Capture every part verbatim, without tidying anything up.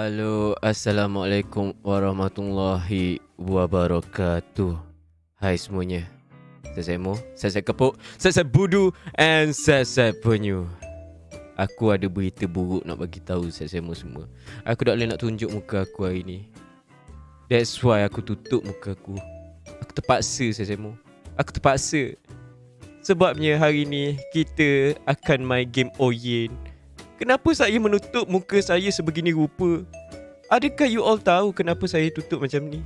Halo, Assalamualaikum warahmatullahi wabarakatuh. Hai semuanya. Saya Mo, saya Kepuk, saya Budu, and saya Penyu. Aku ada berita buruk nak bagi tahu saya Mo semua. Aku tak boleh nak tunjuk muka aku hari ni. That's why aku tutup muka aku. Aku terpaksa saya Mo. Aku terpaksa. Sebabnya hari ni kita akan main game Oyen. Kenapa saya menutup muka saya sebegini rupa? Adakah you all tahu kenapa saya tutup macam ni?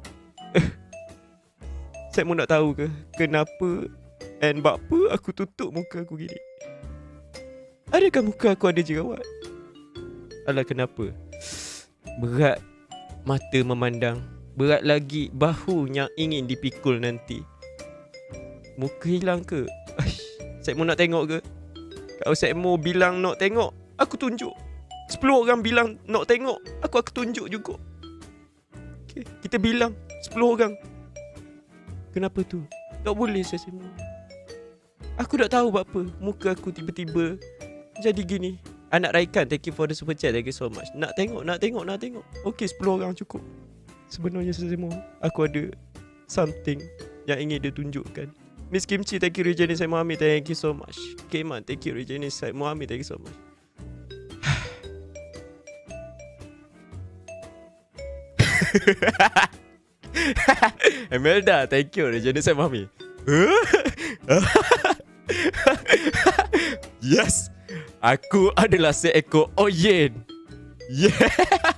Saya mau nak tahu ke kenapa and apa aku tutup muka aku gini? Adakah muka aku ada jerawat? Alah, kenapa? Berat mata memandang. Berat lagi bahu yang ingin dipikul nanti. Muka hilang ke? Aish, saya mau nak tengok ke? Kalau saya mau bilang nak tengok, aku tunjuk. Sepuluh orang bilang nak tengok, aku akan tunjuk juga. Okay, kita bilang sepuluh orang. Kenapa tu? Tak boleh saya semua. Aku tak tahu buat apa. Muka aku tiba-tiba jadi gini. Anak Raikan, thank you for the super chat. Thank you so much. Nak tengok, nak tengok, nak tengok. Okay, sepuluh orang cukup. Sebenarnya saya semua, aku ada something yang ingin dia tunjukkan. Miss Kimchi, thank you. Regina Said Muhammad, thank you so much. Keman, thank you. Regina Said Muhammad, thank you so much. Emelda, thank you. Regina Said Muhammad. Yes, aku adalah seekor Oyen. Yeah.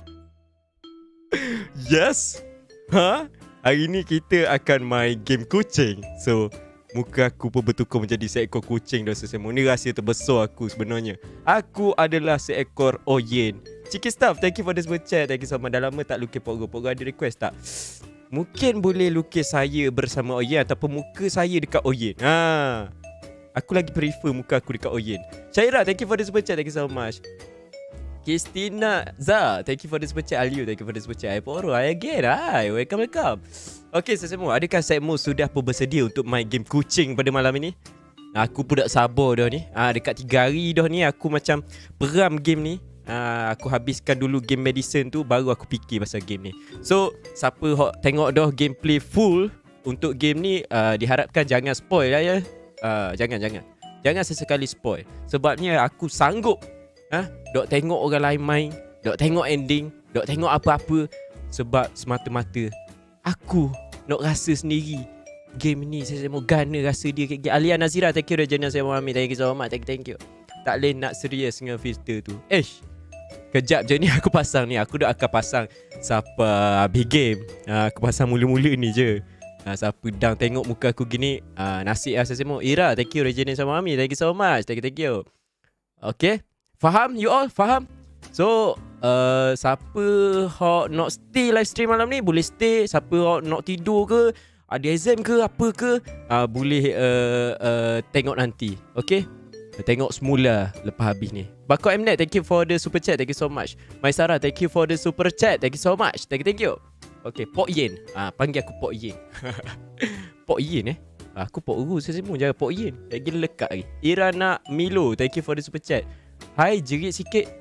Yes. Ha? Hari ni kita akan main game kucing. So, muka aku pun bertukar menjadi seekor kucing dan sesama. Ni rahsia terbesar aku sebenarnya. Aku adalah seekor Oyen. Ciki Staff, thank you for this super chat. Thank you so much. Dah lama tak lukis Pogo. Pogo ada request tak? Mungkin boleh lukis saya bersama Oyen ataupun muka saya dekat Oyen. Ha. Aku lagi prefer muka aku dekat Oyen. Syaira, thank you for this super chat. Thank you so much. Kristina Za, thank you for the super chat. Aliu, thank you for the super chat. Hai Poro, hai again. Hai, welcome, welcome. Okay, semua, adakah Mo sudah pun bersedia untuk main game kucing pada malam ini? Aku pun tak sabar dah ni. Ah, dekat tiga hari dah ni aku macam peram game ni. Ah, aku habiskan dulu game medicine tu, baru aku fikir pasal game ni. So, siapa hok tengok dah gameplay full untuk game ni, uh, diharapkan jangan spoil lah ya. Uh, jangan, jangan. Jangan sesekali spoil. Sebabnya aku sanggup Ha? Dok tengok orang lain main, dok tengok ending, dok tengok apa-apa. Sebab semata-mata aku nak rasa sendiri game ni. Saya mau gana rasa dia. Alia Nazira, thank you. Rajana saya Muhammad, thank you so much. Thank you, thank you. Tak boleh nak serius dengan filter tu. Eh, kejap je ni aku pasang ni. Aku dah akan pasang siapa habis game. ha, Aku pasang mula-mula ni je. ha, Siapa dah tengok muka aku gini, ha, nasib lah saya semua. Ira, thank you. Rajana saya Muhammad, thank you so much. Thank you, thank you. Okay, faham you all? Faham? So, uh, siapa hok nak stay live stream malam ni, boleh stay. Siapa hok nak tidur ke, ada exam ke, apa ke, uh, boleh uh, uh, tengok nanti. Okay? Tengok semula lepas habis ni. Bakok Mnet, thank you for the super chat. Thank you so much. Maisara, thank you for the super chat. Thank you so much. Thank you, thank you. Okay, Pok Yen. Ah, panggil aku Pok Yen. Pok Yen eh? Aku Pok Uru semua, jangan Pok Yen. Lagi lekat lagi. Irana Milo, thank you for the super chat. Hai, jerit sikit.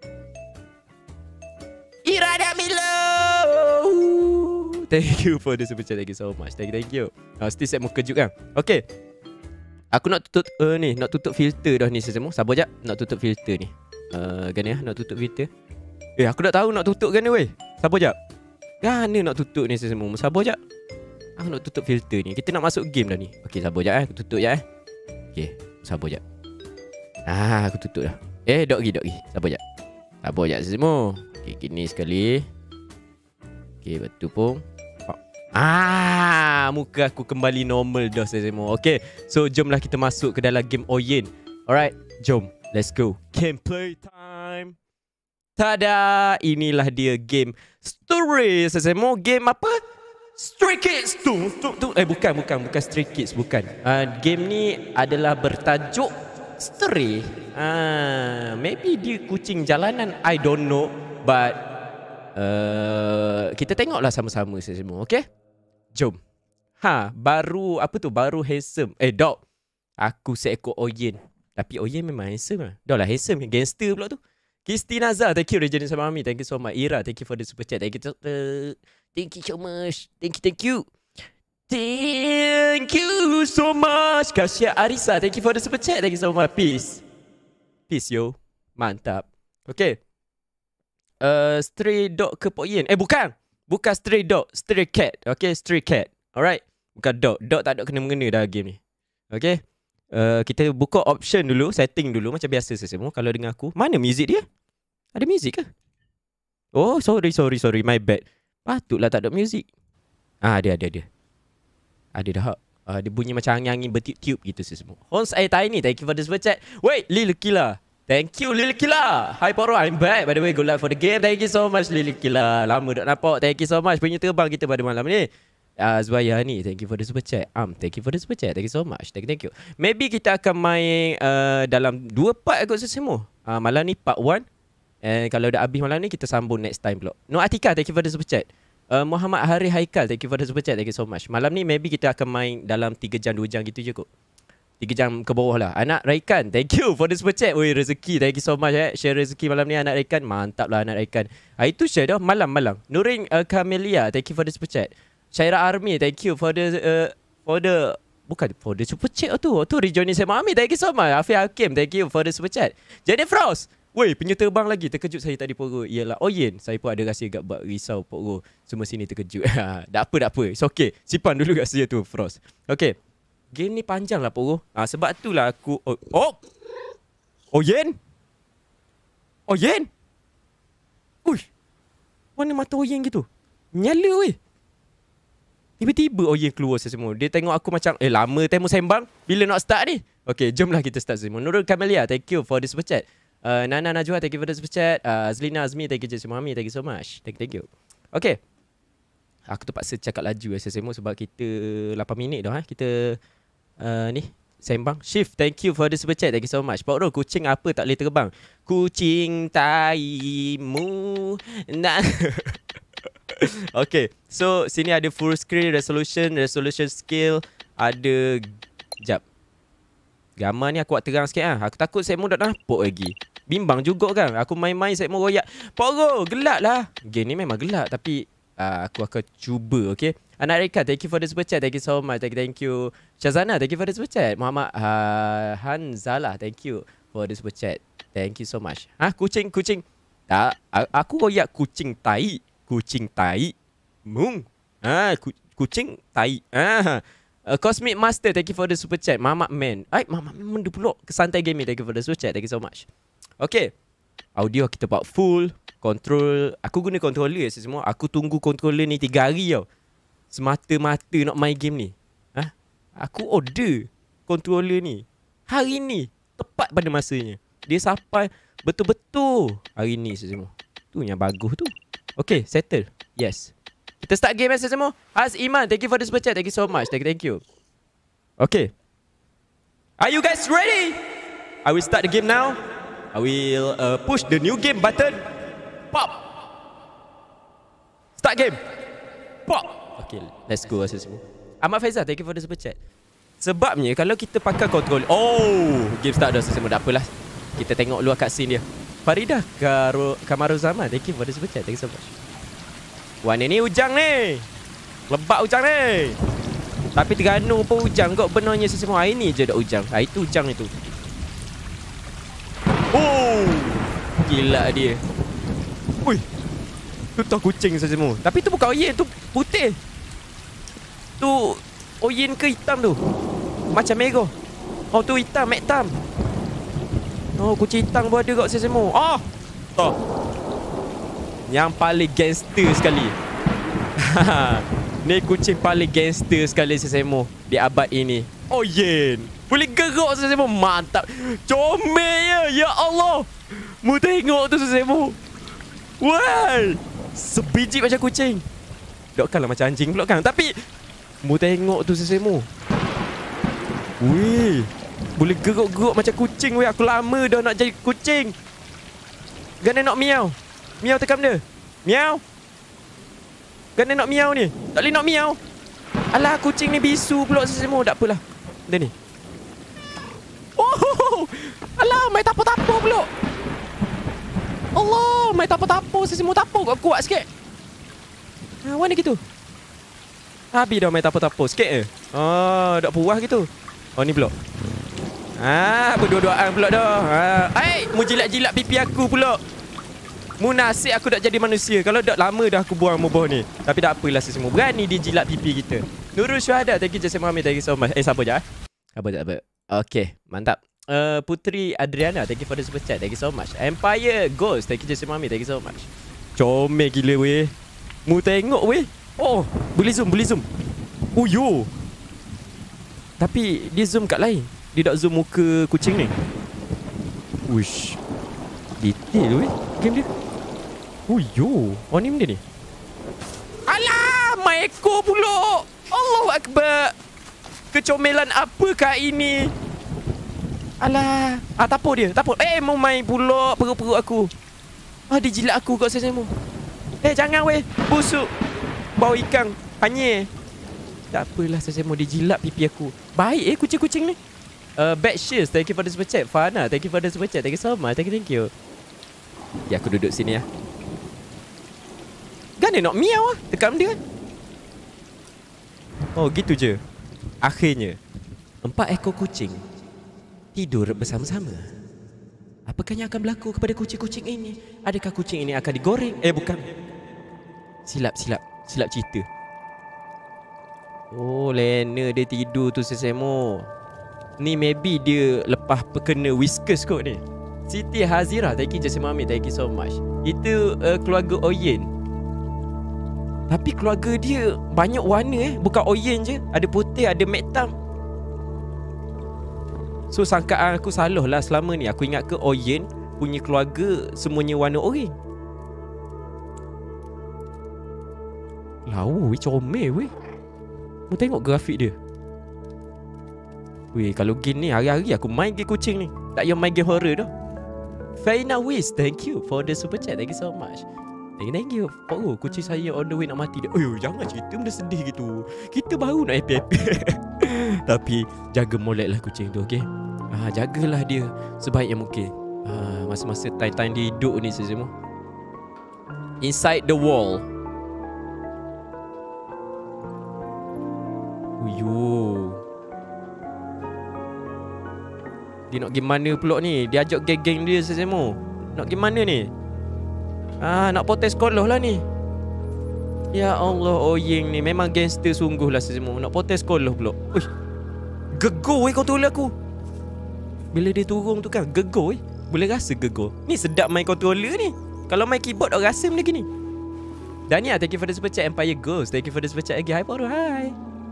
Irana Milo, thank you for the super chat. Thank you so much. Thank you, thank you. uh, Still set muka kejut kan. Okay, aku nak tutup uh, ni, nak tutup filter dah ni semua. Sabar jap, nak tutup filter ni. uh, Gana nak tutup filter. Eh, aku tak tahu nak tutup gana weh. Sabar jap. Gana nak tutup ni semua. Sabar jap. Aku nak tutup filter ni. Kita nak masuk game dah ni. Okay, sabar jap eh. Aku tutup jap eh. Okay, sabar jap. Ah, aku tutup dah. Eh, dok lagi, dok lagi. Sabar jap. Sabar jap semua. Okay, gini sekali. Okay, betul pun. Ah, muka aku kembali normal dah semua. Okay, so jomlah kita masuk ke dalam game Oyen. Alright, jom. Let's go. Gameplay time. Tada, inilah dia game story semua. Game apa? Stray Kids. Tu, tu, tu. Eh, bukan, bukan, bukan Stray Kids, bukan. Uh, game ni adalah bertajuk Stray. Ah, maybe dia kucing jalanan, I don't know. But uh, kita tengoklah sama-sama semua. Okay, jom. Ha, baru apa tu? Baru handsome. Eh, dog. Aku seekor Oyen. Tapi Oyen memang handsome lah. Dah lah handsome. Gangster pula tu. Kisti Nazar, thank you Regina sama Mami. Thank you so much. Ira, thank you for the super chat. Thank you, uh, thank you so much. Thank you, thank you. Thank you so much. Kasya Arisa, thank you for the super chat. Thank you so much. Peace. Peace, yo. Mantap. Okay. Uh, stray dog ke Pok Yen? Eh, bukan. Bukan stray dog. Stray cat. Okay, stray cat. Alright. Bukan dog. Dog tak ada kena-mengena dah game ni. Okay. Uh, kita buka option dulu, setting dulu macam biasa semua. Kalau dengar aku, mana music dia? Ada music ke? Oh, sorry, sorry, sorry. My bad. Patutlah tak ada music. Ah, ada, ada, ada. Ada dah. Uh, dia bunyi macam angin-angin bertiup-tiup gitu semua. Hons Air Tiny, thank you for the super chat. Wait, Lil Killa. Thank you, Lil Killa. Hi, Poro, I'm back. By the way, good luck for the game. Thank you so much, Lil Killa. Lama tak nampak. Thank you so much. Punya terbang kita pada malam ni. Uh, Zwaya ni, thank you for the super chat. Um, thank you for the super chat. Thank you so much. Thank you, thank you. Maybe kita akan main uh, dalam dua part kot semua. Uh, malam ni part one. And kalau dah habis malam ni, kita sambung next time pula. No Atika, thank you for the super chat. Uh, Muhammad Hari Haikal, thank you for the super chat. Thank you so much. Malam ni maybe kita akan main dalam tiga jam, dua jam gitu je kot. tiga jam ke bawah lah. Anak Raikan, thank you for the super chat. Oi, rezeki, thank you so much eh. Share rezeki malam ni Anak Raikan. Mantap lah Anak Raikan. Ah, itu share dah malam-malam. Nurin uh, Camelia, thank you for the super chat. Syaira Army, thank you for the uh, for the bukan for the super chat tu. Tu Rejoice sama Ami, thank you so much. Afi Hakim, thank you for the super chat. Jadi Frost, woi, punya terbang lagi. Terkejut saya tadi Poro. Ialah Oyen, saya pun ada rasa agak buat risau Poro. Semua sini terkejut. Tak apa, tak apa. It's okay. Simpan dulu kat saya tu Frost. Okay. Game ni panjang lah Poro. Ah, sebab tu lah aku oh, oh. Oyen. Oyen. Uish. Mana mata Oyen gitu? Nyala weh. Tiba-tiba Oyen keluar semua. Dia tengok aku macam, eh lama temu sembang. Bila nak start ni? Okay, jomlah kita start semua. Nurul Camelia, thank you for the super chat. Uh, Nana Najwa, thank you for the super chat. Uh, Azlina Azmi, thank you Jason Mami, thank you so much. Thank you, thank you. Okay. Aku terpaksa cakap laju semua sebab kita lapan minit dah. Eh. Kita uh, ni sembang. Shift, thank you for the super chat. Thank you so much. Pak Ro, kucing apa tak boleh terbang? Kucing taimu. Nah. Okay, so sini ada full screen resolution, resolution scale, ada jap. Gambar ni aku buat terang sikit ah. Aku takut Sekmo tak nampak lagi. Bimbang juga kan. Aku main-main Sekmo royak. Poro, gelap lah. Game ni memang gelap tapi uh, aku akan cuba, okay. Anak Reka, thank you for the super chat. Thank you so much. Thank you. Thank you. Shazana, thank you for the super chat. Muhammad uh, Hanzalah, thank you for the super chat. Thank you so much. Ah, kucing, kucing. Tak, aku royak kucing tai. Kucing tai mung. Ah, ku, kucing tai. Ah. Uh, Cosmic Master, thank you for the super chat. Mamak Man. Ai, Mamak Man menda pula kesantai gaming. Thank you for the super chat. Thank you so much. Okay. Audio kita buat full. Control. Aku guna controller semua. Aku tunggu controller ni tiga hari tau. Semata-mata nak main game ni. Ha? Aku order controller ni hari ni. Tepat pada masanya. Dia sampai betul-betul hari ni semua. Tu yang bagus tu. Okay, settle. Yes. Kita start game as semua. Haz Iman, thank you for the super chat. Thank you so much. Thank you, thank you. Okay. Are you guys ready? I will start the game now. I will uh, push the new game button. Pop. Start game. Pop. Okay, let's go as semua. Ahmad Faizal, thank you for the super chat. Sebabnya kalau kita pakai control. Oh, game start dah semua. Tak apalah. Kita tengok luar kat scene dia. Faridah Karo, Kamaru Zaman, thank you for the super chat. Thank you so much. Warna ni hujang ni. Lebat hujang ni. Tapi Terengganu pun hujang kot benarnya semua. Hari ni je dah hujang. Hari tu hujang itu. Oh, gila dia. Ui. Tu tahu kucing semua. Tapi tu bukan Oyen, tu putih. Tu Oyen ke hitam tu? Macam merah. Oh, tu hitam, hitam. Oh, kucing hitam pun ada kat semua. Ah, oh. Yang paling gangster sekali. Ni kucing paling gangster sekali semua di abad ini. Oh, Yen. Boleh gerak semua. Mantap. Comel ya. Ya Allah. Mu tengok tu semua. Wah. Sebiji macam kucing. Dokkanlah macam anjing pula kan. Tapi mu tengok tu semua. Wih. Boleh geruk-geruk macam kucing weh. Aku lama dah nak jadi kucing. Gana nak miau. Miau tekan dia. Miau. Gana nak miau ni. Tak boleh nak miau. Alah, kucing ni bisu pula semua. Tak apalah. Dia ni. Oh. Alah, main tapo-tapo pula. main tapo-tapo. Saya mau tapo kau kuat sikit. Ha, mana gitu? Habis dah main tapo-tapo sikit je. Oh, dak puas gitu. Oh, ni pula. Ha, berdua-duaan pula dah. Ha, ai, mu jilat-jilat pipi aku pula. Mu nasib aku tak jadi manusia. Kalau dak lama dah aku buang moboh ni. Tapi tak apalah semua. Berani dia jilat pipi kita. Nurul Syuhada, thank you Jason Muhammad, thank you so much. Eh, siapa je? Apa je apa? Okay, mantap. Uh, Putri Adriana, thank you for the super chat. Thank you so much. Empire Ghost, thank you Jason Mami, thank you so much. Comel gila weh. Mu tengok weh. Oh, boleh zoom, boleh zoom. Oh yo. Tapi dia zoom kat lain. Dia tak zoom muka kucing ni. Uish. Detail weh game dia. Oh yo. Oh ni benda ni. Alah, my ekor pula. Allahu Akbar. Kecomelan apakah ini? Alah. Ah, tapo dia. Tapo. Eh, mau main pula perut-perut aku. Ah, dia jilat aku kat sesemu. Eh, jangan weh. Busuk. Bau ikan. Hanyir. Tak apalah sesemu. Dia jilat pipi aku. Baik eh kucing-kucing ni. Uh, Bad Shears. Thank you for the super chat. Fana. Thank you for the super chat. Thank you so much. Thank you, thank you. Ya, aku duduk sini ya. Kan dia nak miau lah. Tekam dia kan. Oh, gitu je. Akhirnya, empat ekor kucing tidur bersama-sama. Apakah yang akan berlaku kepada kucing-kucing ini? Adakah kucing ini akan digoreng? Eh, bukan. Silap, silap. Silap cerita. Oh, Lena dia tidur tu sesemo. Ni maybe dia lepas perkena Whiskas kot ni. Siti Hazira, thank you Jason Mami, thank you so much. Itu uh, keluarga Oyen. Tapi keluarga dia banyak warna eh. Bukan Oyen je. Ada putih, ada metam. So sangkaan aku salah lah selama ni. Aku ingat ke Oyen punya keluarga semuanya warna oren. Lawa weh, comel weh. Mu tengok grafik dia. Weh, kalau game ni hari-hari aku main game kucing ni. Tak payah main game horror dah. Faina Wiz, thank you for the super chat. Thank you so much. Thank you, thank you. Oh, kucing saya on the way nak mati dah. Oh, jangan cerita benda sedih gitu. Kita baru nak happy-happy. Tapi jaga molek lah kucing tu, okay? Ah, jagalah dia sebaik yang mungkin. Ah, masa-masa time-time dia hidup ni semua. Inside the wall. Uyuh. Dia nak pergi mana pula ni? Dia ajak geng-geng dia semua. Nak pergi mana ni? Ah, nak potes sekolah lah ni. Ya Allah, Oyeng ni memang gangster sungguh lah semua. Nak potes sekolah pula. Uish. Gegor weh controller aku. Bila dia turun tu kan, gegor weh. Boleh rasa gegor. Ni sedap main controller ni. Kalau main keyboard tak rasa benda gini. Dania, thank you for the super chat. Empire Ghost, thank you for the super chat lagi. Hi Poro, hi.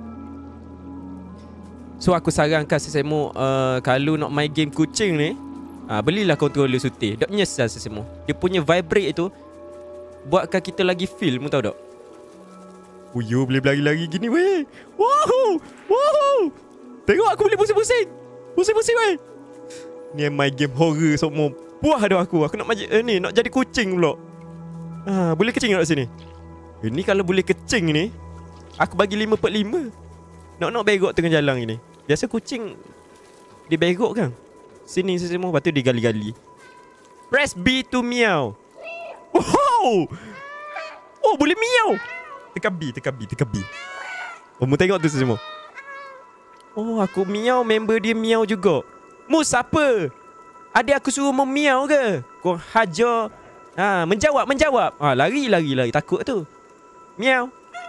So aku sarankan sesemu uh, kalau nak main game kucing ni, uh, belilah controller sutir. Tak menyesal sesemu. Dia punya vibrate tu buatkan kita lagi feel, mu tahu tak? Oh yo, boleh berlari-lari gini weh. Wow. Wow. Tengok aku boleh pusing-pusing. Pusing-pusing weh. Ni main game horror semua. Puas dah aku. Aku nak main eh, ni nak jadi kucing pula. Ah, boleh kecing tak sini? Ini eh, kalau boleh kecing ni, aku bagi lima per lima. Nak-nak berok tengah jalan ini. Biasa kucing dia berok kan. Sini semua, lepas tu dia gali-gali. Press B to meow. Wow. Oh, boleh meow. Tekan B, tekan B, tekan B. Oh, mu tengok tu semua. Oh, aku meow, member dia meow juga. Mu siapa? Adik aku suruh mu meow ke? Kau hajar. Ha, menjawab, menjawab. Ha, lari, lari, lari. Takut tu. Meow.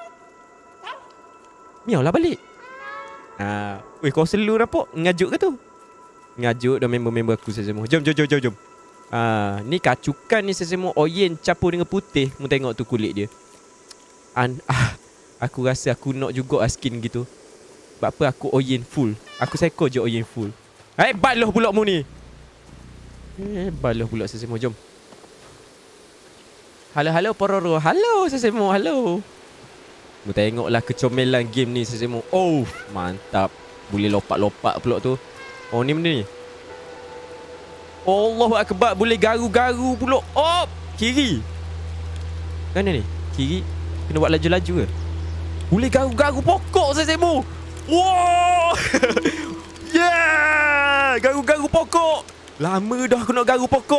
Meow lah balik. Ah, weh, kau selalu nampak ngajuk ke tu? Ngajuk dah member-member aku semua. Jom, jom, jom, jom, jom. Ah, ni kacukan ni semua Oyen campur dengan putih. Mu tengok tu kulit dia. An ah, aku rasa aku nak juga skin gitu. Sebab apa aku Oyen full. Aku seko je Oyen full. Eh, baloh pula mu ni. Eh, baloh pula semua. Jom. Halo, halo Pororo. Halo semua. Halo. Mu tengoklah kecomelan game ni semua. Oh, mantap. Boleh lompat-lompat pula tu. Oh, ni benda ni. Allahu Akbar. Boleh garu-garu pula. Oh, kiri. Mana ni? Kiri. Kena buat laju-laju ke? Boleh garu-garu pokok semua. Wow. Yeah. Garu-garu pokok. Lama dah aku nak garu pokok.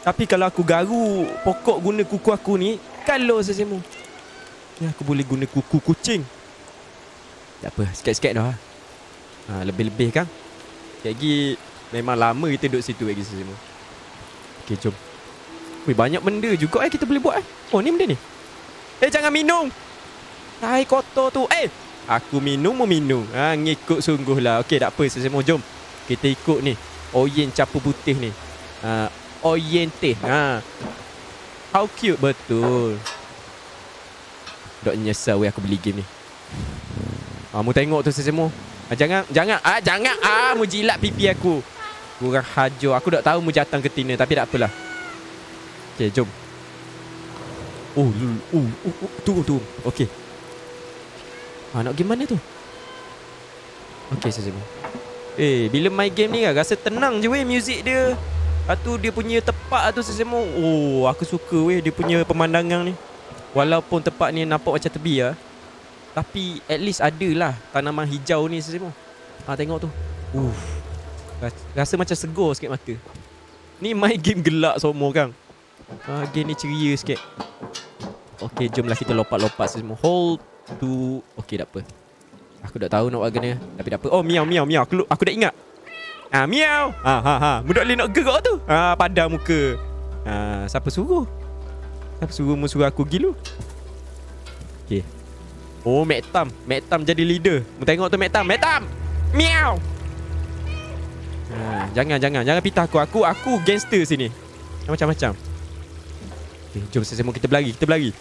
Tapi kalau aku garu pokok guna kuku aku ni, kalau sesemu. Ni aku boleh guna kuku kucing. Tak apa, sikit-sikit dah. Ha, lebih-lebih kan. Sekejap lagi memang lama kita duduk situ lagi sesemu. Okey, jom. Weh, banyak benda juga eh kita boleh buat eh. Oh, ni benda ni. Eh, jangan minum. Air kotor tu. Eh, aku minum mau minum. Ha, ngikut sungguh lah. Okey, tak apa sesemu, jom. Kita ikut ni. Oyen capu putih ni. Ha, Oyen teh. Ha. How cute betul. Dok nyesal weh aku beli game ni. Ah, mu tengok tu sesemu. Ah, jangan jangan ah jangan ah mu jilat pipi aku. Kurang hajo. Aku dak tahu mu jatang ke tina tapi tak apalah. Okey, jom. Oh, oh, oh, oh tu tu. Okey. Ah, nak game mana tu? Okey, sesemu. Eh, bila main game ni kan rasa tenang je weh muzik dia. Lepas tu dia punya tepak tu sesemu. Oh, aku suka weh dia punya pemandangan ni. Walaupun tempat ni nampak macam tebi lah, tapi at least ada lah tanaman hijau ni sesemu. Ha, tengok tu. Uff, rasa macam segar sikit mata. Ni main game gelak semua kan. Ha, game ni ceria sikit. Okay, jomlah kita lompat-lompat sesemu. Hold to. Okay, tak apa. Aku dah tahu nak buat kena. Tapi tak apa. Oh, miau, miau, miau. Aku, aku dah ingat. Ah, miau. Ha, ha, ha. Mudah boleh nak gerak tu. Ah, padam muka. Ah, siapa suruh? Siapa suruh mu suruh aku gilu? Okay. Oh, Mek Tam. Mek Tam jadi leader. Mu tengok tu Mek Tam. Mek Tam. Miau. Ha, jangan, jangan. Jangan pitah aku. Aku, aku gangster sini. Macam-macam. Okay, jom sesemu kita berlari. Kita berlari.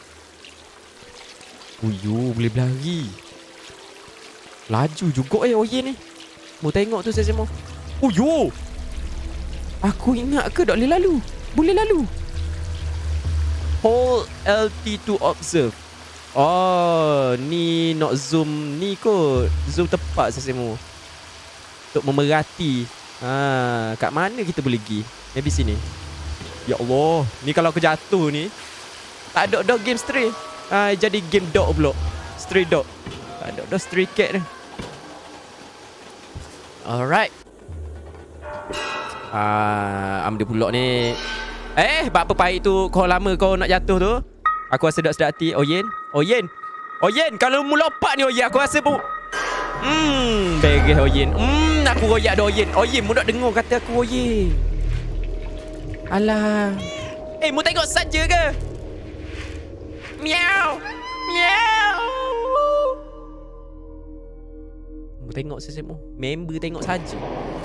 Uyo, boleh berlari. Laju juga eh Oyen ni. Mu tengok tu sesemu. Uyo. Aku ingat ke tak boleh lalu? Boleh lalu. Hold L T to observe. Oh, ni nak zoom ni kot. Zoom tepat sesemu. Untuk memerhati. Ha, kat mana kita boleh pergi? Maybe sini. Ya Allah, ni kalau aku jatuh ni tak ada dog game stray. Ha, jadi game dog pula. Stray dog. Tak ada dog stray cat ni. Alright. Ah, am dia pula ni. Eh, apa pahit tu kau lama kau nak jatuh tu? Aku rasa dak sedap hati. Oyen, Oyen. Oyen, kalau mu lompat ni Oyen, aku rasa pun Hmm, beres Oyen. Hmm, aku royak dah Oyen. Oyen, mu nak dengar kata aku Oyen. Alah. Eh, mu tengok saja ke? Miau. Miau. Mu tengok sesemu. Member tengok saja.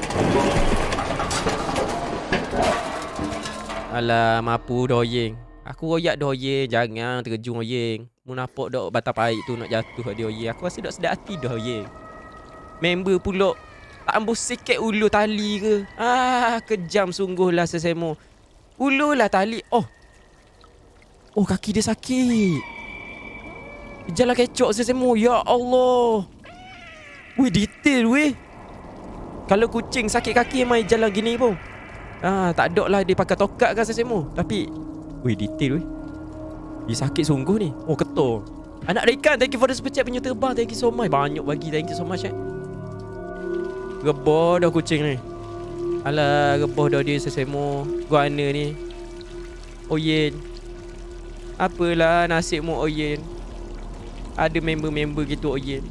Alah, mampu dah Oyeng. Aku royak dah Oyeng. Jangan terjun Oyeng. Mu nampak dah batang pahit tu nak jatuh dia Oyeng. Aku rasa dah sedap hati dah Oyeng. Member pula tak ambil sikit ulu tali ke. Ah, kejam sungguhlah sesemu. Ululah tali. Oh. Oh, kaki dia sakit. Jalan kecok sesemu. Ya Allah. Weh, detail weh. Kalau kucing sakit kaki main jalan gini pun. Ah, tak ada lah dia pakai tokat kan sesemu. Tapi weh, detail weh. Dia sakit sungguh ni. Oh, ketul. Anak Rikan, thank you for the super chat punya terbang. Thank you so much. Banyak bagi. Thank you so much eh. Rebah dah kucing ni. Alah, rebah dah dia sesemu. Guana ni. Oyen. Apalah nasibmu Oyen. Ada member-member gitu Oyen.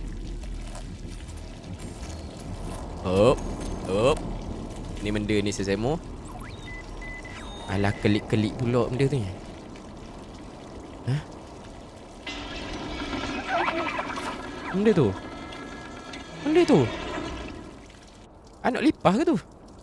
Hop. Hop. Ni benda ni sesemu. Alah, kelip-kelip pula benda ni. Hah? Benda tu? Benda tu? Anak lipah ke tu?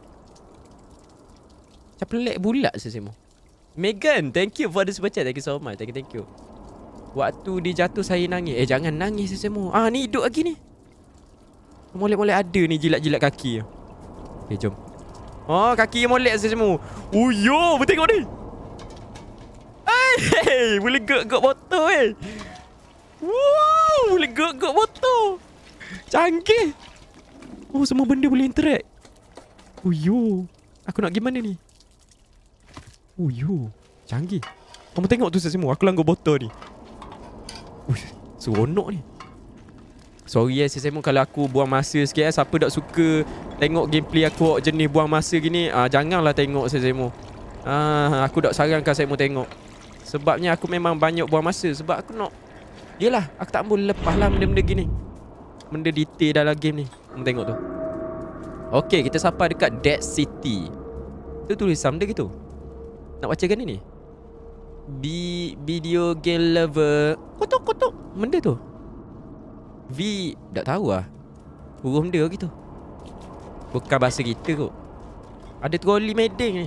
Macam pelik bulat sesemu. Megan, thank you for the super chat. Thank you so much. Thank you, thank you. Waktu dia jatuh saya nangis. Eh, jangan nangis sesemu. Ah, ni hidup lagi ni. Molek-molek ada ni jilat-jilat kaki. Okay, jom. Oh, kaki yang molek sesemu. Oh, yo, bertengok ni. Hey, boleh gerak-gerak botol eh. Wow, boleh gerak-gerak botol. Canggih. Oh, semua benda boleh interact. Oh, yo. Aku nak gimana ni? Oh, yo. Canggih. Kamu tengok tu sesemu. Aku langgar botol ni. Uish, seronok ni. Sorry eh sesemu kalau aku buang masa sikit eh. Siapa tak suka tengok gameplay aku jenis buang masa gini, ah, janganlah tengok sesemu. Ah, aku tak sarankan saya mau tengok. Sebabnya aku memang banyak buang masa. Sebab aku nak, yelah, aku tak boleh lepas lah benda-benda gini. Benda detail dalam game ni. Kamu tengok tu. Okay, kita sampai dekat Dead City. Tu tulisan benda gitu. Nak baca kan ni? Bi video game lover. Kotok-kotok. Benda tu V, tak tahu lah. Huruf benda gitu. Bukan bahasa kita kot. Ada troli meding ni.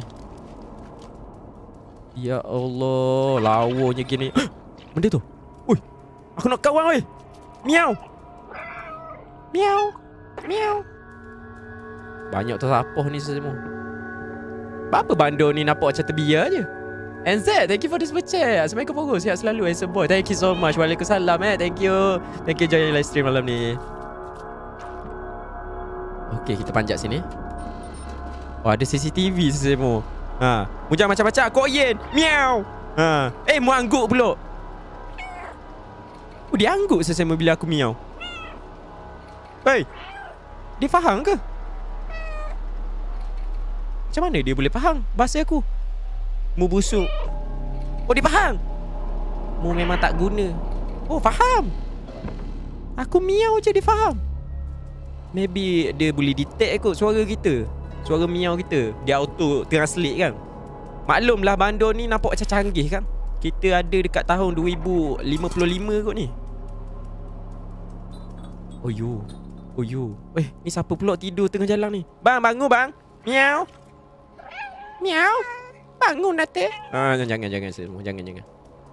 Ya Allah, lawanya gini. Benda tu. Ui, aku nak kawan weh. Miau. Miau. Miau. Banyak tersapoh ni semua. Apa bandar ni nampak macam terbiar je. N Z, thank you for this super chat. Assalamualaikum Pogo, sihat selalu handsome boy. Thank you so much. Waalaikumsalam eh. Thank you. Thank you join live stream malam ni. Okay, kita panjat sini. Oh, ada C C T V semua. Ha, mu jangan macam-macam kau yen. Miau. Ha, eh mu angguk pula. Oh, dia angguk sesama bila aku miau. Hei. Dia faham ke? Macam mana dia boleh faham bahasa aku? Mu busuk. Oh, dia faham. Mu memang tak guna. Oh, faham. Aku miau je dia faham. Maybe dia boleh detect kot suara kita. Suara miau kita. Dia auto translate kan. Maklumlah bandar ni nampak macam canggih kan. Kita ada dekat tahun dua ribu lima puluh lima kot ni. Oh yo. Oh yo. Eh, ni siapa pula tidur tengah jalan ni? Bang, bangun bang. Miau. Miau. Bangun Nate. Ah, jangan jangan semua, jangan jangan.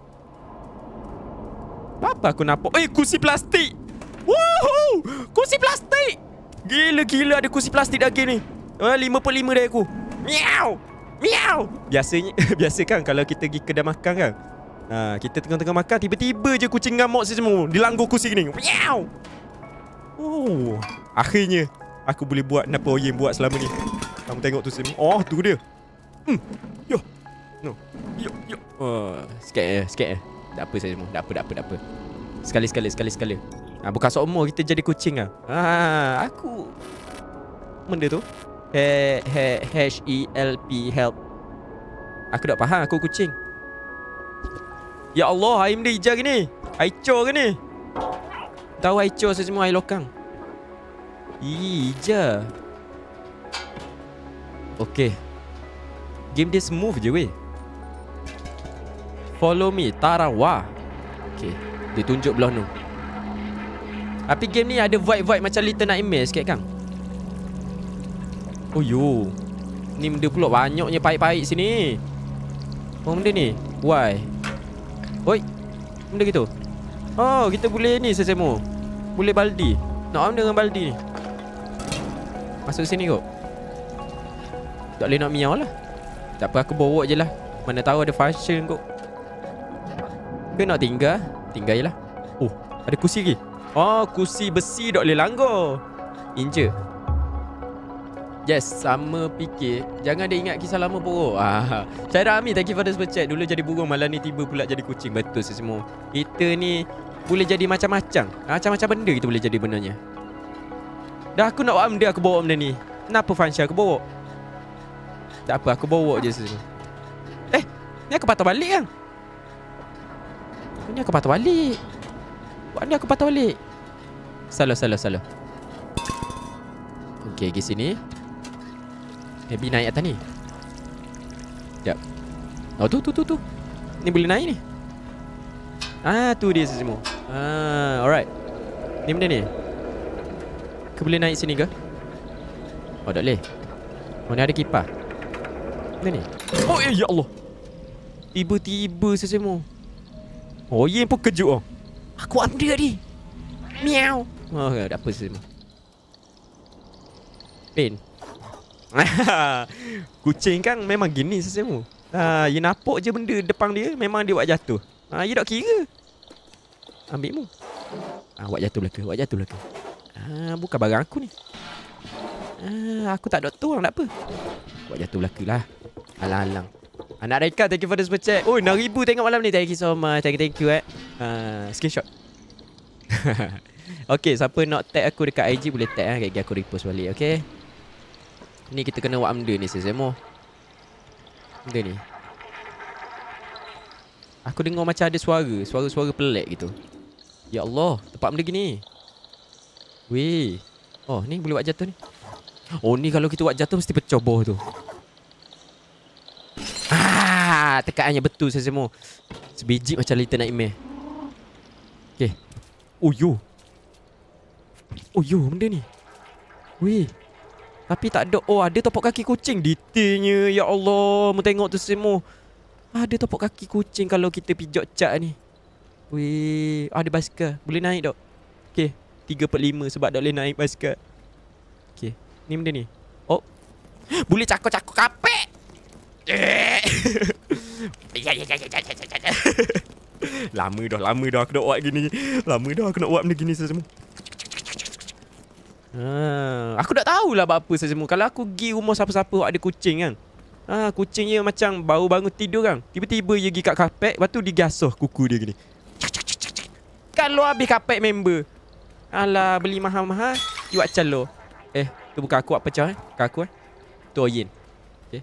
Apa aku nampak? Eh, kursi plastik. Woohoo! Kursi plastik. Gila-gila ada kursi plastik lagi ni. Ah, lima puluh lima dari aku. Miau. Miau. Biasanya biasa kan kalau kita pergi kedai makan kan. Ha, kita tengah-tengah makan tiba-tiba je kucing ngamuk semua. Dilanggur kursi ni. Miau. Oh, akhirnya aku boleh buat apa Oyen buat selama ni. Kamu tengok tu semua. Oh, tu dia. Hmm. Yo. No. Yo, yo. Oh, sikit eh, sikit eh. Tak apa saya semua. Tak apa, tak apa, tak apa. Sekali-sekali, sekali-sekali. Ah, bukan seumur kita jadi kucing ah. Ah, aku benda tu. He, he, H E L P help. Aku tak faham aku kucing. Ya Allah, air benda hijau ke ni? Air cor ke ni? Tahu air cor semua air lokang. Hijau. Okay. Game dia smooth je weh. Follow me, Tarawa. Okay, dia tunjuk belah tu. Tapi game ni ada vibe-vibe macam Little Nightmares sikit kan. Oh yo. Ni benda pula banyaknya paip-paip sini. Oh benda ni. Why? Oi. Benda gitu. Oh, kita boleh ni sesemo. Boleh baldi. Nak benda dengan baldi ni. Masuk sini kot. Tak boleh nak miau lah. Tak apa, aku bawa je lah. Mana tahu ada function kot. Ke nak tinggal? Tinggal je lah. Oh, ada kursi lagi. Oh, kursi besi tak boleh langgar. Injure. Yes, sama fikir. Jangan dia ingat kisah lama buruk. Ah, Syairah Ami, thank you for the super chat. Dulu jadi burung, malam ni tiba pula jadi kucing. Betul semua. Kita ni boleh jadi macam-macam. Macam-macam benda kita boleh jadi benarnya. Dah aku nak buat benda, aku bawa benda ni. Kenapa function aku bawa? Tak apa, aku bawa je semua. Eh, ni aku patah balik kan? Ni aku patah balik. Buat ni aku patah balik. Salah, salah, salah. Okay, pergi sini. Maybe naik atas ni. Sekejap. Oh, tu, tu, tu, tu. Ni boleh naik ni. Ah, tu dia semua. Ah, alright. Ni benda ni. Ke boleh naik sini ke? Oh, tak boleh. Oh, ni ada kipas. Benda ni. Oh, eh, ya Allah. Tiba-tiba semua. Oh, Yen pun kejut oh. Aku ambil ni. Miau. Oh, tak apa semua. Pain. Kucing kan memang gini semua. Ha, Yen nampak je benda depan dia, memang dia buat jatuh. Ha, Yen tak kira. Ambil mu. Ha, buat jatuh belaka, buat jatuh belaka. Ha, bukan barang aku ni. Ha, aku tak doktor orang tak apa. Buat jatuh belaka lah. Alang-alang. Anak Raika, thank you for the super chat. Oh, enam ribu tengok malam ni. Thank you so much. Thank you, thank you eh. Uh, screenshot. Okay, siapa nak tag aku dekat I G boleh tag eh. Kaya aku repost balik, okay. Ni kita kena buat benda ni sesemo. Benda ni. Aku dengar macam ada suara. Suara-suara pelik gitu. Ya Allah, tempat benda gini. Weh. Oh, ni boleh buat jatuh ni. Oh, ni kalau kita buat jatuh mesti pecah bawah tu. Ah, tekaannya betul saya semua. Sebiji macam Little Nightmare. Okay. Oh, yo. Oh, yo benda ni. Weh. Tapi tak ada. Oh, ada topok kaki kucing. Detailnya. Ya Allah. Mu tengok tu semua. Ada topok kaki kucing kalau kita pijak cat ni. Weh. Ada basikal. Boleh naik tak? Okay. tiga per lima sebab tak boleh naik basikal. Okay. Ni benda ni. Oh. Boleh cakap-cakap kapek. Lama dah. Lama dah aku nak buat gini. Lama dah aku nak buat benda gini semua. Ha, aku tak tahulah buat apa semua. Kalau aku pergi rumah siapa-siapa ada kucing kan. Ha, kucingnya macam baru bangun tidur kan. Tiba-tiba dia pergi kat kapek. Lepas tu dia gasuh kuku dia gini. Kalau habis kapek member. Alah, beli mahal-mahal. You buat calo. Eh, tu bukan aku buat pecah eh. Bukan aku eh. Tu Oyin. Okay.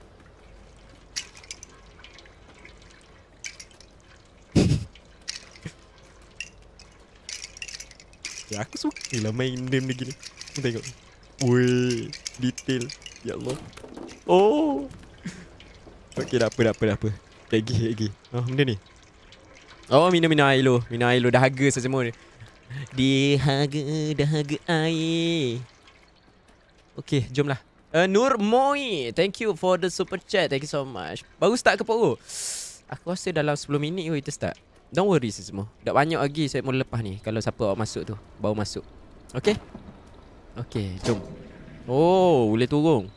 Ya, aku suka lah main game begini. Tengok. Weh, detail. Ya Allah. Oh. Okey, tak apa, tak apa, tak apa. Lagi, lagi. Oh, benda ni. Oh, minum-minum air lu. Minum air lu. Dahaga semua ni. Dahaga, dahaga air. Okey, jomlah. Uh, Nur Moi, thank you for the super chat. Thank you so much. Baru start ke Poro? Aku rasa dalam sepuluh minit kita start. Don't worry semua. Dah banyak lagi saya mau lepas ni. Kalau siapa awak masuk tu, baru masuk. Okey? Okey, jom. Oh, boleh turun.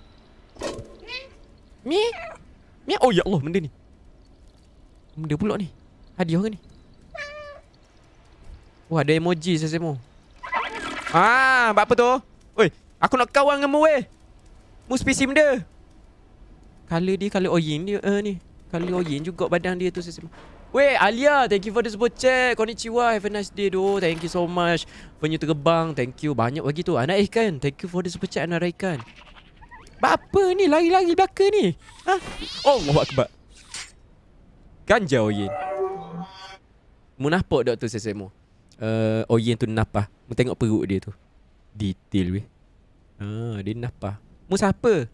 Mi. Mi. Oh ya Allah, benda ni. Benda pula ni. Hadiah ke ni? Wah, ada emoji saya semua. Ah, buat apa tu? Oi, aku nak kawan dengan mu weh. Mu spesies benda. Color dia color Oyin dia uh, ni. Color Oyin juga badan dia tu saya semua. Weh, Alia, thank you for the super chat. Konnichiwa, have a nice day doh. Thank you so much. Penyu terbang, thank you. Banyak bagi tu. Anak ikan, thank you for the super chat anak ikan. Apa ni lari-lari belakang ni? Ha? Allahu akbar. Ganja Oyin. Mu nampak tak tu saya semua? Uh, Oyin tu napah. Mu tengok perut dia tu. Detail weh. Ah, dia napah. Mu siapa?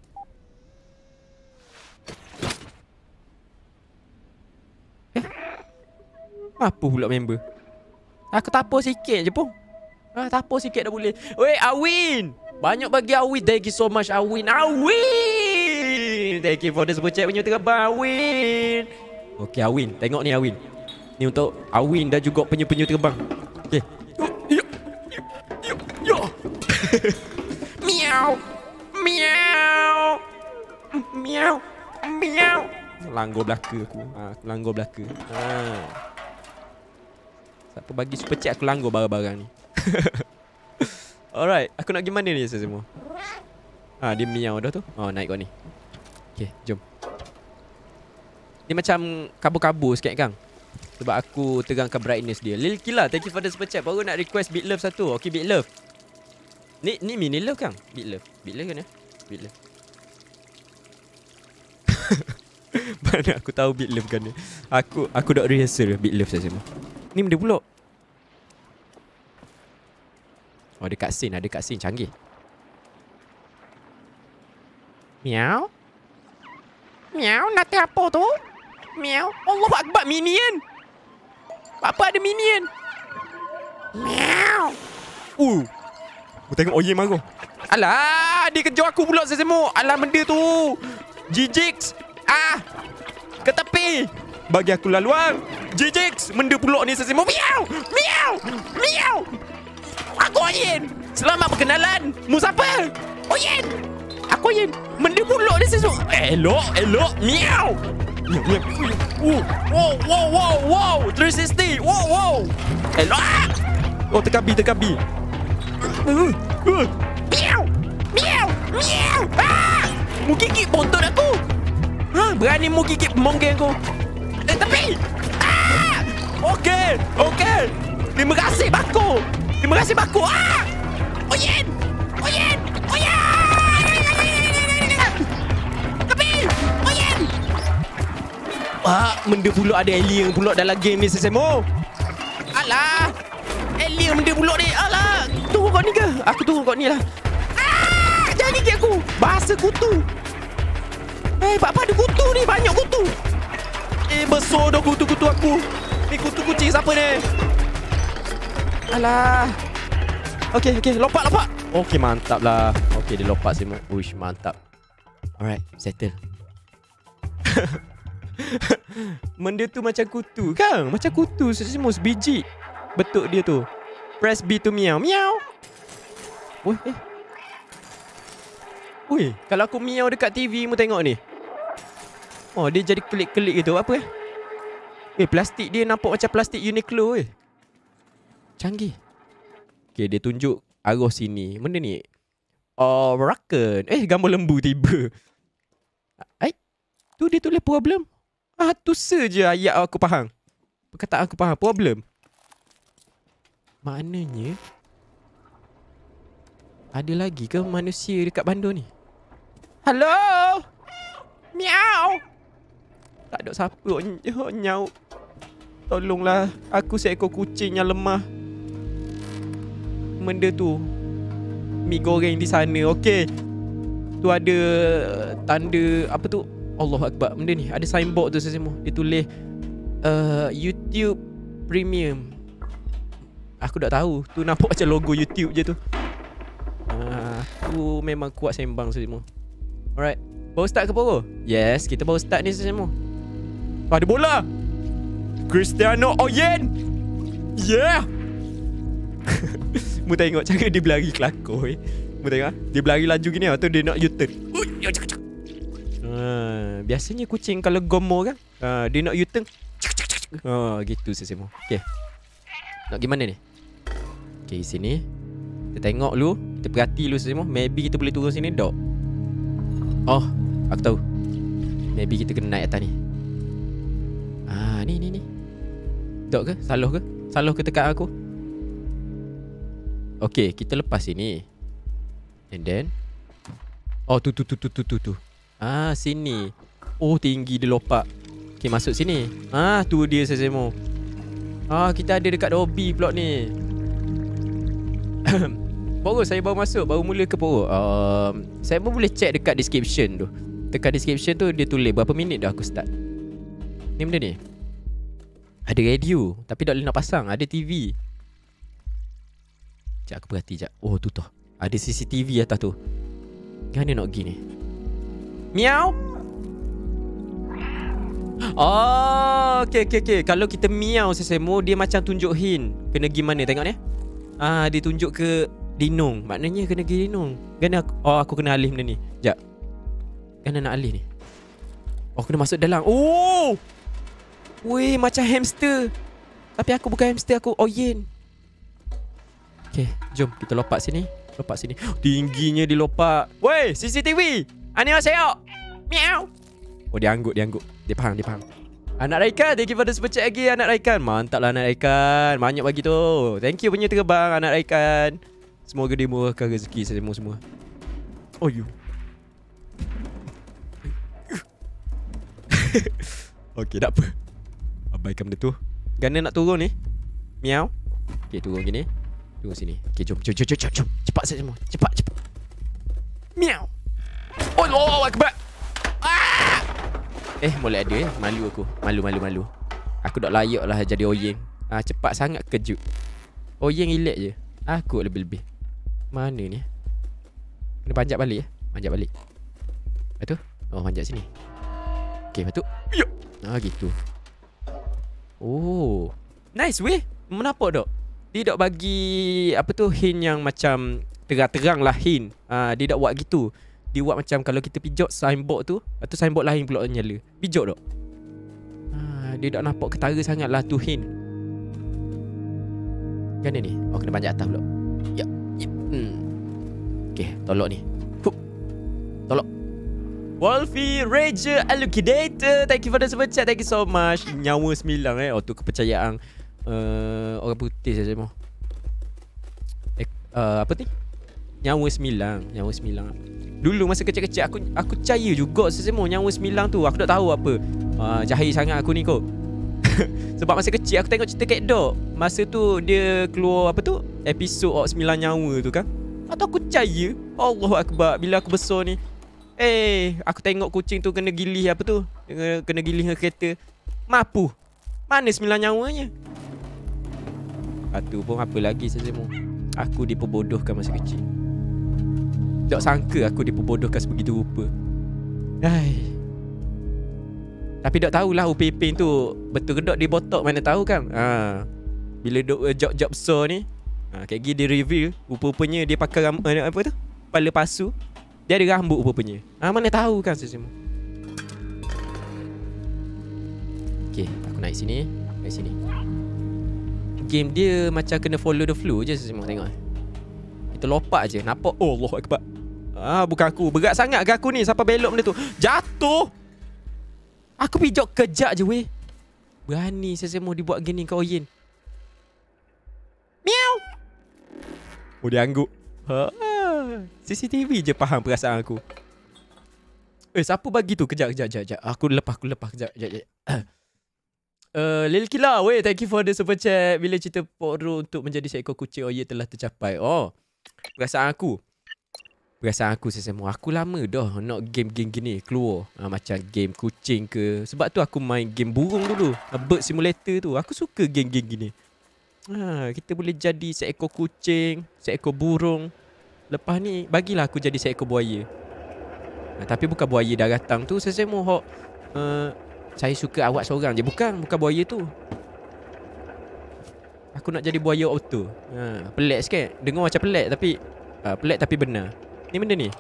Eh? Apa pula member? Aku tapau sikit je pun. Ah, tapau sikit dah boleh. Weh, Awin. Banyak bagi Awin. Thank you so much Awin. Awin. Thank you for the super chat punya terbang Awin. Okay Awin. Tengok ni Awin. Ni untuk Awin dan juga penyu-penyu terbang. Okay. Yo, yo, yo, yo. Miau. Miau. Miau. Miau. Langgar belaka aku. Ha, aku langgar belaka. Ha. Siapa bagi super chat aku langgar barang-barang ni. Alright, aku nak pergi mana ni semua? Ha, dia miau dah tu. Oh, naik kau ni. Okay, jom. Dia macam kabur-kabur sikit kan? Sebab aku terangkan brightness dia. Lil Kila, thank you for the super chat. Baru nak request Big Love satu. Okay, Big Love. Ni ni mini love kan? Big Love. Big Love kan ya? Big Love. Mana aku tahu Big Love kan ni. Aku aku dah rehearsal Big Love saja. Ni benda pula. Oh, ada cutscene, ada cutscene canggih. Miau. Miau, nak apa tu? Miau. Allahu akbar, minion. Apa ada minion? Miau. Uh. Aku tengok Oye marah. Alah, dia kejar aku pula sesemu. Alah benda tu. Jijix. Ah. Ke tepi. Bagi aku laluan. Jijix, benda pula ni sesemu. Miau. Miau. Miau. Aku Oyin. Selamat berkenalan. Mu siapa? Oyin. Aku Oyin. Benda pula ni sesemu. Elok, elok. Miau. Miau, miau. Uh. Wow, wow, wow, wow. three sixty. Wow, wow. Elok. Oh, terkabi, terkabi. Uh, uh. Miau. Miau. Miau. Ah! Mu gigit bontot aku. Ha, berani mu gigit monggeng aku. Eh, tapi. Ah! Okey, okey. Terima kasih Baku. Terima kasih Baku. Ah! Oyin. Oyin. Oyin. Tapi. Oyin. Ah, benda pula ada alien pula dalam game ni sesemo. Alah. Alien benda pula ni. Alah. Tunggu kau ni ke? Aku tunggu kau ni lah. Ah, jangan gigit aku. Bahasa kutu. Eh, apa ada kutu ni? Banyak kutu. Eh, besar dah kutu-kutu aku. Ni kutu kucing siapa ni? Alah. Okey, okey. Lompat, lompat. Okey, mantap lah. Okey, dia lompat semua. Uish, mantap. Alright, settle. Benda tu macam kutu kan? Macam kutu semua sebiji. Betul dia tu. Press B to meow. Meow. Weh, eh. Weh, kalau aku meow dekat T V mu tengok ni. Oh, dia jadi klik-klik gitu. Apa eh? Eh, plastik dia nampak macam plastik Uniqlo eh. Canggih. Okay, dia tunjuk arah sini. Benda ni. Oh, raken. Eh, gambar lembu tiba. Eh, tu dia tulis problem. Ah, tu saja ayat aku faham. Perkataan aku faham. Problem. Maknanya ada lagi ke manusia dekat bandar ni? Hello? Miau. Tak ada siapa nyau. Tolonglah. Aku seekor kucing yang lemah. Benda tu mi goreng di sana. Okey. Tu ada tanda apa tu? Allah Akbar. Benda ni ada signboard tu semua. Dia tulis uh, YouTube Premium. Aku tak tahu. Tu nampak macam logo YouTube je tu. uh, Aku memang kuat sembang semua. Alright. Baru start ke Poro? Yes, kita baru start ni semua. Oh, ada bola. Cristiano Oyen. Yeah. Mu tengok cara dia berlari kelakor eh. Mu tengok dia berlari laju gini atau dia nak U-turn. Ha, biasanya kucing kalau gomor kan, ha, dia nak U-turn. Ha, gitu semua. Okey. Nak gimana ni? Okey, sini. Kita tengok dulu, kita perhati dulu semua. Maybe kita boleh turun sini, dok. Oh, aku tahu. Maybe kita kena naik atas ni. Ah, ni ni ni. Dok ke? Salah ke? Salah ke tekan aku? Okay, kita lepas sini. And then oh, tu tu tu tu tu tu tu. Ah, sini. Oh, tinggi dia lompat. Okay, masuk sini. Ah, tu dia sesemo. Ah, kita ada dekat lobby pula ni. Poro, saya baru masuk. Baru mula ke Poro. um, Saya pun boleh check dekat description tu. Dekat description tu dia tulis berapa minit dah aku start. Ni benda ni. Ada radio, tapi tak boleh nak pasang. Ada T V. Sekejap aku perhati sekejap. Oh, tu tu. Ada C C T V atas tu. Mana nak pergi ni? Miau. Oh, okay, okay, okay. Kalau kita miau sesemo, dia macam tunjuk hint. Kena pergi mana, tengok ni. Ah, dia tunjuk ke Dinong. Maknanya kena pergi Dinong. Kena aku, oh, aku kena alih benda ni. Sekejap. Kena nak alih ni. Oh, kena masuk dalam. Oh! Weh, macam hamster. Tapi aku bukan hamster, aku Oyen. Okay, jom kita lompat sini. Lompat sini. Tingginya dia lompat. Weh, C C T V. Annyeonghaseyo. Miau. Oh, dia anggut, dia anggut. Dia faham, dia faham. Anak Raikan, thank you for the super chat lagi Anak Raikan. Mantap lah Anak Raikan. Banyak bagi tu. Thank you punya terbang Anak Raikan. Semoga dia murahkan rezeki semua-semua. Oh, you. Okay, tak apa. Abaikan benda tu. Gana nak turun ni. Miau. Okay, turun gini. Turun sini. Okay, jom, jom, jom, jom, jom. Cepat saja semua. Cepat, cepat. Miau. Oh, Allahu Akbar. Ah! Eh, boleh ada eh. Malu aku. Malu, malu, malu. Aku tak layak lah jadi Oyeng. Ah, cepat sangat kejut. Oyeng relax je. Aku lebih-lebih. Mana ni? Kena panjat balik eh. Panjat balik. Lepas tu? Oh, panjat sini. Okay, lepas tu. Yup. Ah, gitu. Oh, nice weh. Menampak tak? Dia tak bagi apa tu hint yang macam terang-terang lah hint. Ah, dia tak buat gitu. Dia buat macam kalau kita pijak signboard tu, atau signboard lain pula nyala. Pijak tak? Ah, dia tak nampak ketara sangat lah tu hint. Kan ni? Oh, kena panjat atas pula. Ya. Yep. Hmm. Okay, tolak ni. Hup. Tolak. Wolfie Ranger Allocator, thank you for the super chat. Thank you so much. Nyawa sembilan eh. Oh, tu kepercayaan uh, orang putih saja mau. Eh, uh, apa ni? Nyawa semilang, nyawa semilang. Dulu masa kecil-kecil aku aku percaya juga sesemo nyawa semilang tu. Aku tak tahu apa. Uh, jahil sangat aku ni kot. Sebab masa kecil aku tengok cerita Cat Dog. Masa tu dia keluar apa tu? Episod sembilan nyawa tu kan. Atau aku percaya. Allahu Akbar. Bila aku besar ni. Eh, aku tengok kucing tu kena gilih apa tu? Kena, kena gilih dengan kereta. Mapu. Mana sembilan nyawanya? Lepas tu pun apa lagi sesemo. Aku diperbodohkan masa kecil. Tak sangka aku diperbodohkan sebegitu rupa. Hai. Tapi tak tahulah Upepin tu betul ke tak dia botak, mana tahu kan. Ha. Bila duk uh, job-job besar ni, ha, kayak gini dia reveal rupa-rupanya dia pakai ram, uh, apa tu? Kepala pasu. Dia ada rambut rupa-rupanya. Ha, mana tahu kan sesama. Okey, aku naik sini, naik sini. Game dia macam kena follow the flow je sesama, tengok. Kita lompat je, nampak. Oh, Allahu Akbar. Ah, bukan aku. Berat sangat ke aku ni sampai belok benda tu. Jatuh. Aku pijak kejap je weh. Berani sesama dibuat gini kau Oyen. Miau. Oh, dia angguk. Ha. C C T V je faham perasaan aku. Eh, siapa bagi tu? Kejap, kejap, kejap, kejap. Aku lepas, aku lepas. Kejap, kejap, kejap. Uh, Lil Kila, weh, thank you for the super chat. Bila cerita Poro untuk menjadi seekor kucing Oyen telah tercapai. Oh, perasaan aku. Perasaan aku sesama. Aku lama dah nak game-game gini keluar. Ha, macam game kucing ke. Sebab tu aku main game burung dulu. Bird Simulator tu. Aku suka game-game gini. Ha, kita boleh jadi seekor kucing, seekor burung. Lepas ni, bagilah aku jadi seekor buaya. Ha, tapi bukan buaya daratan tu sesama. Hok, uh, saya suka awak seorang je. Bukan, bukan buaya tu. Aku nak jadi buaya auto. Ha, pelik sikit. Dengar macam pelik tapi uh, pelik tapi benar. Ni benda ni.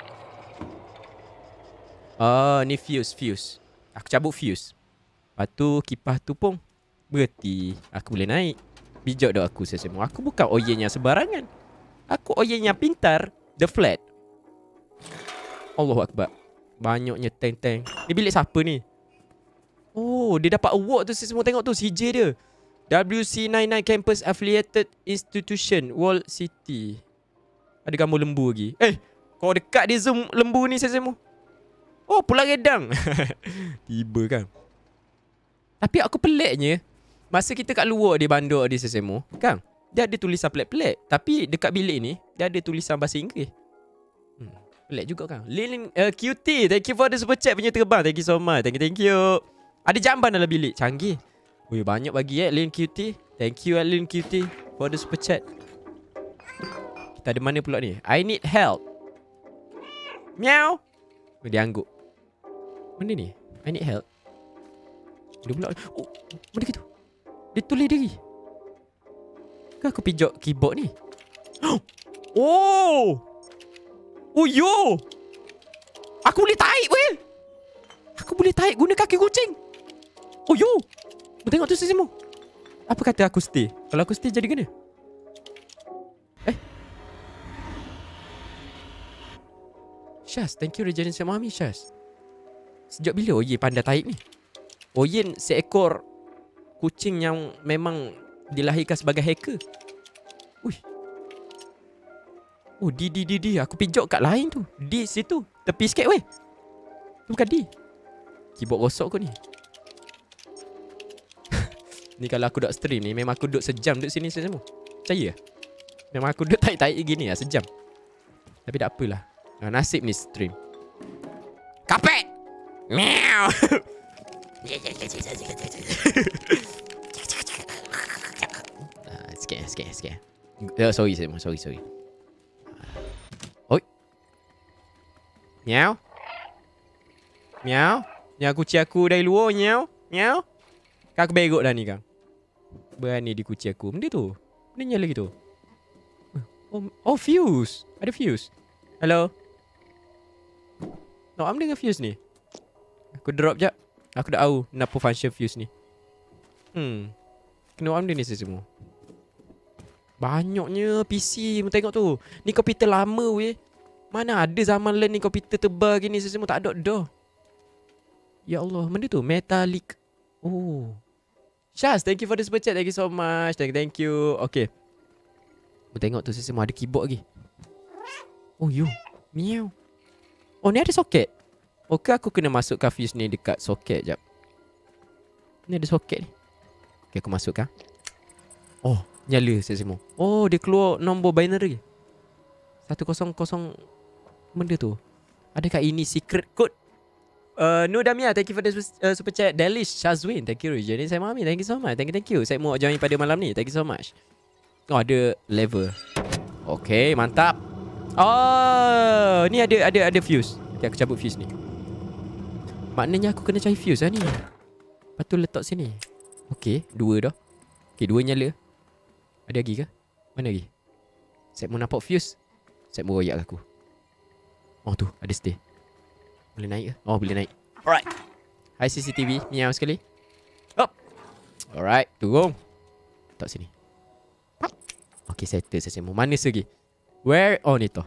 Oh, ni fuse, fuse. Aku cabut fuse. Lepas tu kipas tu pun berhenti. Aku boleh naik. Bijak dah aku sesama. Aku bukan Oyen yang sembarangan. Aku Oyen yang pintar. The Flat. Allahu Akbar. Banyaknya tank-tank. Ni bilik siapa ni? Oh, dia dapat award tu sesama. Tengok tu C J dia. W C sembilan puluh sembilan Campus Affiliated Institution Wall City. Ada gambar lembu lagi. Eh, kau dekat dia zoom lembu ni sesama. Oh, pulang redang. Tiba kan. Tapi aku peliknya, masa kita kat luar di bandar dia sesama, kan? Dia ada tulisan pelik-pelik. Tapi dekat bilik ni, dia ada tulisan bahasa Inggeris. Hmm, pelik juga kan. Lilin uh, Q T, thank you for the super chat punya terbang. Thank you so much. Thank you, thank you. Ada jamban dalam bilik. Canggih. Ui, banyak bagi eh Lin Q T. Thank you Lin Q T for the super chat. Kita ada mana pula ni? I need help. Meow. Oh, dia angguk. Mana ni? I need help. Dia pula. Oh, mana gitu? Dia tulis diri. Kan aku pijak keyboard ni. Oh. Oh yo. Aku boleh taik weh. Aku boleh taik guna kaki kucing. Oh yo. Tengok tu sesama. Apa kata aku stay? Kalau aku stay jadi kena? Eh. Syaz, thank you Rejenin Semami Syaz. Sejak bila Oyen pandai taik ni? Oyen seekor kucing yang memang dilahirkan sebagai hacker. Ui. Oh, D, D, D, D. Aku pijak kat lain tu. D situ. Tepi sikit weh. Tu bukan D. Keyboard rosak kau ni. Ni kalau aku duduk stream ni, memang aku duduk sejam duduk sini semua. Percaya? Memang aku duduk taik-taik gini lah, sejam. Tapi tak apalah. Nah, nasib ni stream. Kapek! Meow! uh, sikit, sikit, sikit. Oh, sorry, sorry, sorry, sorry. Oi. Meow. Meow. Yang kucing aku dari luar, meow. Meow. Kan aku berok dah ni kan. Berani di kucing aku. Benda tu. Benda nyala gitu. Oh, oh fuse. Ada fuse. Hello. No, am dengan fuse ni. Aku drop jap. Aku dah tahu kenapa function fuse ni. Hmm. Kena am dia ni semua. Banyaknya P C. Tengok tu. Ni komputer lama weh. Mana ada zaman lain ni komputer tebal gini semua. Tak ada dah. Ya Allah. Benda tu. Metallic. Oh. Syaz, thank you for the super chat. Thank you so much. Thank you, thank you. Okay. Tengok tu semua ada keyboard lagi. Oh yo. Meow. Oh ni ada soket. Okey aku kena masukkan fuse ni dekat soket jap. Ni ada soket ni. Okey aku masukkan. Oh nyala semua. Oh dia keluar nombor binary. seratus benda tu. Adakah ini secret code? Uh, Nur Damia, thank you for the uh, super chat. Delish Shazwin, thank you. Jadi saya Mami, thank you so much. Thank you, thank you. Saya mau join pada malam ni. Thank you so much. Oh, ada level. Okay, mantap. Oh, ni ada ada ada fuse. Okay, aku cabut fuse ni. Maknanya aku kena cari fuse lah ni. Lepas tu letak sini. Okay, dua dah. Okay, dua nyala. Ada lagi ke? Mana lagi? Saya mau nampak fuse. Saya mau royak aku. Oh tu, ada stay. Boleh naik ke? Oh boleh naik. Alright. Hai C C T V, miau sekali. Up. Alright, turun. Tak sini. Okay, settle saya mau. Mana lagi? Where? Oh ni tu.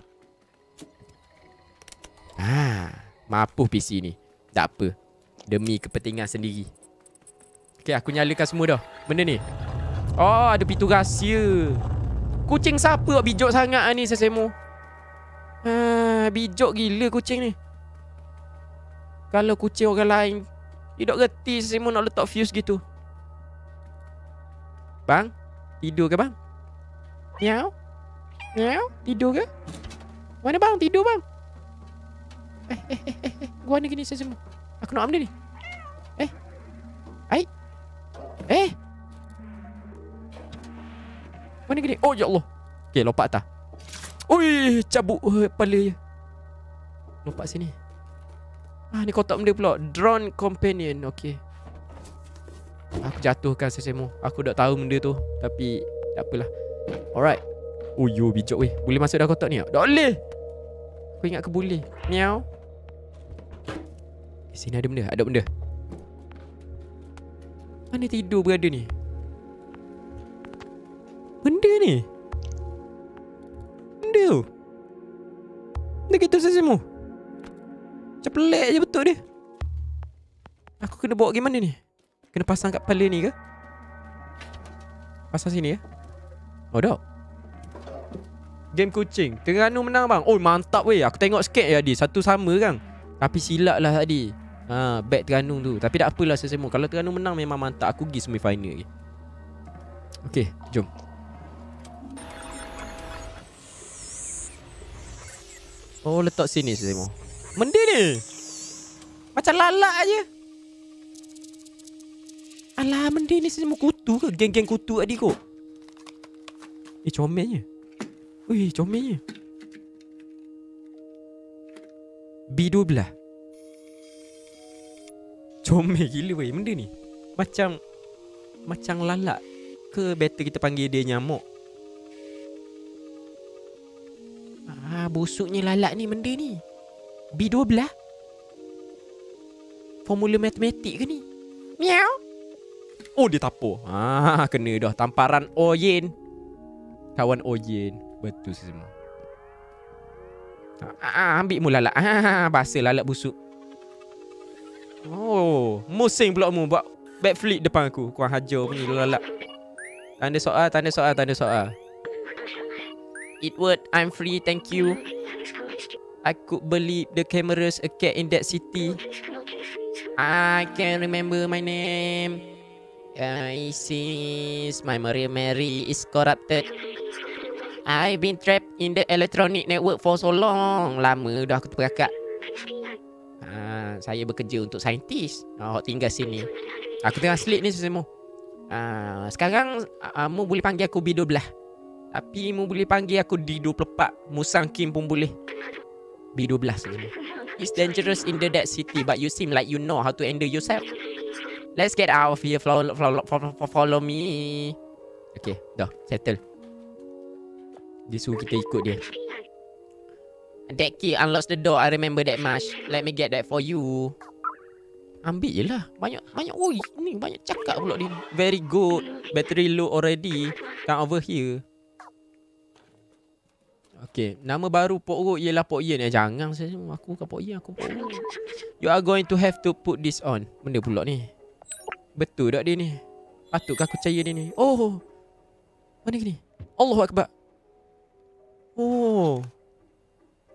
Ah, mapuh P C ni. Tak apa. Demi kepentingan sendiri. Okay, aku nyalakan semua dah. Benda ni. Oh, ada pintu rahsia. Kucing siapa buat bijak sangat ni saya mau. Ah, bijak gila kucing ni. Kalau kucing orang lain, dia tak reti semua nak letak fuse gitu. Bang, tidur ke bang? Miau? Miau? Tidur ke? Mana bang? Tidur bang? Eh, eh, eh, eh, eh. Gua ni gini semua. Aku nak ambil ni. Eh. Ai. Eh. Mana gini? Oh ya Allah. Okay, lompat atas. Ui, cabut uh, kepala je. Lompat sini. Ah, ni kotak benda pula. Drone companion. Okay. Aku jatuhkan sesemu. Aku dah tahu benda tu. Tapi tak apalah. Alright. Oh yo, bijak weh. Boleh masuk dah kotak ni tak? Tak boleh. Aku ingat ke boleh. Miau. Di sini ada benda. Ada benda. Mana tidur berada ni? Benda ni. Benda tu. Benda gitu sesemu. Macam pelik je betul dia. Aku kena bawa gimana ni? Kena pasang kat kepala ni ke? Pasang sini ya? Oh tak. Game kucing Terengganu menang bang. Oh mantap weh. Aku tengok sikit je tadi. Satu sama kan. Tapi silap lah tadi. Ha, back Terengganu tu. Tapi tak apalah sesemu. Kalau Terengganu menang memang mantap. Aku pergi semi final lagi. Okay, jom. Oh letak sini sesemu. Benda ni macam lalak je. Alah, benda ni semua kutu ke? Geng-geng kutu tadi kot. Eh, comelnya. Ui, comelnya. B dua belas. Comel gila weh benda ni. Macam Macam lalak ke better kita panggil dia nyamuk? Ah, busuknya lalak ni benda ni. B dua belas. Formula matematik ke ni? Miau. Oh dia tapur. Ah, kena dah. Tamparan Oyen. Kawan Oyen. Betul semua. Ah, ambil mu lalak. Ah, bahasa lalak busuk. Oh, musing pula mu buat backflip depan aku. Kau hajar punya lalak. Tanda soal, tanda soal, tanda soal. Edward, I'm free, thank you. I could believe the cameras a cat in that city. I can remember my name. I see my Maria Mary is corrupted. I've been trapped in the electronic network for so long. Lama dah aku terperakak. Ha, saya bekerja untuk saintis. Oh, tinggal sini. Aku tengah sleep ni semua. Ha, sekarang uh, mu boleh panggil aku B dua belas. Tapi mu boleh panggil aku D dua puluh empat. Musang Kim pun boleh. B dua belas semua. It's dangerous in the dead city, but you seem like you know how to handle yourself. Let's get out of here. Follow, follow, follow, follow me. Okay, dah settle. Dia suruh kita ikut dia. That key unlocks the door. I remember that much. Let me get that for you. Ambil je lah. Banyak, banyak. Oi, ni banyak cakap pula dia. Very good. Battery low already. Come over here. Okay, nama baru Pok Ro ialah Pok Yen. Eh, jangan saya. Aku bukan Pok Yen, aku Pok Ro. You are going to have to put this on. Benda pula ni. Betul tak dia ni? Patutkah aku percaya dia ni? Oh. Mana ni? Allahu Akbar. Oh.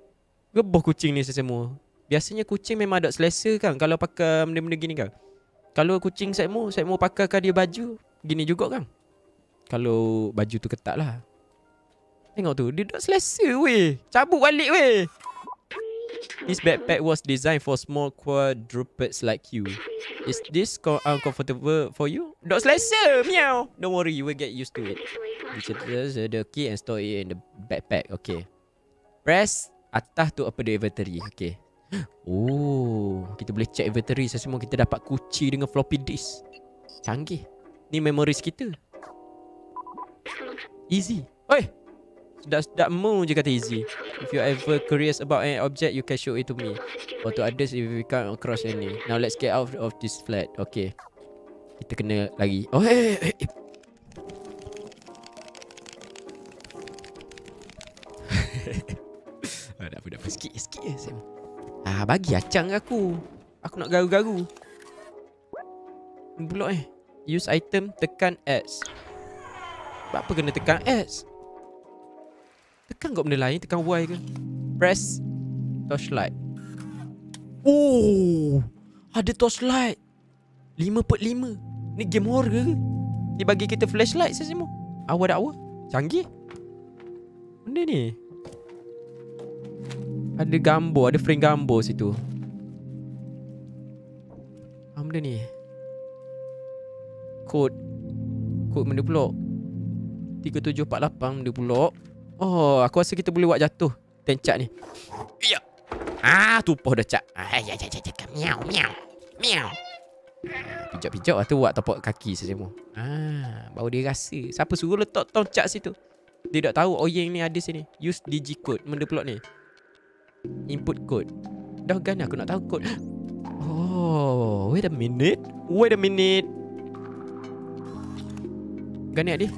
Geboh kucing ni semua. Biasanya kucing memang ada selesa kan kalau pakai benda-benda gini kan. Kalau kucing saya mau, saya mau pakaikan dia baju gini juga kan. Kalau baju tu ketat lah. Tengok tu, dia tak selesa weh. Cabut balik weh. This backpack was designed for small quadrupeds like you. Is this uncomfortable for you? Tak selesa, meow. Don't worry, you will get used to it. Just the key and store it in the backpack. Okay. Press atas to open the inventory. Okay. Oh, kita boleh check inventory semua. Kita dapat kunci dengan floppy disk. Canggih. Ni memories kita. Easy. Oi. Sedap-sedapmu je kata easy. If you ever curious about an object, you can show it to me. Or to others if you come across any. Now let's get out of this flat. Okay. Kita kena lagi. Oh, hey, hey, hey. ah, dah apa, dah apa. Sikit, sikit je saya. Ah, bagi acang aku. Aku nak garu-garu. Pula eh. Use item, tekan X. Apa kena tekan X? Tekan kot benda lain, tekan Y ke? Press torchlight. Oh, ada torchlight lima per lima. Ni game horror ke? Dia bagi kita flashlight semua. Awal dakwa. Canggih benda ni. Ada gambar, ada frame gambar situ. Apa benda ni? Kod. Kod benda pula tiga tujuh empat lapan benda pula. Oh, aku rasa kita boleh buat jatuh tencak ni. Ya. Ah, tupoh dah cak. Ah, ya ya ya ya. Miau miau. Miau. Pijak-pijak lah tu buat tapak kaki semua. Ah, baru dia rasa. Siapa suruh letak toncak situ? Dia tak tahu oyeng ni ada sini. Use digicode benda pula ni. Input code. Dah kan aku nak tahu kod. Oh, wait a minute. Wait a minute. Gani dia.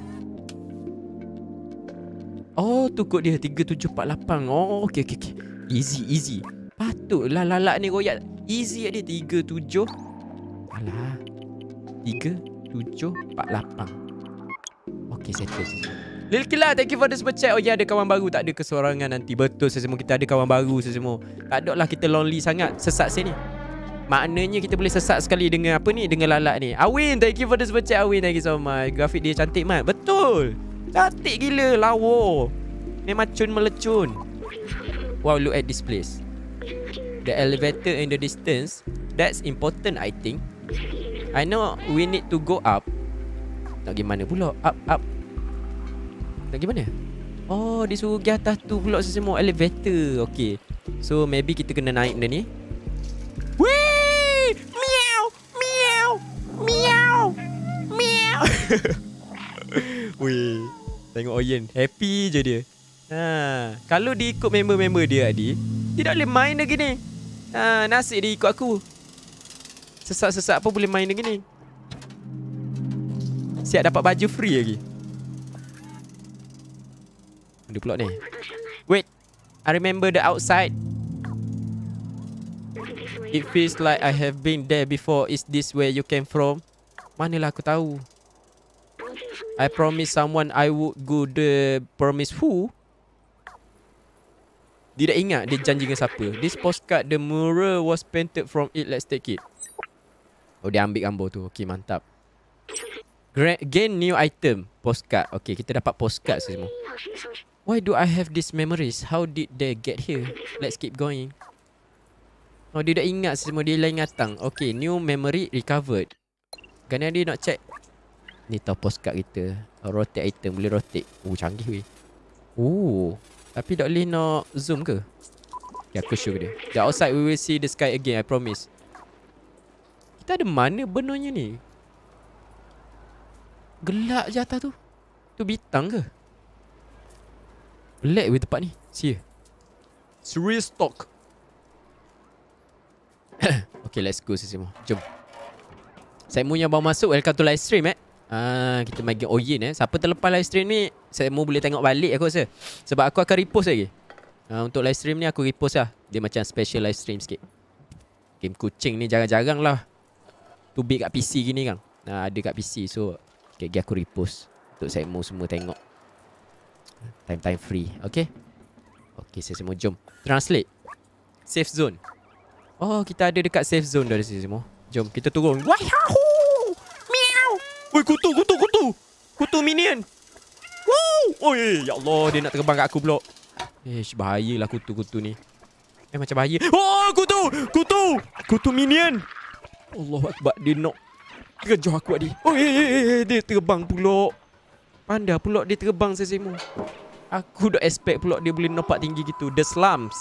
Oh, tu kod dia tiga tujuh empat lapan. Oh, okey okey okey. Easy easy. Patutlah lalak ni royak. Easy dia tiga tujuh. Alah. tiga tujuh empat lapan. Okey, settle. Lil Kila, thank you for the super chat. Oh ya, ada kawan baru, tak ada kesorangan nanti. Betul semua, kita ada kawan baru semua. Tak ada lah kita lonely sangat sesat sini. Maknanya kita boleh sesat sekali dengan apa ni, dengan lalak ni. Awin, thank you for the super chat. Awin, thank you so much. Grafik dia cantik mat. Betul. Cantik gila, lawa. Memang cun melecun. Wow, look at this place. The elevator in the distance. That's important, I think. I know we need to go up. Nak gimana pula? Up, up. Nak gimana? Oh, dia suruh pergi atas tu pula semua elevator. Okay. So, maybe kita kena naik benda ni. Wee! Meow! Meow! Meow! Meow! Weh. Tengok Oyen, happy je dia. Ha, kalau dia ikut member-member dia Adi, dia tak boleh main lagi ni. Ha, nasib dia ikut aku. Sesak-sesak apa boleh main lagi ni. Siap dapat baju free lagi. Dia pula ni. Wait, I remember the outside. It feels like I have been there before. Is this where you came from? Manalah aku tahu. I promise someone I would go the promise who? Dia tak ingat dia janji dengan siapa. This postcard, the mural was painted from it. Let's take it. Oh, dia ambil gambar tu. Okay, mantap. Gain new item. Postcard. Okay, kita dapat postcard semua. Why do I have these memories? How did they get here? Let's keep going. Oh, dia dah ingat semua. Dia lain ngatang. Okay, new memory recovered. Kan dia nak check. Ni tahu postcard kita. Rotate item. Boleh rotate. Oh, canggih weh. Oh, tapi tak boleh nak zoom ke? Okay, aku show dia. The outside we will see the sky again, I promise. Kita ada mana benarnya ni? Gelap je atas tu. Tu bintang ke? Black weh tempat ni. See Serious talk. Okay, let's go semua. Jom. Saya mu yang baru masuk. Welcome to live stream eh. Ah, kita main game Oyen eh. Siapa terlepas live stream ni, saya mu boleh tengok balik aku rasa. Sebab aku akan repost lagi. Ah, untuk live stream ni aku repost lah. Dia macam special live stream sikit. Game kucing ni jarang-jarang lah tu big kat P C gini kan. Ah, ada kat P C. So okay, aku repost untuk saya mu semua tengok. Time-time free. Okay. Okay, saya semua jom translate. safe zone. Oh, kita ada dekat safe zone dari sini semua. Jom kita turun. Wahoo! Meow. Oi, kutu, kutu, kutu. Kutu minion. Wow. Oi, ya Allah, dia nak terbang kat aku pula. Eh, bahayalah kutu-kutu ni. Eh, macam bahaya. Oh, kutu, kutu. Kutu minion. Allahu akbar, dia nak kejar aku tadi. Oh, eh, eh, eh, dia terbang pula. Pandai pula dia terbang sesemu. Aku dah expect pula dia boleh nampak tinggi gitu. The slums.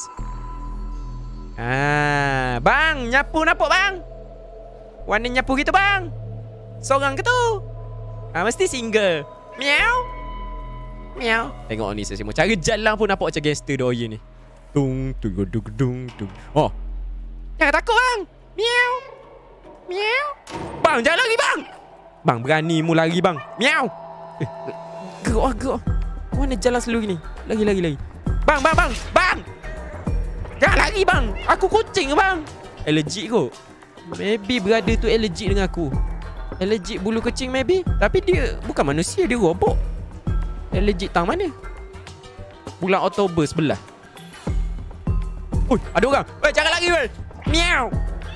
Ah, bang, nyapu nampak bang? Warna nyapu gitu bang? Seorang ke tu? Ah, mesti single. Meow. Meow. Tengok ni sesemu. Cara jalan pun nampak macam gangster doya ni. Tung tung dung dung dung. Oh. Jangan takut bang. Meow. Meow. Bang, jangan lari bang. Bang, berani mu lari bang. Meow. Eh, gerak gerak. Mana jalan slow gini? Lagi lagi lagi. Bang, bang, bang. Bang. Jangan lari bang. Aku kucing bang. Allergic kot. Maybe brother tu allergic dengan aku. Allergic bulu kucing maybe. Tapi dia bukan manusia, dia robot. Allergic tang mana? Bulan Oktober sebelah. Oi, ada orang. Weh, jangan lari weh. Meow.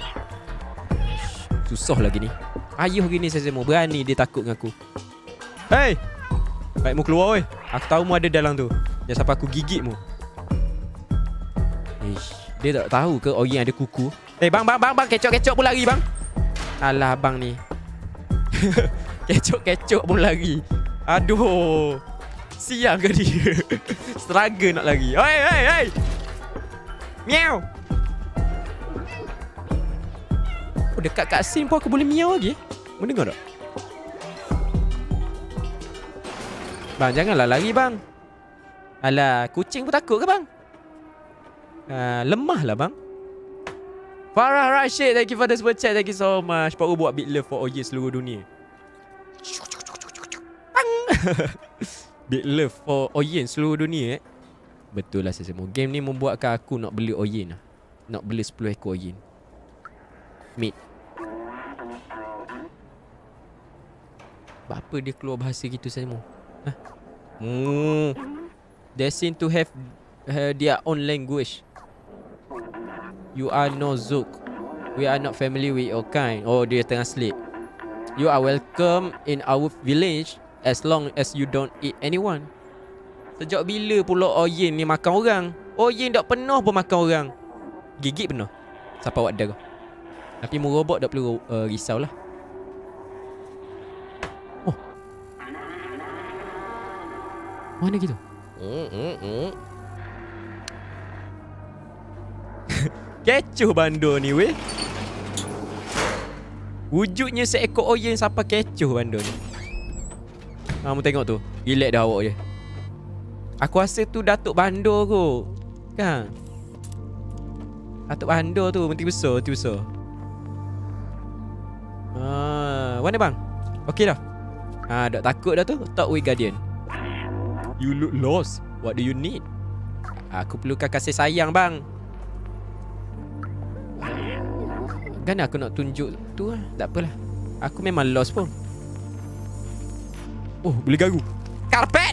Susah lagi ni. Ayuh gini saya semua. Berani dia takut dengan aku. Hey. Baik mu keluar weh. Aku tahu mu ada dalam tu. Jangan sampai aku gigit mu. Ish, dia tak tahu ke orang ada kuku. Eh, hey, bang, bang, bang, bang. Kecok-kecok pun lari bang. Alah bang ni. Kecok-kecok pun lari. Aduh. Siang ke dia. Struggle nak lari. Hei, hei, hei. Meow. Oh, dekat kat scene pun aku boleh meow lagi. Mendengar tak? Bang, janganlah lari bang. Alah, kucing pun takut ke bang? Uh, lemah lah bang. Farah Rashid, thank you for the super chat. Thank you so much. Baru buat big love for O Y seluruh dunia. Big love for O Y seluruh dunia eh. Betul lah semua. Game ni membuatkan aku nak beli O Y lah. Nak beli sepuluh ekor O Y. Mate. Apa dia keluar bahasa gitu semua? Hah? Hmm. They seem to have uh, their own language. You are no Zook. We are not familiar with your kind. Oh, dia tengah sleep. You are welcome in our village as long as you don't eat anyone. Sejak bila pula Oyen ni makan orang? Oyen tak penuh pun makan orang. Gigit penuh. Siapa awak dah kau? Tapi mu robot tak perlu uh, risaulah. Oh. Mana gitu? Mm, mm, mm. Kecoh bandar ni weh. Wujudnya seekor Oyen sampai kecoh bandar ni. Kamu tengok tu. Relax dah awak je. Aku rasa tu Datuk Bandar kot. Kan? Datuk Bandar tu Menteri besar, Menteri besar. Ah, mana bang? Okey dah. Ah, tak takut dah tu. Talk with Guardian. You look lost. What do you need? Aku perlukan kasih sayang bang. Kan aku nak tunjuk tu lah. Tak apalah. Aku memang lost pun. Oh, boleh garu. Karpet.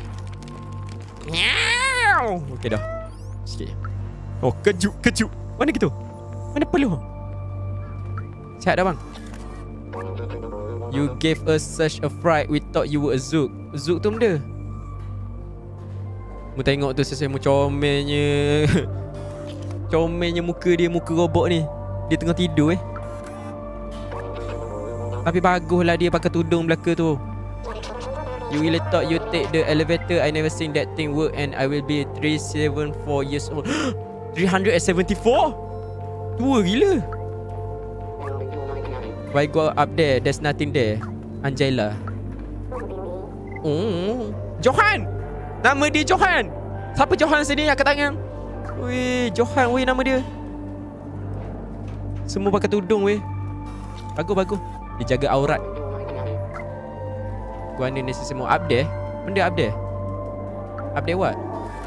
Meow. Okey dah. Sikit. Oh, kejut, kejut. Mana gitu? Mana peluh? Sihat dah bang. You gave us such a fright. We thought you were a Zook. Zook tu benda. Mu tengok tu sesuai mu comelnya. Comelnya muka dia, muka robot ni. Dia tengah tidur eh. Tapi baguslah dia pakai tudung belaka tu. You really thought you take the elevator? I never seen that thing work and I will be three seventy-four years old. three seventy-four? Tua gila. Why go up there? There's nothing there. Angela. Oh, Johan. Nama dia Johan. Siapa Johan sini angkat tangan? Weh, Johan weh nama dia. Semua pakai tudung weh. Bagus bagus. Dia jaga aurat. Gua ni nasi semua up there. Benda up there. Up there what?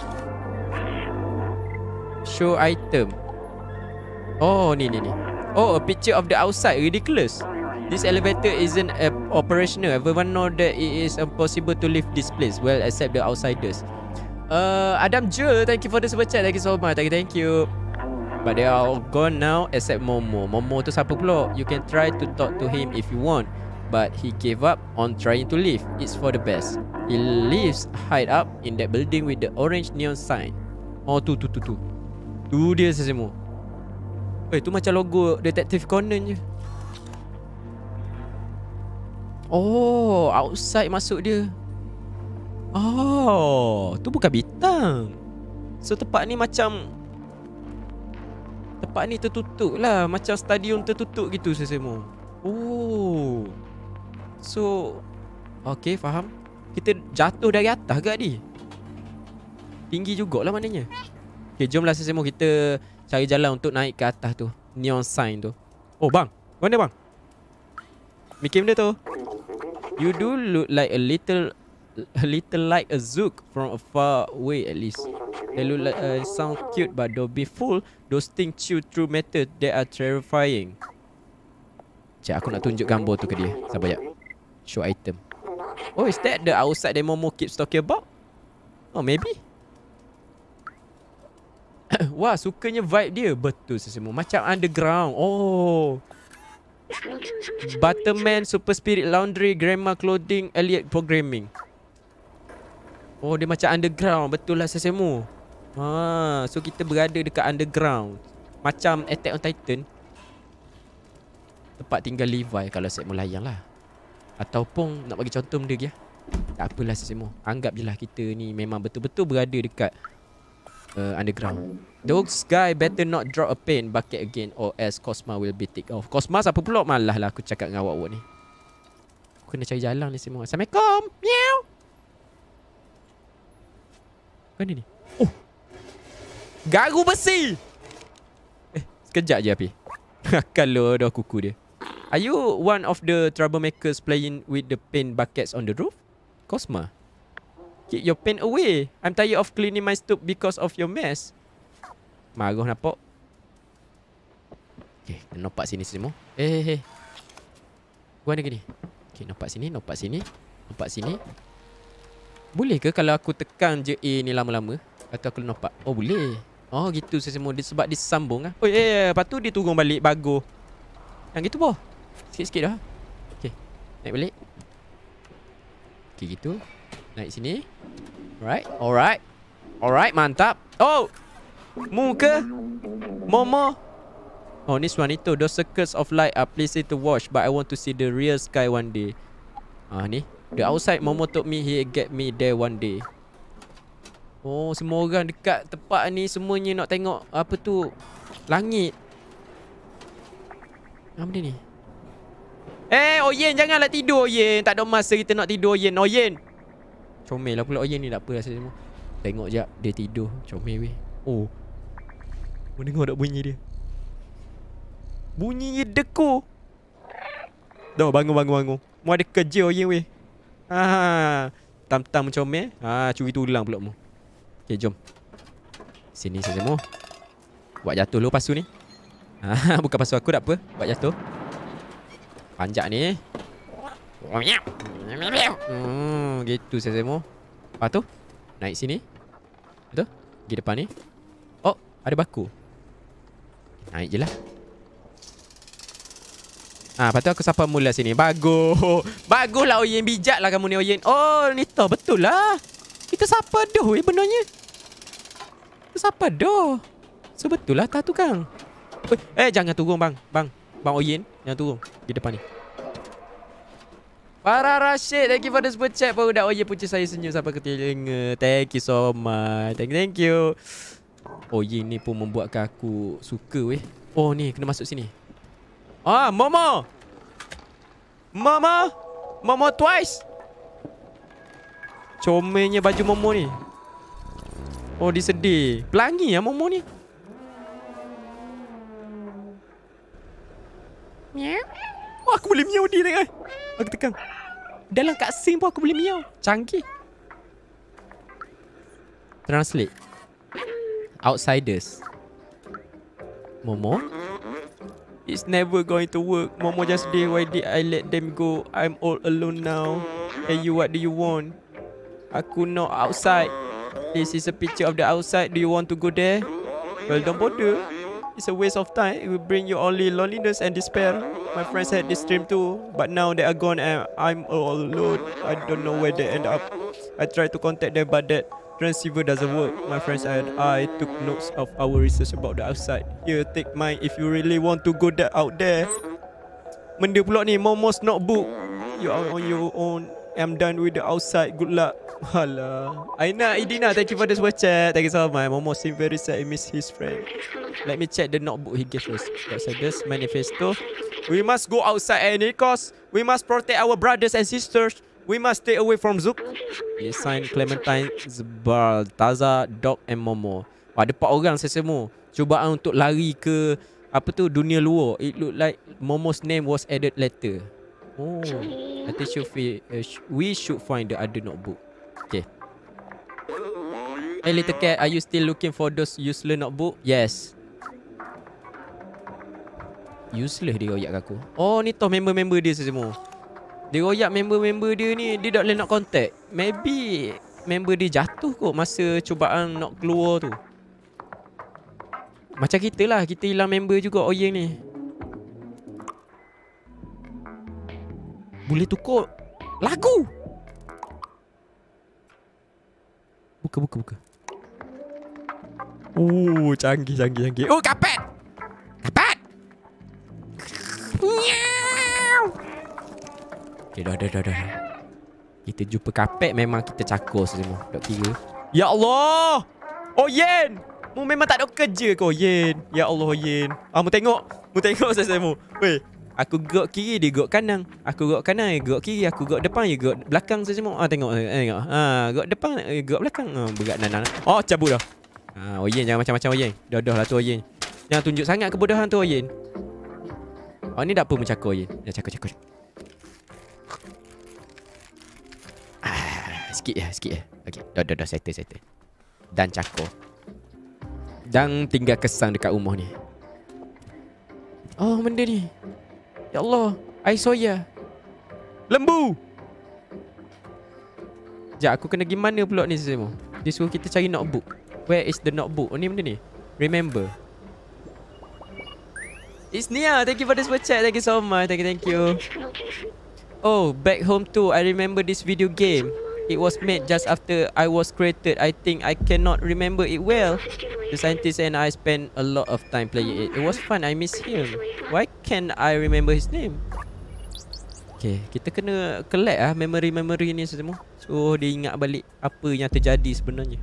Show item. Oh ni ni ni. Oh, a picture of the outside. Ridiculous. This elevator isn't uh, operational. Everyone know that it is impossible to leave this place. Well, except the outsiders. Uh, Adam Jul, thank you for the super chat. Thank you so much. Thank you, thank you. But they are all gone now except Momo. Momo tu siapa pula? You can try to talk to him if you want, but he gave up on trying to leave. It's for the best. He lives hide up in that building with the orange neon sign. Oh tu tu tu tu. Tu dia Sesemo. Eh tu macam logo Detective Conan je. Oh, outside masuk dia. Oh, tu bukan bintang. So tempat ni macam, tempat ni tertutup lah, macam stadium tertutup gitu Sesemo. Oh, so okay, faham. Kita jatuh dari atas ke ni? Tinggi jugalah maknanya. Okay, jomlah Sesemo kita cari jalan untuk naik ke atas tu, neon sign tu. Oh bang, mana bang? Mikim dia tu. You do look like a little A little like a zook from a far away at least. They look like uh, sound cute, but don't be fooled. Those things chew through metal. They are terrifying. Cik, aku nak tunjuk gambar tu ke dia. Sabar jap. Show item. Oh, is that the outside that Momo keeps talking about? Oh, maybe. Wah, sukanya vibe dia. Betul Sesemo. Macam underground. Oh. Butterman, Super Spirit Laundry, Grandma Clothing, Elliot Programming. Oh, dia macam underground. Betul lah Sesemo. Ha, so kita berada dekat underground. Macam Attack on Titan. Tempat tinggal Levi kalau set melayang lah. Ataupun nak bagi contoh benda dia. Tak apalah Sesemo. Anggap je lah kita ni memang betul-betul berada dekat uh, underground. Those guy better not drop a paint bucket again, or else Cosma will be ticked off. Cosma siapa pula? Malah lah aku cakap dengan awak-awak ni. Aku kena cari jalan ni semua. Assalamualaikum. Meow. Mana ni? Oh, garu besi. Eh, sekejap je api. Kalau dah kuku dia. Are you one of the troublemakers playing with the paint buckets on the roof? Cosma, keep your paint away. I'm tired of cleaning my stoop because of your mess. Marah nampak. Okay, nampak sini semua. Eh, eh, eh. Gua ada gini. Okay, nampak sini, nampak sini, nampak sini. Boleh ke kalau aku tekan je A ni lama-lama? Atau aku nampak? Oh, boleh. Oh, gitu semua. Dia sebab dia sambung lah. Oh, eh, eh, lepas tu dia turun balik. Bagus. Yang gitu boh. Sikit-sikit dah. Okay, naik balik. Okay, gitu. Naik sini. Alright, alright. Alright, mantap. Oh, muka Momo. Oh, this one itu. Those circles of light are pleasing to watch, but I want to see the real sky one day. Ah, ni. The outside Momo told me he get me there one day. Oh, semua orang dekat tempat ni semuanya nak tengok apa tu, langit. Apa benda ni? Eh, Oyen, janganlah tidur Oyen. Tak ada masa kita nak tidur Oyen. Oyen. Comel lah pula Oyen ni, tak apa rasa semua. Tengok jap dia tidur. Comel weh. Oh, mau dengar tak bunyi dia? Bunyinya deku. Dah bangun bangun bangun. Mau ada kerja Oyen weh. Ha, tam-tam comel. Ha, curi tulang pula mu. Okay, jom. Sini semua. Buat jatuh dulu pasu ni. Ha, bukan pasu aku, tak apa. Buat jatuh. Panjat ni. Hmm, gitu semua. Lepas tu naik sini. Betul? Pergi depan ni. Oh, ada baku. Naik je lah. Ah, lepas tu aku sapa mula sini. Bagus. Baguslah Oyen. Bijak lah kamu ni Oyen. Oh, ni tau betul lah. Kita sapa doh eh benarnya. Kita sapa doh. So betul lah tak tukang. Eh, jangan turun bang. Bang. Bang Oyen. Jangan turun. Di depan ni. Para Rashid, thank you for the super chat. Baru dah Oyen punca saya senyum sampai ke telinga. Thank you so much. Thank you, thank you. Oyen ni pun membuatkan aku suka weh. Oh ni, kena masuk sini. Ah, Momo. Mama. Momo twice. Comelnya baju Momo ni. Oh, dia sedih. Pelangi lah Momo ni. Miau. Oh, aku boleh miau dia tengok. Aku tekan. Dalam cutscene pun aku boleh miau. Canggih. Translate. Outsiders. Momo. It's never going to work. Momo just did. Why did I let them go? I'm all alone now. Hey you, what do you want? Aku not outside. This is a picture of the outside. Do you want to go there? Well, don't bother. It's a waste of time. It will bring you only loneliness and despair. My friends had this dream too, but now they are gone and I'm all alone. I don't know where they end up. I tried to contact them, but that transceiver doesn't work. My friends and I took notes of our research about the outside. Here, take mine if you really want to go that out there. Benda pula ni, Momo's notebook. You are on your own. I'm done with the outside. Good luck. Alah. Aina, Idina, thank you for the super chat. Thank you so much. Momo seemed very sad. He missed his friend. Let me check the notebook he gave us. That's this manifesto. We must go outside at any cost. We must protect our brothers and sisters. We must stay away from Zook. He signed Clementine, Zbal, Taza, Doc and Momo. Ada empat orang sesama. Cubaan untuk lari ke apa tu, dunia luar. It look like Momo's name was added later. Oh, I think should we, uh, sh we should find the other notebook. Okay. Hey little cat, are you still looking for those useless notebook? Yes. Useless dia royak aku. Oh, ni toh member-member dia semua. Dia royak member-member dia ni. Dia tak boleh nak contact. Maybe member dia jatuh kot masa cubaan nak keluar tu. Macam kita lah, kita hilang member juga Oyeng ni. Boleh tukar lagu. Buka, buka, buka. Oh, canggih, canggih, canggih. Oh, kapet. Kapet. Okay, dah, dah, dah, dah. Kita jumpa kapet, memang kita cakor semua. Dok kira. Ya Allah. Oh, Yen. Mu memang tak ada kerja kau, Yen. Ya Allah, Yen. Ah, mu tengok. Mu tengok saya mu. Weh. Aku gerak kiri, dia gerak kanan. Aku gerak kanan, dia gerak kiri. Aku gerak depan, dia gerak belakang saya semua. Ah, tengok, tengok. Ah, gerak depan, dia gerak belakang. Ah, berat nanan. Oh, cabut dah. Ah, Oyen jangan macam-macam Oyen. Dah dah lah tu Oyen. Jangan tunjuk sangat kebodohan tu Oyen. Oh, ni tak apa mencakar Oyen. Dah cakar-cakar. Ah, sikit ya, sikit ya. Okey, dah dah dah settle settle. Dan cakar. Dan tinggal kesan dekat rumah ni. Oh, benda ni. Ya Allah, air soya. Lembu. Sekejap, aku kena pergi mana pula ni semua? Dia suruh kita cari notebook. Where is the notebook? Oh, ni benda ni. Remember. It's Nia. Thank you for the super chat. Thank you so much. Thank you, thank you. Oh, back home too. I remember this video game. It was made just after I was created. I think I cannot remember it well. The scientist and I spent a lot of time playing it. It was fun. I miss him. Why can't I remember his name? Okay, kita kena collect ah memory-memory ni semua. So dia ingat balik apa yang terjadi sebenarnya.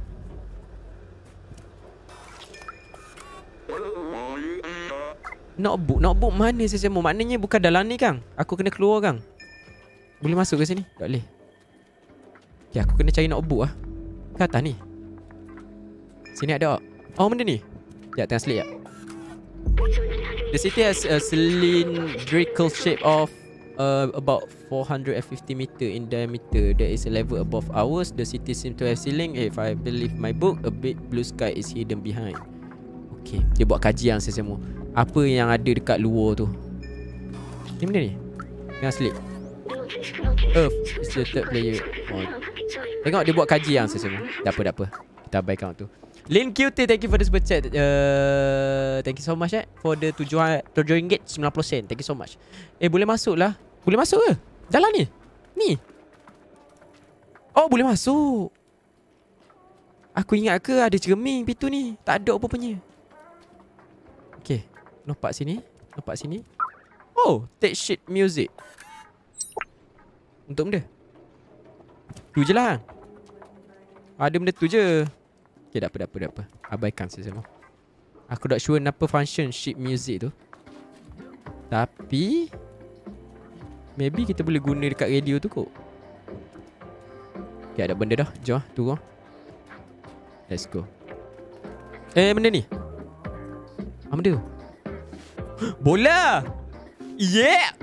Notebook, notebook mana semua? Maknanya bukan dalam ni kang. Aku kena keluar kang. Boleh masuk ke sini? Tak boleh. Okay, aku kena cari notebook ah. Ke atas ni. Sini ada tak? Oh, benda ni. Sekejap, tengah slip tak? The city has a cylindrical shape of uh, about four hundred fifty meter in diameter. There is a level above ours. The city seems to have ceiling. If I believe my book, a big blue sky is hidden behind. Okay, dia buat kajian semua. Apa yang ada dekat luar tu. Ni benda ni. Tengah slip. Earth is the third player. Oh. Tengok dia buat kajian semua. Tak apa, tak apa. Kita abaikan tu. Lin Q T, thank you for the super chat. Uh, thank you so much eh for the tujuh ringgit sembilan puluh sen. Thank you so much. Eh, boleh masuk lah. Boleh masuk ke? Dalam ni. Ni. Oh, boleh masuk. Aku ingat ke ada cermin pintu ni. Tak ada apa-apanya. Okay, nampak sini. Nampak sini. Oh, take sheet music. Untuk benda tu je lah. Ada benda tu je. Okay, tak apa, tak apa, tak apa. Abaikan semua. Aku tak sure apa function sheet music tu. Tapi maybe kita boleh guna dekat radio tu kot. Okay, ada benda dah. Jom lah, turun. Let's go. Eh, benda ni. Apa benda tu? Bola. Yeah.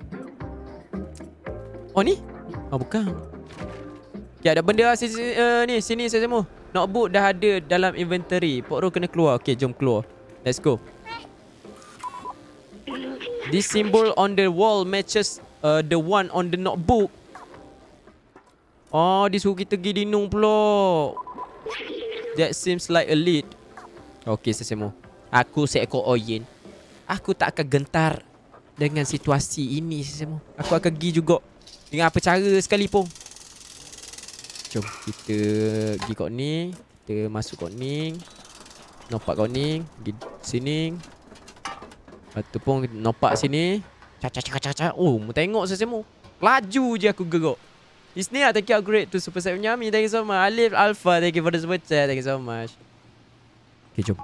Oh, ni? Oh, bukan. Okay, ada benda lah sini, uh, ni, sini saya semua. Notebook dah ada dalam inventory. Pok Ro kena keluar. Okay, jom keluar. Let's go. This symbol on the wall matches uh, the one on the notebook. Oh, dia suruh kita pergi dinung pula. That seems like a lead. Okay, saya semua. Aku seekor Oyen. Aku tak akan gentar dengan situasi ini semua. Aku akan pergi juga dengan apa cara sekalipun. Jom kita pergi kat ni. Kita masuk kat ni. Nopak kat ni. Pergi sini. Lepas tu pun nopak sini. Caca-caca-caca. Oh, mu tengok sesemu. Laju je aku gerak. Isnia, thank you upgrade to Super Set Nyami. Thank you so much. Alif Alpha, thank you for the super chat. Thank you so much. Okay, jom.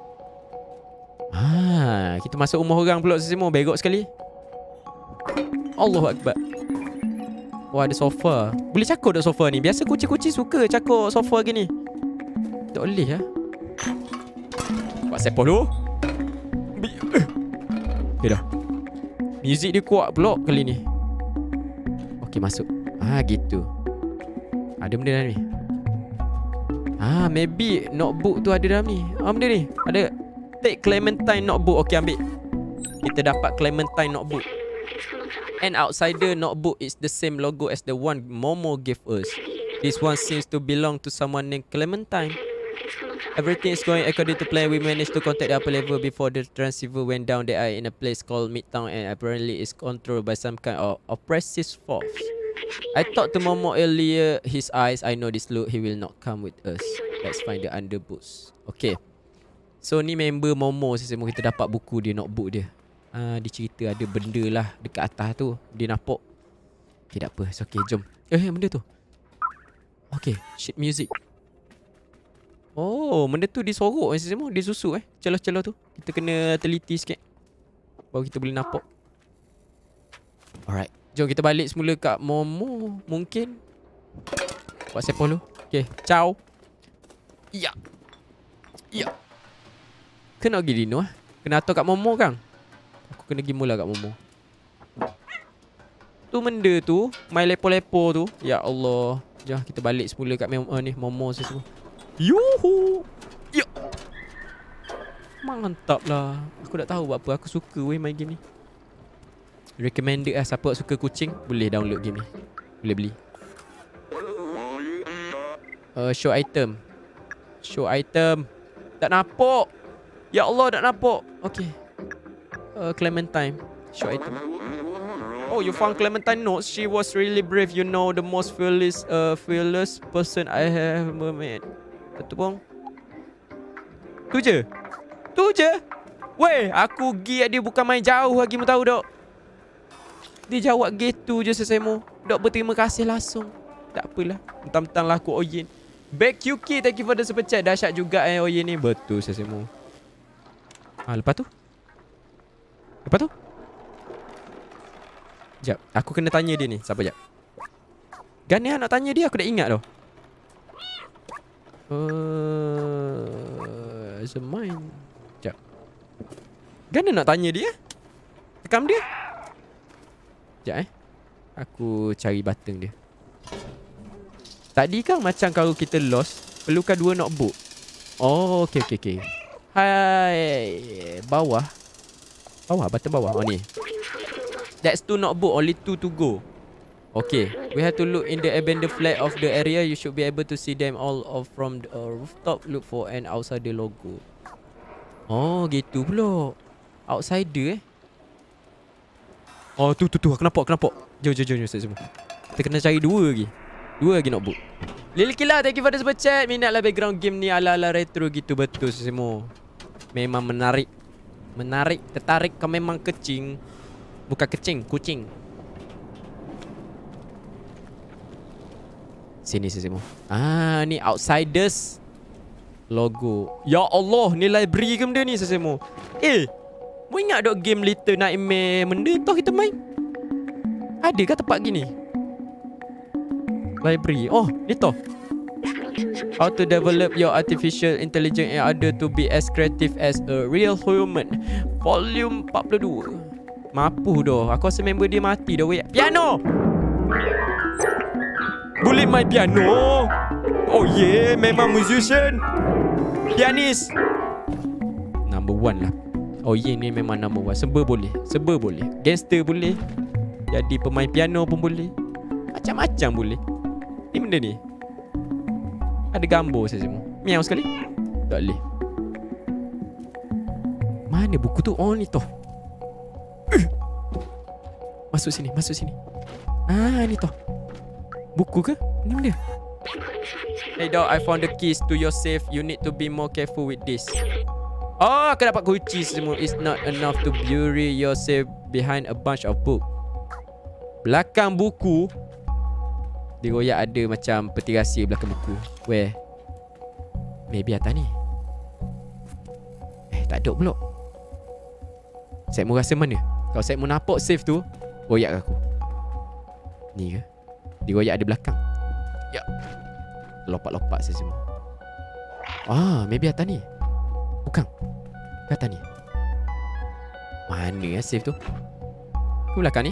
Ah, kita masuk rumah orang pula sesemu. Begok sekali. Allahu Akbar. Wah, ada sofa. Boleh cakap tak sofa ni? Biasa kucing-kucing suka cakap sofa gini. Tak boleh lah. Buat sepah dulu. Okay dah. Muzik dia kuat pula kali ni. Okay, masuk. Ah, gitu. Ada benda dalam ni. Ah, maybe notebook tu ada dalam ni. Ah, benda ni. Ada. Take Clementine notebook. Okay, ambil. Kita dapat Clementine notebook. And outsider notebook is the same logo as the one Momo gave us. This one seems to belong to someone named Clementine. Everything is going according to plan. We managed to contact the upper level before the transceiver went down. They are in a place called Midtown and apparently is controlled by some kind of oppressive force. I talked to Momo earlier. His eyes, I know this look. He will not come with us. Let's find the underboots. Okay. So ni member Momo sesama kita dapat buku dia, notebook dia. Ah, dia cerita ada benda lah dekat atas tu. Dia nampak. Okay, tak apa. So, okay, jom. Eh, benda tu. Okay, shit music. Oh, benda tu disorok sesama. Dia susuk eh. Celah-celah tu. Kita kena teliti sikit. Baru kita boleh nampak. Alright. Jom kita balik semula kat Momo. Mungkin. Buat sepah dulu. Okay, ciao. Ya. Ya. Kena pergi Dino lah. Kena atur kat Momo kan? Aku kena pergi mula kat Momo. Tu benda tu. Main lepo-lepo tu. Ya Allah. Jom kita balik semula kat Momo ni. Momo semua. Yuhu. Ya. Mantap lah. Aku tak tahu buat apa. Aku suka weh main game ni. Recommended lah. Siapa suka kucing boleh download game ni. Boleh beli. uh, Show item. Show item. Tak nampak. Ya Allah, tak nampak. Okay. uh, Clementine. Show item. Oh, you found Clementine notes. She was really brave. You know, the most fearless uh, fearless person I have ever met. Betul bang. Tu je. Tu je. Weh, aku pergi dia bukan main jauh lagi. Mu tahu tak? Dia jawab gitu je sesemu. Dok berterima kasih langsung. Tak apalah. Mentang-mentang lah aku Oyen. Back Yuki, thank you for the super chat. Dahsyat juga eh Oyen ni. Betul sesemu. Ah, lepas tu? Lepas tu? Sekejap. Aku kena tanya dia ni. Siapa sekejap? Gania nak tanya dia. Aku dah ingat tau. Uh, as a mind. Sekejap. Gana nak tanya dia. Rekam dia. Sekejap eh. Aku cari button dia. Tadi kan macam kalau kita lost, perlukan dua notebook. Oh, okay, okay, okay. Hai. Bawah. Bawah, button bawah. Oh ni. That's two notebook. Only two to go. Okay, we have to look in the abandoned flat of the area. You should be able to see them all of from the uh, rooftop. Look for an outsider logo. Oh, gitu pula. Outsider eh. Oh, tu tu tu. Aku nampak, aku nampak. Jom, jom, jom, jom semua. Kita kena cari dua lagi. Dua lagi notebook. Lil Kila, thank you for the super chat. Minat lah background game ni ala-ala retro gitu. Betul semua. Memang menarik. Menarik, tertarik. Kau memang kecing. Bukan kecing, kucing. Sini semua. Ah, ni Outsiders logo. Ya Allah, ni library ke benda ni semua. Eh, mu ingat dok game Little Nightmare benda tu kita main? Ada ke tempat gini? Library. Oh, ni tu. How to develop your artificial intelligence and other to be as creative as a real human. Volume empat puluh dua. Mapuh dah. Aku rasa member dia mati dah weh. Piano. Boleh main piano. Oh yeah, memang musician. Pianis. Number one lah. Oh yeah, ni memang number one. Serba boleh. Serba boleh. Gangster boleh. Jadi pemain piano pun boleh. Macam-macam boleh. Ni benda ni. Ada gambar saya semua. Miau sekali. Tak boleh. Mana buku tu? Oh ni toh. Uh. Masuk sini, masuk sini. Ah ni toh. Buku ke? Ni benda. Hey dog, I found the keys to your safe. You need to be more careful with this. Oh, aku dapat kunci semua. It's not enough to bury your safe behind a bunch of book. Belakang buku dia royak ada macam peti rahsia belakang buku. Where? Maybe atas ni. Eh, tak ada pula. Saya mau rasa mana? Kalau saya mau nampak safe tu, royak aku. Ni ke? Dia royak ada belakang. Ya. Lompat-lompat saya semua. Ah, maybe atas ni. Bukan. Ke atas ni. Mana ya safe tu? Ke belakang ni?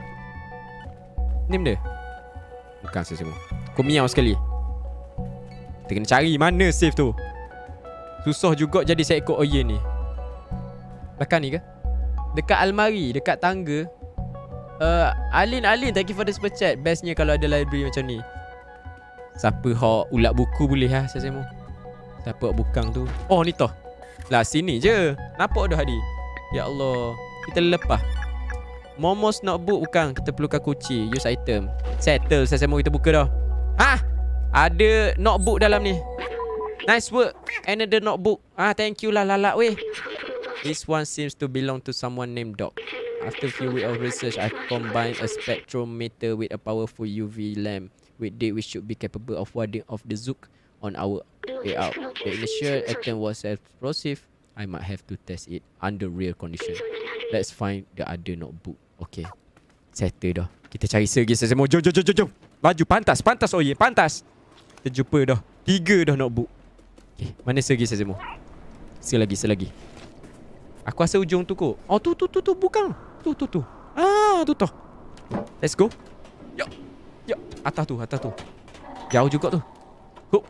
Ni benda? Bukan saya semua. Kau miau sekali. Kita kena cari mana safe tu. Susah juga jadi seekor oyen ni. Belakang ni ke? Dekat almari, dekat tangga. Uh, Alin, Alin, thank you for the super chat. Bestnya kalau ada library macam ni. Siapa hok ulat buku boleh lah saya semua. Siapa hok bukang tu? Oh ni toh. Lah sini je. Nampak dah Hadi. Ya Allah. Kita lepas. Momo's notebook bukan. Kita perlukan kunci. Use item. Settle saya semua, kita buka dah. Ha? Ada notebook dalam ni. Nice work. Another notebook. Ah, thank you lah lalak weh. This one seems to belong to someone named Doc. After a few weeks of research, I combined a spectrometer with a powerful U V lamp. With this, we should be capable of warding off the Zook on our way out. The initial attempt was explosive. I might have to test it under real condition. Let's find the other notebook. Okay. Settle dah. Kita cari sergi semua. Jom, jom, jom, jom, jom. Laju, pantas, pantas oh ye, pantas. Kita jumpa dah. Tiga dah notebook. Okay, mana sergi semua? Selagi, selagi. Aku rasa ujung tu kot. Oh, tu, tu, tu, tu, bukan. Tu, tu, tu. Ah, tu, tu. Let's go. Yuk. Yuk. Atas tu, atas tu. Jauh juga tu. Hup.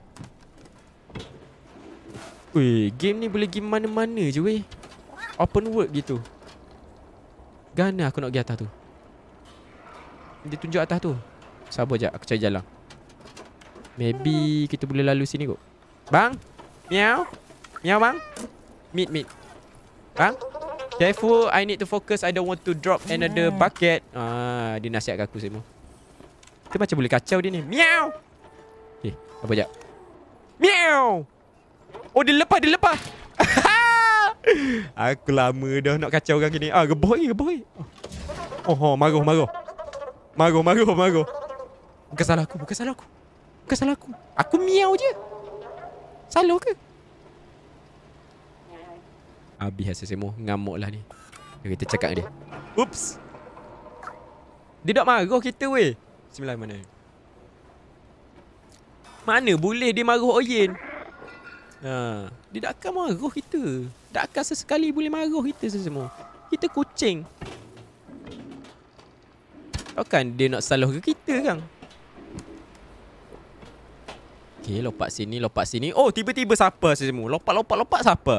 Weh, game ni boleh game mana-mana je weh. Open world gitu. Gana aku nak pergi atas tu. Dia tunjuk atas tu. Sabar je, aku cari jalan. Maybe kita boleh lalu sini kot. Bang? Miau? Miau bang? Meet, meet. Bang? Careful, I need to focus. I don't want to drop another bucket. Ah, dia nasihat aku semua. Kita macam boleh kacau dia ni. Miau! Okay, apa sekejap. Miau! Oh, dia lepas, dia lepas. Aku lama dah nak kacau orang gini. Ah, geboi, geboi. Oh, oh, maruh, maruh. Maruh, maruh, maruh. Bukan salah aku, bukan salah aku. Bukan salah aku. Aku miau je. Salah ke? Habis hasil semua. Ngamuk lah ni. Kita cakap dia. Oops. Dia tak marah kita weh. Bismillah mana? Mana boleh dia marah Oyen? Ha, dia tak akan marah kita. Tak akan sesekali boleh marah kita semua. Kita kucing. Takkan dia nak salah ke kita kan? Okay, lompat sini, lompat sini. Oh, tiba-tiba siapa semua? Lompat, lompat, lompat siapa?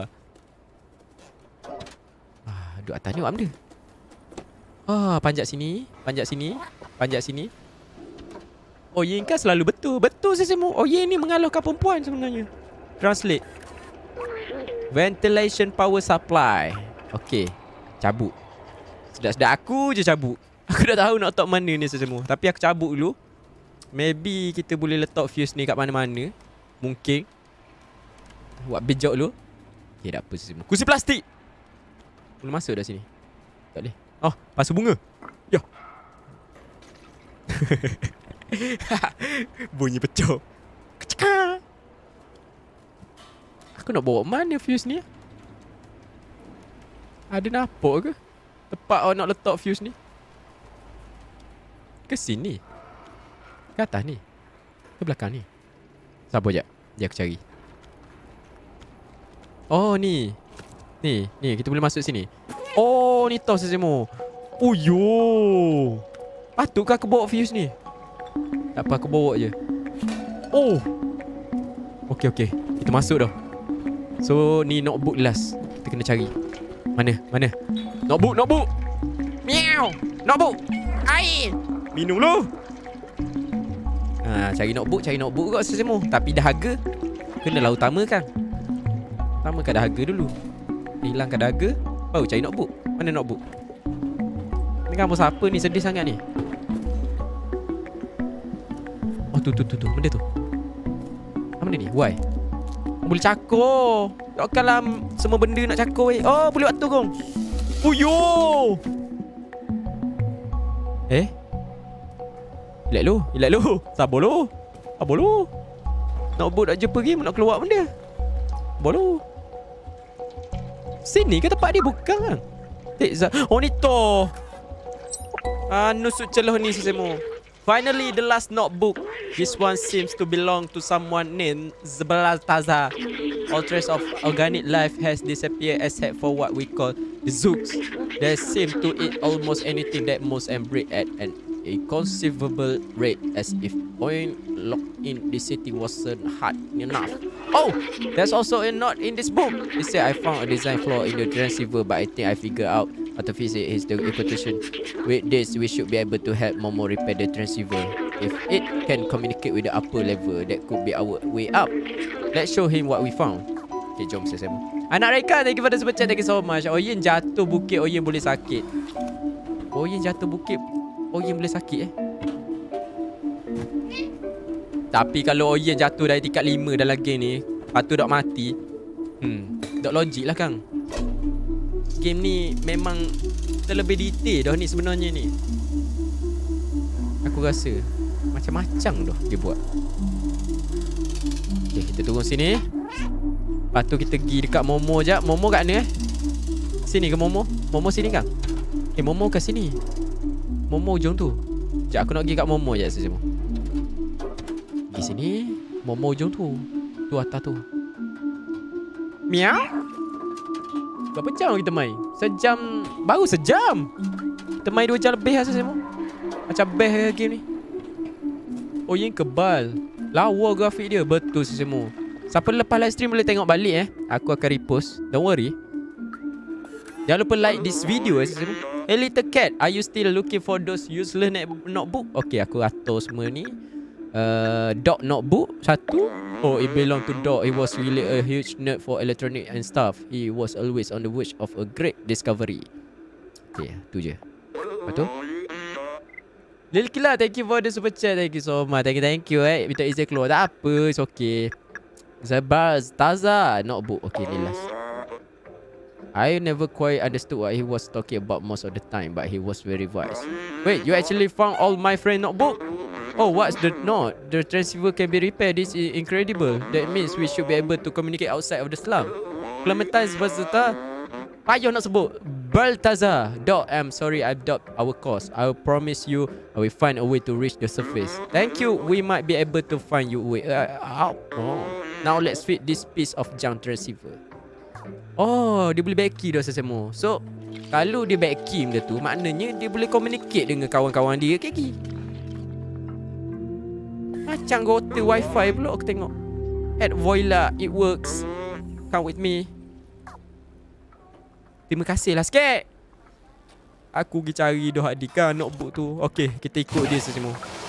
Ah, duduk atas ni buat benda. Ah, panjat sini, panjat sini, panjat sini. Oh, Yin kan selalu betul. Betul semua. Oh, Yin ni mengalahkan perempuan sebenarnya. Translate. Ventilation power supply. Okay, cabut. Sedap-sedap aku je cabut. Aku dah tahu nak letak mana ni semua. Tapi aku cabut dulu. Maybe kita boleh letak fuse ni kat mana-mana. Mungkin. Buat bejok dulu. Okay, tak apa semua. Kursi plastik. Boleh masuk dah sini. Tak boleh. Oh, pasu bunga. Ya. Bunyi pecah. Kecekak. Aku nak bawa mana fuse ni? Ada nampak ke? Tempat awak nak letak fuse ni? Ke sini? Ke atas ni? Ke belakang ni? Sabar sekejap. Dia aku cari. Oh ni. Ni. Ni kita boleh masuk sini. Oh ni tos semua. Oh yo. Patutkah aku bawa fuse ni? Tak apa, aku bawa je. Oh. Okay okay. Kita masuk dah. So ni notebook last. Kita kena cari. Mana? Mana? Notebook, notebook. Miau. Notebook. Air. Minum dulu. Ha, cari notebook, cari notebook kot semua. Tapi dahaga kenalah utamakan. Utamakan dahaga dulu. Hilangkan dahaga. Baru cari notebook. Mana notebook? Ni gambar siapa ni? Sedih sangat ni. Oh tu tu tu tu. Benda tu. Apa benda ni? Why? Boleh cakor. Takkanlah semua benda nak cakor eh. Oh boleh waktu kong. Oh yo. Eh? Relax lu. Relax lu. Sabar lu. Sabar lu. Notebook nak jumpa game. Nak keluar benda. Sabar lu. Sini ke tempat dia? Bukan kan? Oh ni tu. Ah, nusuk celah ni sesemu. Finally, the last notebook. This one seems to belong to someone named Zbaltaza. All trace of organic life has disappeared except for what we call the zooks. They seem to eat almost anything that moves and breed at an inconceivable rate, as if oil locked in the city wasn't hard enough. Oh, there's also a note in this book. It said I found a design flaw in the transceiver, but I think I figured out how to fix it. Is the equation. With this, we should be able to help Momo repair the transceiver. If it can communicate with the upper level, that could be our way up. Let's show him what we found. Okay, jom saya semu. Anak Reka, thank you for the super chat. Thank you so much. Oyen jatuh bukit, Oyen boleh sakit. Oyen jatuh bukit, Oyen boleh sakit eh. Tapi kalau Oyen jatuh dari tingkat lima dalam game ni, lepas tu dok mati, Hmm, dok logik lah Kang. Game ni memang terlebih detail dah ni sebenarnya ni. Aku rasa macam-macam dah dia buat. Okay, kita turun sini. Lepas tu kita pergi dekat Momo jap. Momo kat mana eh? Sini ke Momo? Momo sini Kang? Eh Momo kat sini. Momo ujung tu. Sekejap aku nak pergi kat Momo je sejam. Pergi sini. Momo ujung tu. Tu atas tu. Miau. Berapa jam kita main? Sejam. Baru sejam. Kita main dua jam lebih lah sejam. Macam best game ni. Oh yang kebal. Lawa grafik dia. Betul sejam. Siapa lepas live stream boleh tengok balik eh. Aku akan repost. Don't worry. Jangan lupa like this video eh sejam. Hey little cat, are you still looking for those useless notebook? Okay, aku atur semua ni. Uh, dog notebook satu. Oh, it belong to dog. He was really a huge nerd for electronic and stuff. He was always on the verge of a great discovery. Okay, tu je. Lepas tu Lil Kila, thank you for the super chat. Thank you so much. Thank you, thank you eh. Minta izin keluar. Tak apa, it's okay. Zabaz, Taza notebook. Okay, ni last. I never quite understood what he was talking about most of the time, but he was very wise. Wait, you actually found all my friend notebook? Oh, what's the note? The transceiver can be repaired. This is incredible. That means we should be able to communicate outside of the slum. Clementine Zbazata. Payah nak sebut. Baltazar. Dog, I'm sorry I doubt our cause. I will promise you I will find a way to reach the surface. Thank you. We might be able to find you a way. Uh, oh. Now let's fit this piece of junk transceiver. Oh, dia boleh backing dah sesama. So, kalau dia backing dia tu, maknanya dia boleh communicate dengan kawan-kawan dia kaki. Macam router wifi pula aku tengok. At Voila, it works. Come with me. Terima kasih lah sikit. Aku pergi cari dah adik kan notebook tu. Okay, kita ikut dia semua.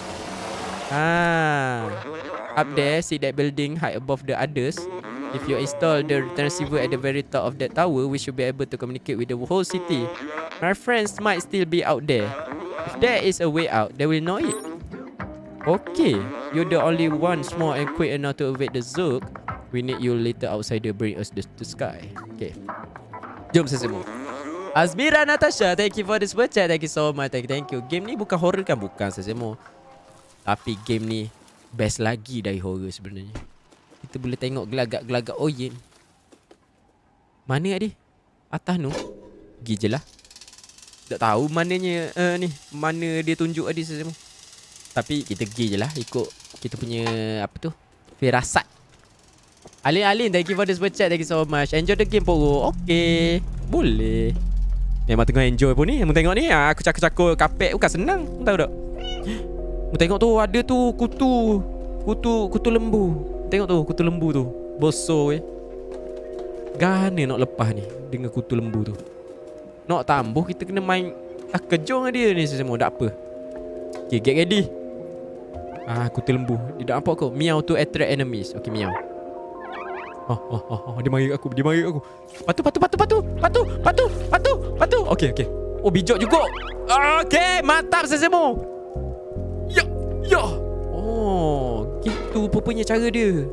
Ah, up there, see that building high above the others. If you install the transceiver at the very top of that tower, we should be able to communicate with the whole city. My friends might still be out there. If there is a way out, they will know it. Okay, you're the only one small and quick enough to evade the Zook. We need you later outside to bring us the, the sky. Okay, jom sesama. Azmira Natasha, thank you for the super chat. Thank you so much. Thank you, thank you. Game ni bukan horror kan? Bukan sesama. Tapi game ni best lagi dari horror sebenarnya. Kita boleh tengok gelagak-gelagak Oyen. Mana kat dia? Atas tu. Pergi je lah. Tak tahu mananya uh, ni. Mana dia tunjuk dia semua. Tapi kita pergi je lah. Ikut kita punya apa tu, firasat. Alin-Alin, thank you for the super chat. Thank you so much. Enjoy the game poro. Okay, boleh. Memang tengah enjoy pun ni. Mu tengok ni, aku cakap-cakap kapek bukan senang. Tahu tak? Mu tengok tu ada tu kutu. Kutu kutu lembu. Tengok tu kutu lembu tu. Bosor eh. Gana nak lepas ni dengan kutu lembu tu. Nak tambuh kita kena main ah, kejong dia ni semua. Tak apa. Okay, get ready. Ah, kutu lembu. Dia tak nampak kau. Meow to attract enemies. Okay, meow. Oh, oh, oh, oh, dia mari aku, dia mari aku. Patu, patu, patu, patu, patu, patu, patu, patu. Okey, okey. Oh, bijak juga. Okey, mantap sesemo. Ya, ya. Oh, gitu rupanya cara dia.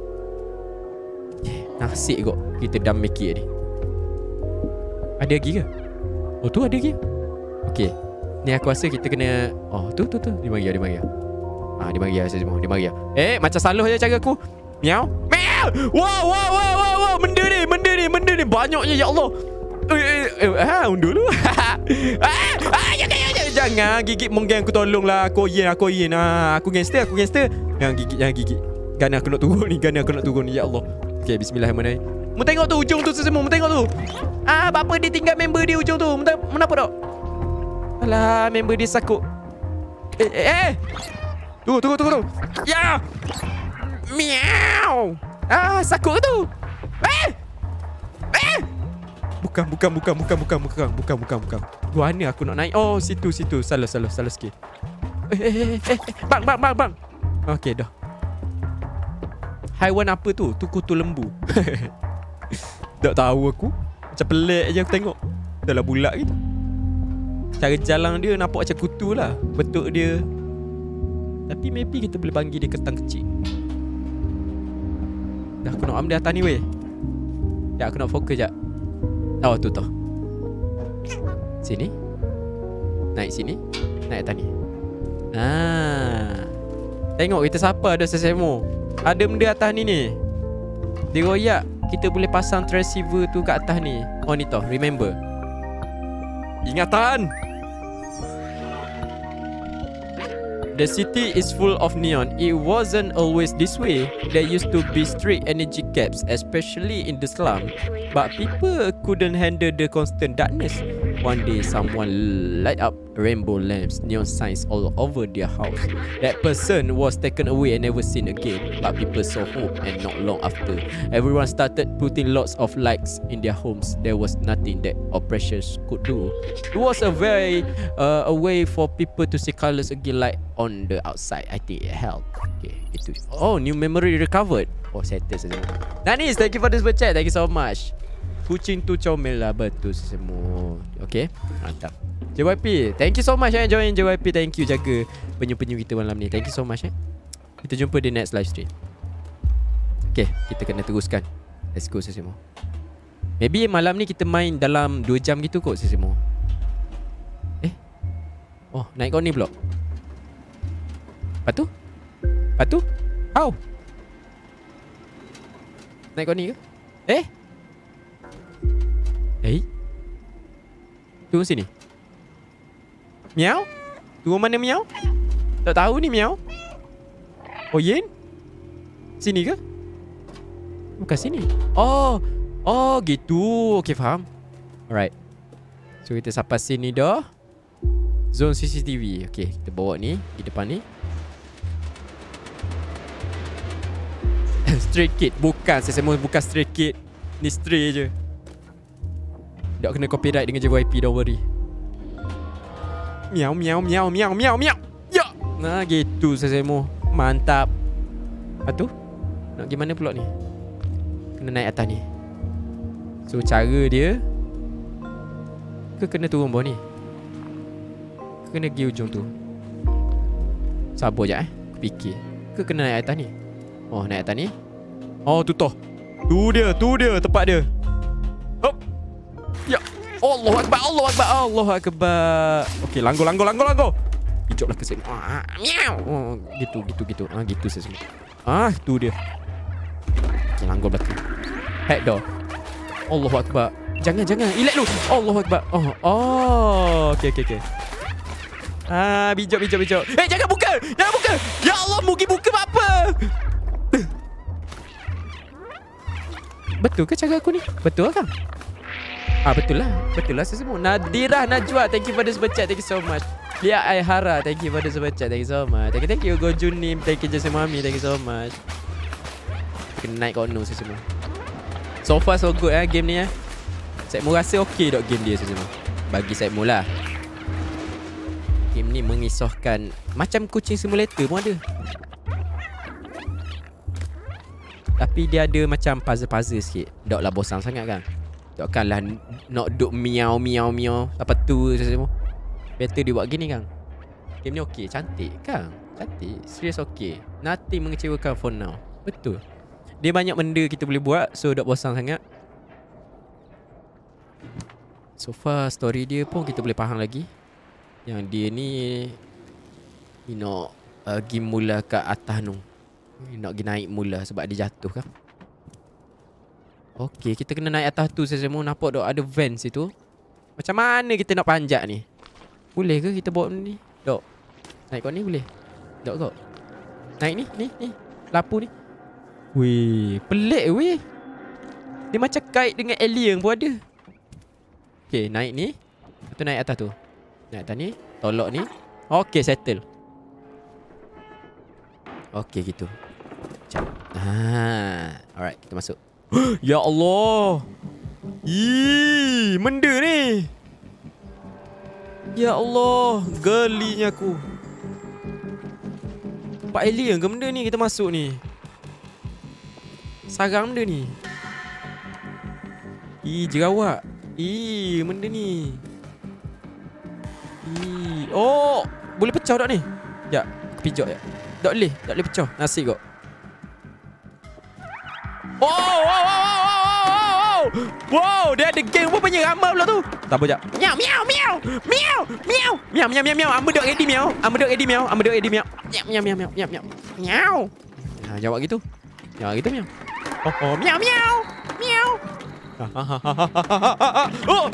Nasib kot kita dah make it ni. Ada lagi ke? Oh, tu ada lagi. Okey. Ni aku rasa kita kena. Oh, tu, tu, tu. Dia mari, dia mari. Ah, dia mari sesemo, dia mari. Eh, macam selalu je cara aku. Miau. Miau. Wow, wow, wow, wow, wow. Benda ni, benda ni, benda ni. Banyaknya, ya Allah. Eh, eh, eh, ha, undur dulu. ah, ah, jangan, jangan, jangan gigit monggeng aku, tolonglah. Aku yin, aku yin. Ah, aku gangster, aku gangster. Jangan gigit, jangan gigit. Gana aku nak turun ni, gana aku nak turun ni, ya Allah. Okey, bismillahirrahmanirrahim. Mu tengok tu ujung tu semua, mu tengok tu. Ah, apa dia tinggal member dia ujung tu. Mu kenapa tak? Alah, member dia sakut. Eh, eh, eh. Tunggu, tunggu, tunggu, tunggu. Ya. Miau. Ah, sakut ke tu? Eh! Eh! Bukan, bukan, bukan, bukan, bukan, bukan, bukan, bukan, bukan. Mana aku nak naik? Oh, situ, situ. Salah, salah, salah sikit. Eh, eh, eh, eh, bang, bang, bang, bang. Okey, dah. Haiwan apa tu? Tu kutu lembu. Tak tahu aku. Macam pelik je aku tengok. Dah lah bulat gitu. Cara jalan dia nampak macam kutu lah. Bentuk dia. Tapi maybe kita boleh panggil dia ketang kecil. Dah aku nak ambil atas ni weh. Sekejap aku nak fokus sekejap. Oh tu tu. Sini. Naik sini. Naik atas ni. Ah. Tengok kita siapa ada sesemo. Ada benda atas ni ni. Dia royak. Kita boleh pasang transceiver tu kat atas ni. Oh ni tu. Remember. Ingatan. The city is full of neon. It wasn't always this way. There used to be strict energy caps, especially in the slum. But people couldn't handle the constant darkness. One day, someone light up rainbow lamps, neon signs all over their house. That person was taken away and never seen again. But people saw hope, and not long after, everyone started putting lots of lights in their homes. There was nothing that oppressors could do. It was a very uh, a way for people to see colors again, like on the outside. I think it helped. Okay, itu. Oh, new memory recovered. Oh, settle saja. Nanis, thank you for this super chat. Thank you so much. Kucing tu comel lah. Betul semua. Okay, mantap. J Y P, thank you so much eh. Join J Y P, thank you. Jaga penyu-penyu kita malam ni. Thank you so much eh. Kita jumpa di next live stream. Okay, kita kena teruskan. Let's go semua. Maybe malam ni kita main dalam dua jam gitu kot semua. Eh, oh, naik kau ni pula. Lepas tu? Lepas tu? How? Naik kau ni ke? Eh? Eh? Tunggu sini. Miau? Tunggu mana miau? Tak tahu ni miau. Oh Yin? Sini ke? Bukan sini. Oh. Oh gitu. Okay, faham. Alright. So kita sampai sini dah. Zone C C T V. Okay, kita bawa ni di depan ni. Stray kid. Bukan, saya semua bukan stray kid. Ni stray je. Tak kena copyright dengan J Y P, don't worry. Miau, miau, miau, miau, miau, miau. Ya. Nah, gitu saya semua. Mantap. Lepas tu, nak gimana pula ni? Kena naik atas ni. So, cara dia ke kena turun bawah ni? Kena pergi ujung tu. Sabar je eh. Aku fikir. Ke kena naik atas ni? Oh, naik atas ni. Oh, tu toh. Tu dia, tu dia tempat dia. Hop. Ya. Allahu akbar, Allahu akbar, Allahu akbar. Okey, langgo, langgo, langgo, langgo. Hijaulah ke sini. Ah, miau. Oh, gitu, gitu, gitu. Ah, gitu saya semua. Ah, tu dia. Okey, langgo belakang. Head door. Allahu akbar. Jangan, jangan. Elak lu. Allahu akbar. Oh, oh. Okey, okey, okey. Ah, bijak, bijak, bijak. Eh, jangan buka. Jangan buka. Ya Allah, mugi buka apa? Betul ke cara aku ni? Betul kan? Ah, betul lah. Betul lah semua. Nadirah Najwa, thank you for the super chat. Thank you so much. Lia Aihara, thank you for the super chat. Thank you so much. Thank you, thank you. Go Junim, thank you Jesse Mami. Thank you so much. Kena naik kono semua. So far so good eh game ni eh. Saya mau rasa okey dok game dia semua. Bagi saya mula. Game ni mengisahkan macam kucing simulator pun ada. Tapi dia ada macam puzzle-puzzle sikit. Taklah bosan sangat kan. Takkanlah nak duk miau miau miau apa tu semua. Better dia buat gini kan. Game ni okey, cantik kan? Cantik, serius okey. Nothing mengecewakan for now. Betul. Dia banyak benda kita boleh buat, so tak bosan sangat. So far story dia pun kita boleh faham lagi. Yang dia ni He nak uh, pergi mula kat atas tu. He nak pergi naik mula sebab dia jatuh kan. Okay, kita kena naik atas tu saya semua. Nampak tak ada van situ. Macam mana kita nak panjat ni? Boleh ke kita bawa ni? Dok. Naik kau ni boleh? Dok kau. Naik ni, ni, ni. Lapu ni. Weh, pelik weh. Dia macam kait dengan alien pun ada. Okay, naik ni. Lepas tu naik atas tu. Naik atas ni. Tolak ni. Okay, settle. Okay, gitu. Macam. Ah, alright, kita masuk. Ya Allah. Ih, benda ni. Ya Allah, gelinya aku. Pak alien ke benda ni kita masuk ni? Sarang benda ni. Ih, jerawat. Ih, benda ni. Ih, oh, boleh pecah tak ni? Ya, aku pijak ya. Tak boleh, tak boleh pecah. Nasib kau. Oh, wow, wow, wow, wow, wow. Wow, dia ada geng rupanya ramai pula tu. Tak apa, jap. Miau, miau, miau. Miau, miau. Miau, miau, miau, miau. Amba duk ready miau. Amba duk ready miau. Amba duk ready miau. Miau, miau, miau, miau, miau, miau. Miau. Ha, jawab gitu. Jawab gitu miau. Oh, oh, miau, miau. Miau. Oh.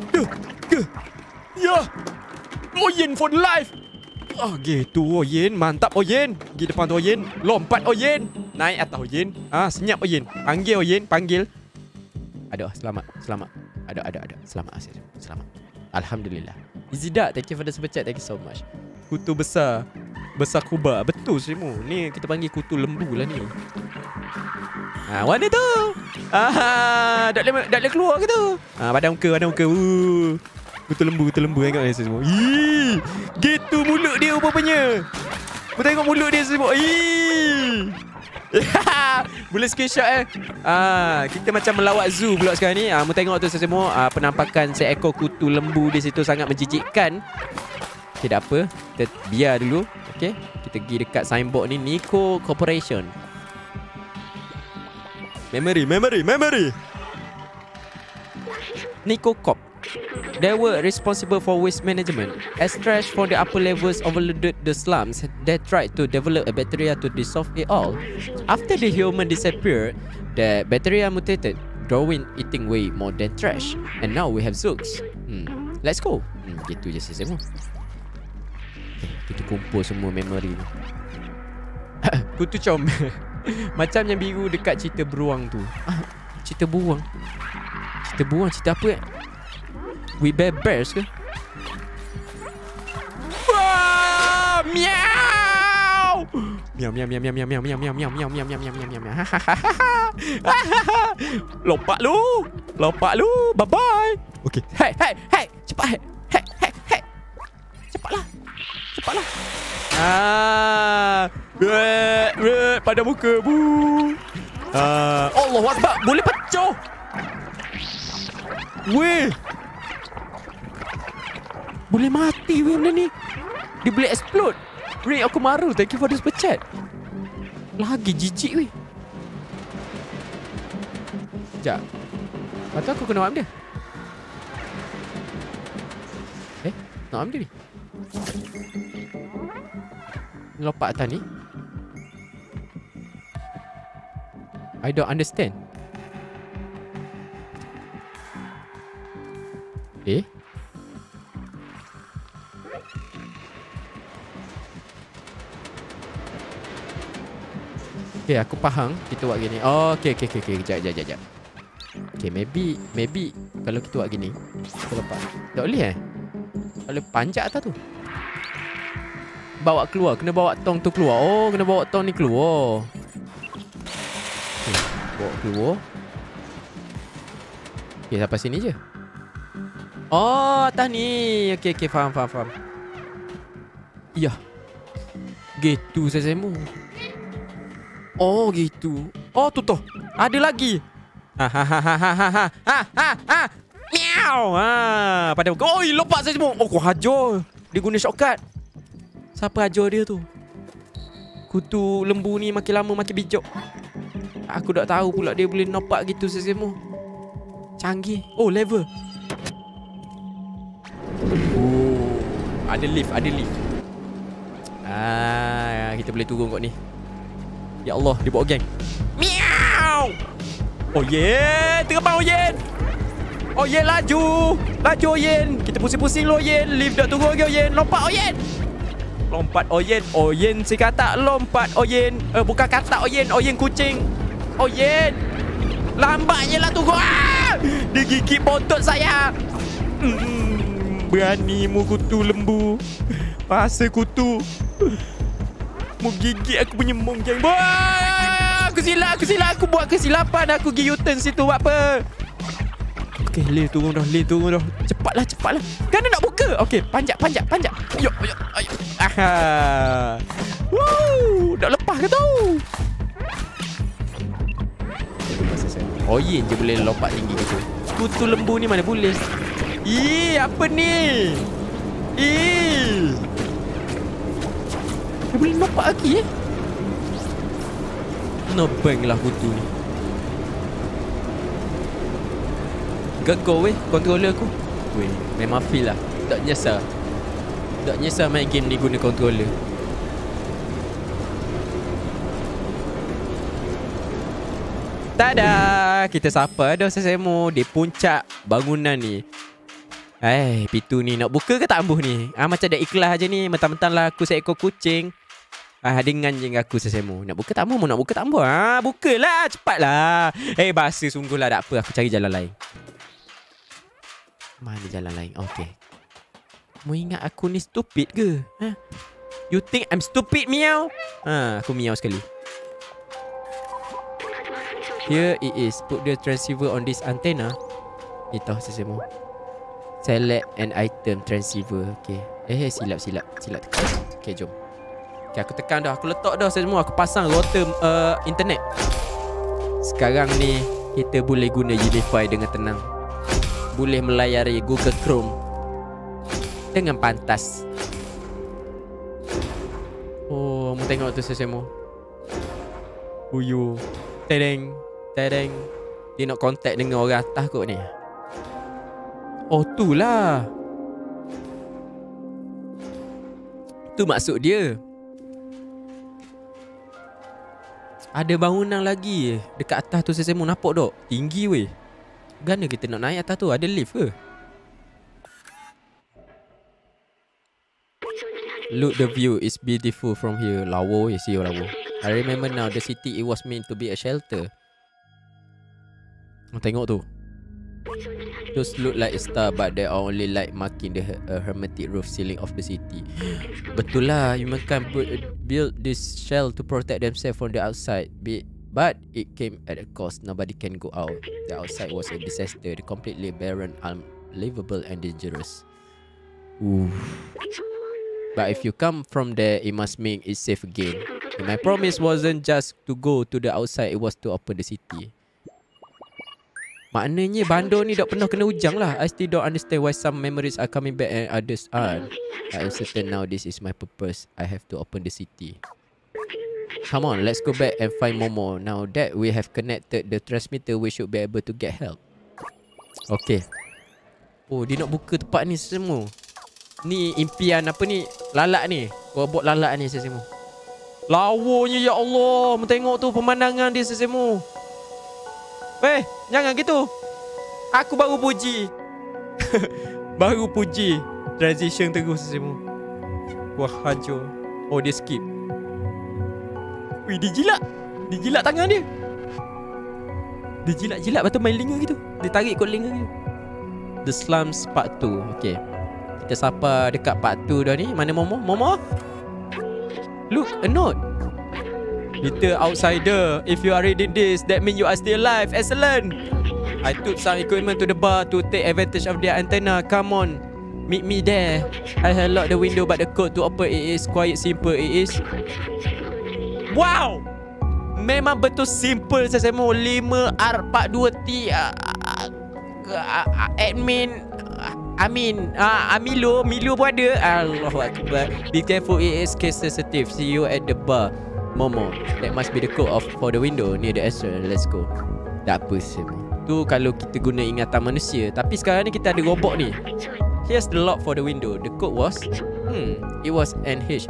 Ya. Oyen for life. Oh, gitu Oyen. Mantap Oyen. Pergi depan tu Oyen. Lompat Oyen. Naik atas Oyen. Ah, senyap Oyen. Panggil Oyen, panggil. Aduh, selamat, selamat. Ada, ada, ada. Selamat, Asyik. Selamat. Alhamdulillah. Izidak, thank you for the super chat. Thank you so much. Kutu besar. Besar kuba. Betul semua. Ni kita panggil kutu lembu lah ni. Ah, mana tu? Ah, dak boleh dak boleh keluar ke tu? Ah, badan muka, badan muka. Uh. Kutu lembu, kutu lembu tengok ni semua. Ih, gitu mulut dia rupanya. Kau tengok mulut dia semua. Ih. Boleh screenshot eh. Ah, kita macam melawat zoo pula sekarang ni. Ah, mu tengok tu semua. Ah, penampakan seekor kutu lembu di situ sangat menjijikkan. Okay, tak apa. Kita biar dulu. Okay, kita pergi dekat signboard ni, Nico Corporation. Memory, memory, memory. Nico Corp. They were responsible for waste management. As trash from the upper levels overloaded the slums, they tried to develop a bacteria to dissolve it all. After the human disappeared, the bacteria mutated, growing, eating way more than trash. And now we have Zooks. Hmm. Let's go. Hmm, gitu je semua. Okay, kita kumpul semua memory ni. Kutu comel. Macam yang biru dekat cerita beruang tu. Ah, cerita beruang. Cerita beruang, cerita apa eh? We Bear Bears ke? Wah, miau. Miau miau miau miau miau miau miau miau miau miau miau miau miau miau miau. Lompat lu. Lompat lu. Bye bye. Okey. Hey hey hey, cepat hey. Hey hey hey. Cepatlah. Cepatlah. Ah. Red red pada muka bu. Ah, Allahu Akbar, boleh pecah. Weh. Boleh mati weh benda ni. Dia boleh explode. Ray aku maru. Thank you for the super chat. Lagi jijik weh. Sekejap. Lepas tu aku kena buat benda. Eh, nak buat benda ni. Lompat atas ni. I don't understand. Eh? Okay, aku faham. Kita buat gini. Oh, okay, okay, okay, okay. Sekejap, sekejap, sekejap. Okay, maybe, maybe kalau kita buat gini, kita lepas. Tak boleh eh? Tak boleh panjat atas tu. Bawa keluar. Kena bawa tong tu keluar. Oh, kena bawa tong ni keluar. Okay, bawa keluar. Okay, sampai sini je. Oh, atas ni. Okay, okay, faham, faham, faham. Ya. Gitu saya semu. Oh gitu. Oh tu tu. Ada lagi. Ha ha ha ha ha ha ha ha ha ha. Miau. Ha, pada muka. Oi, lompat saya semua. Oh, aku hajar. Dia guna shortcut. Siapa hajar dia tu? Kutu lembu ni makin lama makin bijak. Aku tak tahu pula dia boleh nampak gitu sesemu. Canggih. Oh, level. Oh, ada lift, ada lift. Ah, kita boleh turun kot ni. Ya Allah, dia bawa geng. Miau. Oh yeah, terbang Oyen. Oyen laju. Laju Oyen. Kita pusing-pusing lo Oyen. Lift dah turun lagi Oyen. Lompat Oyen. Lompat Oyen. Oyen si katak lompat Oyen. Eh, bukan katak Oyen. Oyen kucing. Oyen. Lambatnya lah turun. Ah! Dia gigit bontot saya. Hmm, beranimu kutu lembu. Pasal kutu. Mu gigit aku punya monggeng. Wah! Aku silap, aku silap. Aku buat kesilapan. Aku pergi U-turn situ buat apa? Okey, lift turun dah, lift turun dah. Cepatlah, cepatlah. Kan nak buka. Okey, panjat, panjat, panjat. Ayo, ayo, ayo. Aha. Woo! Dah lepas ke tu? Oh, Yin je boleh lompat tinggi gitu. Kutu lembu ni mana boleh? Ih, apa ni? Ih. Dia boleh lompat lagi eh? Nebeng lah kutu ni. Gagal weh controller aku. Weh, memang feel lah. Tak nyesal. Tak nyesal main game ni guna controller. Tada! Kita sampai dah sesemo di puncak bangunan ni. Eh, pintu ni nak buka ke tak ambuh ni? Ah, macam ada ikhlas aja ni. Mentang-mentang lah aku seekor kucing. Ah, dengan je aku sesemo. Nak buka tak ambuh, nak buka tak ambuh. Ah, bukalah, cepatlah. Eh, bahasa sungguh lah, tak apa. Aku cari jalan lain. Mana jalan lain? Okay. Mu ingat aku ni stupid ke? Ha? You think I'm stupid, meow? Ha, aku meow sekali. Here it is. Put the transceiver on this antenna. Itu sesemo. Select an item transceiver. Okay. Eh, silap, silap. Silap tekan. Okay, jom. Okay, aku tekan dah. Aku letak dah semua. Aku pasang router uh, internet. Sekarang ni kita boleh guna Unify dengan tenang. Boleh melayari Google Chrome dengan pantas. Oh, mu tengok tu sesemo. Uyu. Tereng, tereng. Dia nak contact dengan orang atas kot ni. Oh, tu lah. Tu maksud dia. Ada bangunan lagi dekat atas tu sesemo, nampak tak? Tinggi weh. Gana kita nak naik atas tu? Ada lift ke? Look, the view is beautiful from here. Lawa ya siyo lawa. I remember now the city it was meant to be a shelter. Oh, tengok tu. Those look like a star but they are only light marking the uh, hermetic roof ceiling of the city. Betul lah, human can build this shell to protect themselves from the outside. Be But it came at a cost. Nobody can go out. The outside was a disaster. Completely barren, unlivable and dangerous. Ooh. But if you come from there, it must make it safe again. And my promise wasn't just to go to the outside. It was to open the city. Maknanya bandar ni dah pernah kena hujang lah. I still don't understand why some memories are coming back and others aren't. I am certain now this is my purpose. I have to open the city. Come on, let's go back and find Momo. Now that we have connected the transmitter, we should be able to get help. Okay. Oh, dia nak buka tempat ni semua. Ni impian apa ni? Lalat ni. Robot lalat ni semua. Lawanya ya Allah. Tengok tu pemandangan dia semua. Eh, jangan gitu. Aku baru puji. Baru puji. Transition terus semua. Wah, hancur. Oh, dia skip. Wih, dia jilat. Dia jilat tangan dia. Dia jilat-jilat betul main linga gitu. Dia tarik kot linga gitu. The Slums Part two. Okay. Kita sapa dekat Part two dah ni. Mana Momo? Momo? Look, a note. Little outsider, if you are reading this, that means you are still alive. Excellent. I took some equipment to the bar to take advantage of their antenna. Come on, meet me there. I have locked the window, but the code to open it is quite simple. It is. Wow. Memang betul simple saya mau lima R empat dua T uh, uh, uh, admin uh, Amin uh, Amilo Milo pun ada. Allahu Akbar. Be careful, it is case sensitive. See you at the bar Momo. That must be the code of for the window near the restaurant. Let's go. Tak apa semua. Tu kalau kita guna ingatan manusia. Tapi sekarang ni kita ada robot ni. Here's the lock for the window. The code was Hmm It was N H.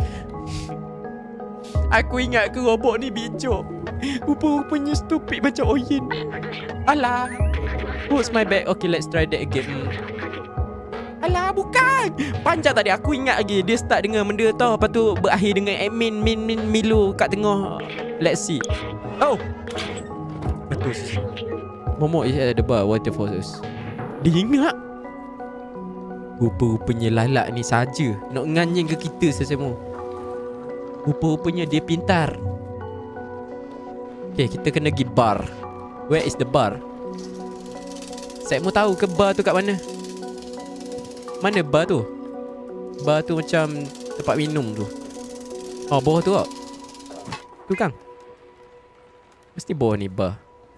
Aku ingat ke robot ni bicok. Rupa-rupanya stupid macam Oyin. Alah. Who's my bag? Okay, let's try that again. hmm. Alah, bukan. Panjang tadi. Aku ingat lagi. Dia start dengan benda tau. Lepas tu berakhir dengan admin min, min, Milo kat tengah. Let's see. Oh, betul. Momo is at the bar. Water forces. Dia ingat. Rupa-rupanya lalak ni saja nak nganying ke kita sesama. Rupa-rupanya dia pintar. Okay, kita kena pergi bar. Where is the bar? Saya mau tahu ke bar tu kat mana. Mana bar tu? Bar tu macam tempat minum tu. Oh, bawah tu tak? Tu kan? Mesti bawah ni bar.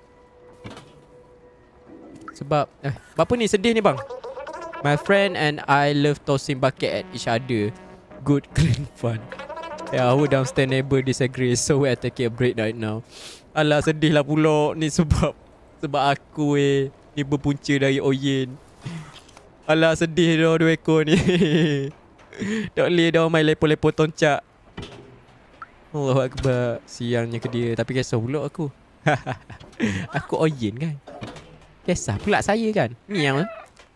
Sebab eh, apa ni sedih ni bang? My friend and I love tossing bucket at each other. Good clean fun. Yeah, our downstairs neighbor disagree, so we're taking a break right now. Alah, sedih lah pula ni sebab sebab aku eh ni berpunca dari Oyin. Alah, sedih dah dua ekor ni. Tak boleh dah main lepo-lepo toncak. Allahu Akbar. Siangnya ke dia. Tapi kisah pula aku. Aku Oyin kan. Kisah pula saya kan. Ni yang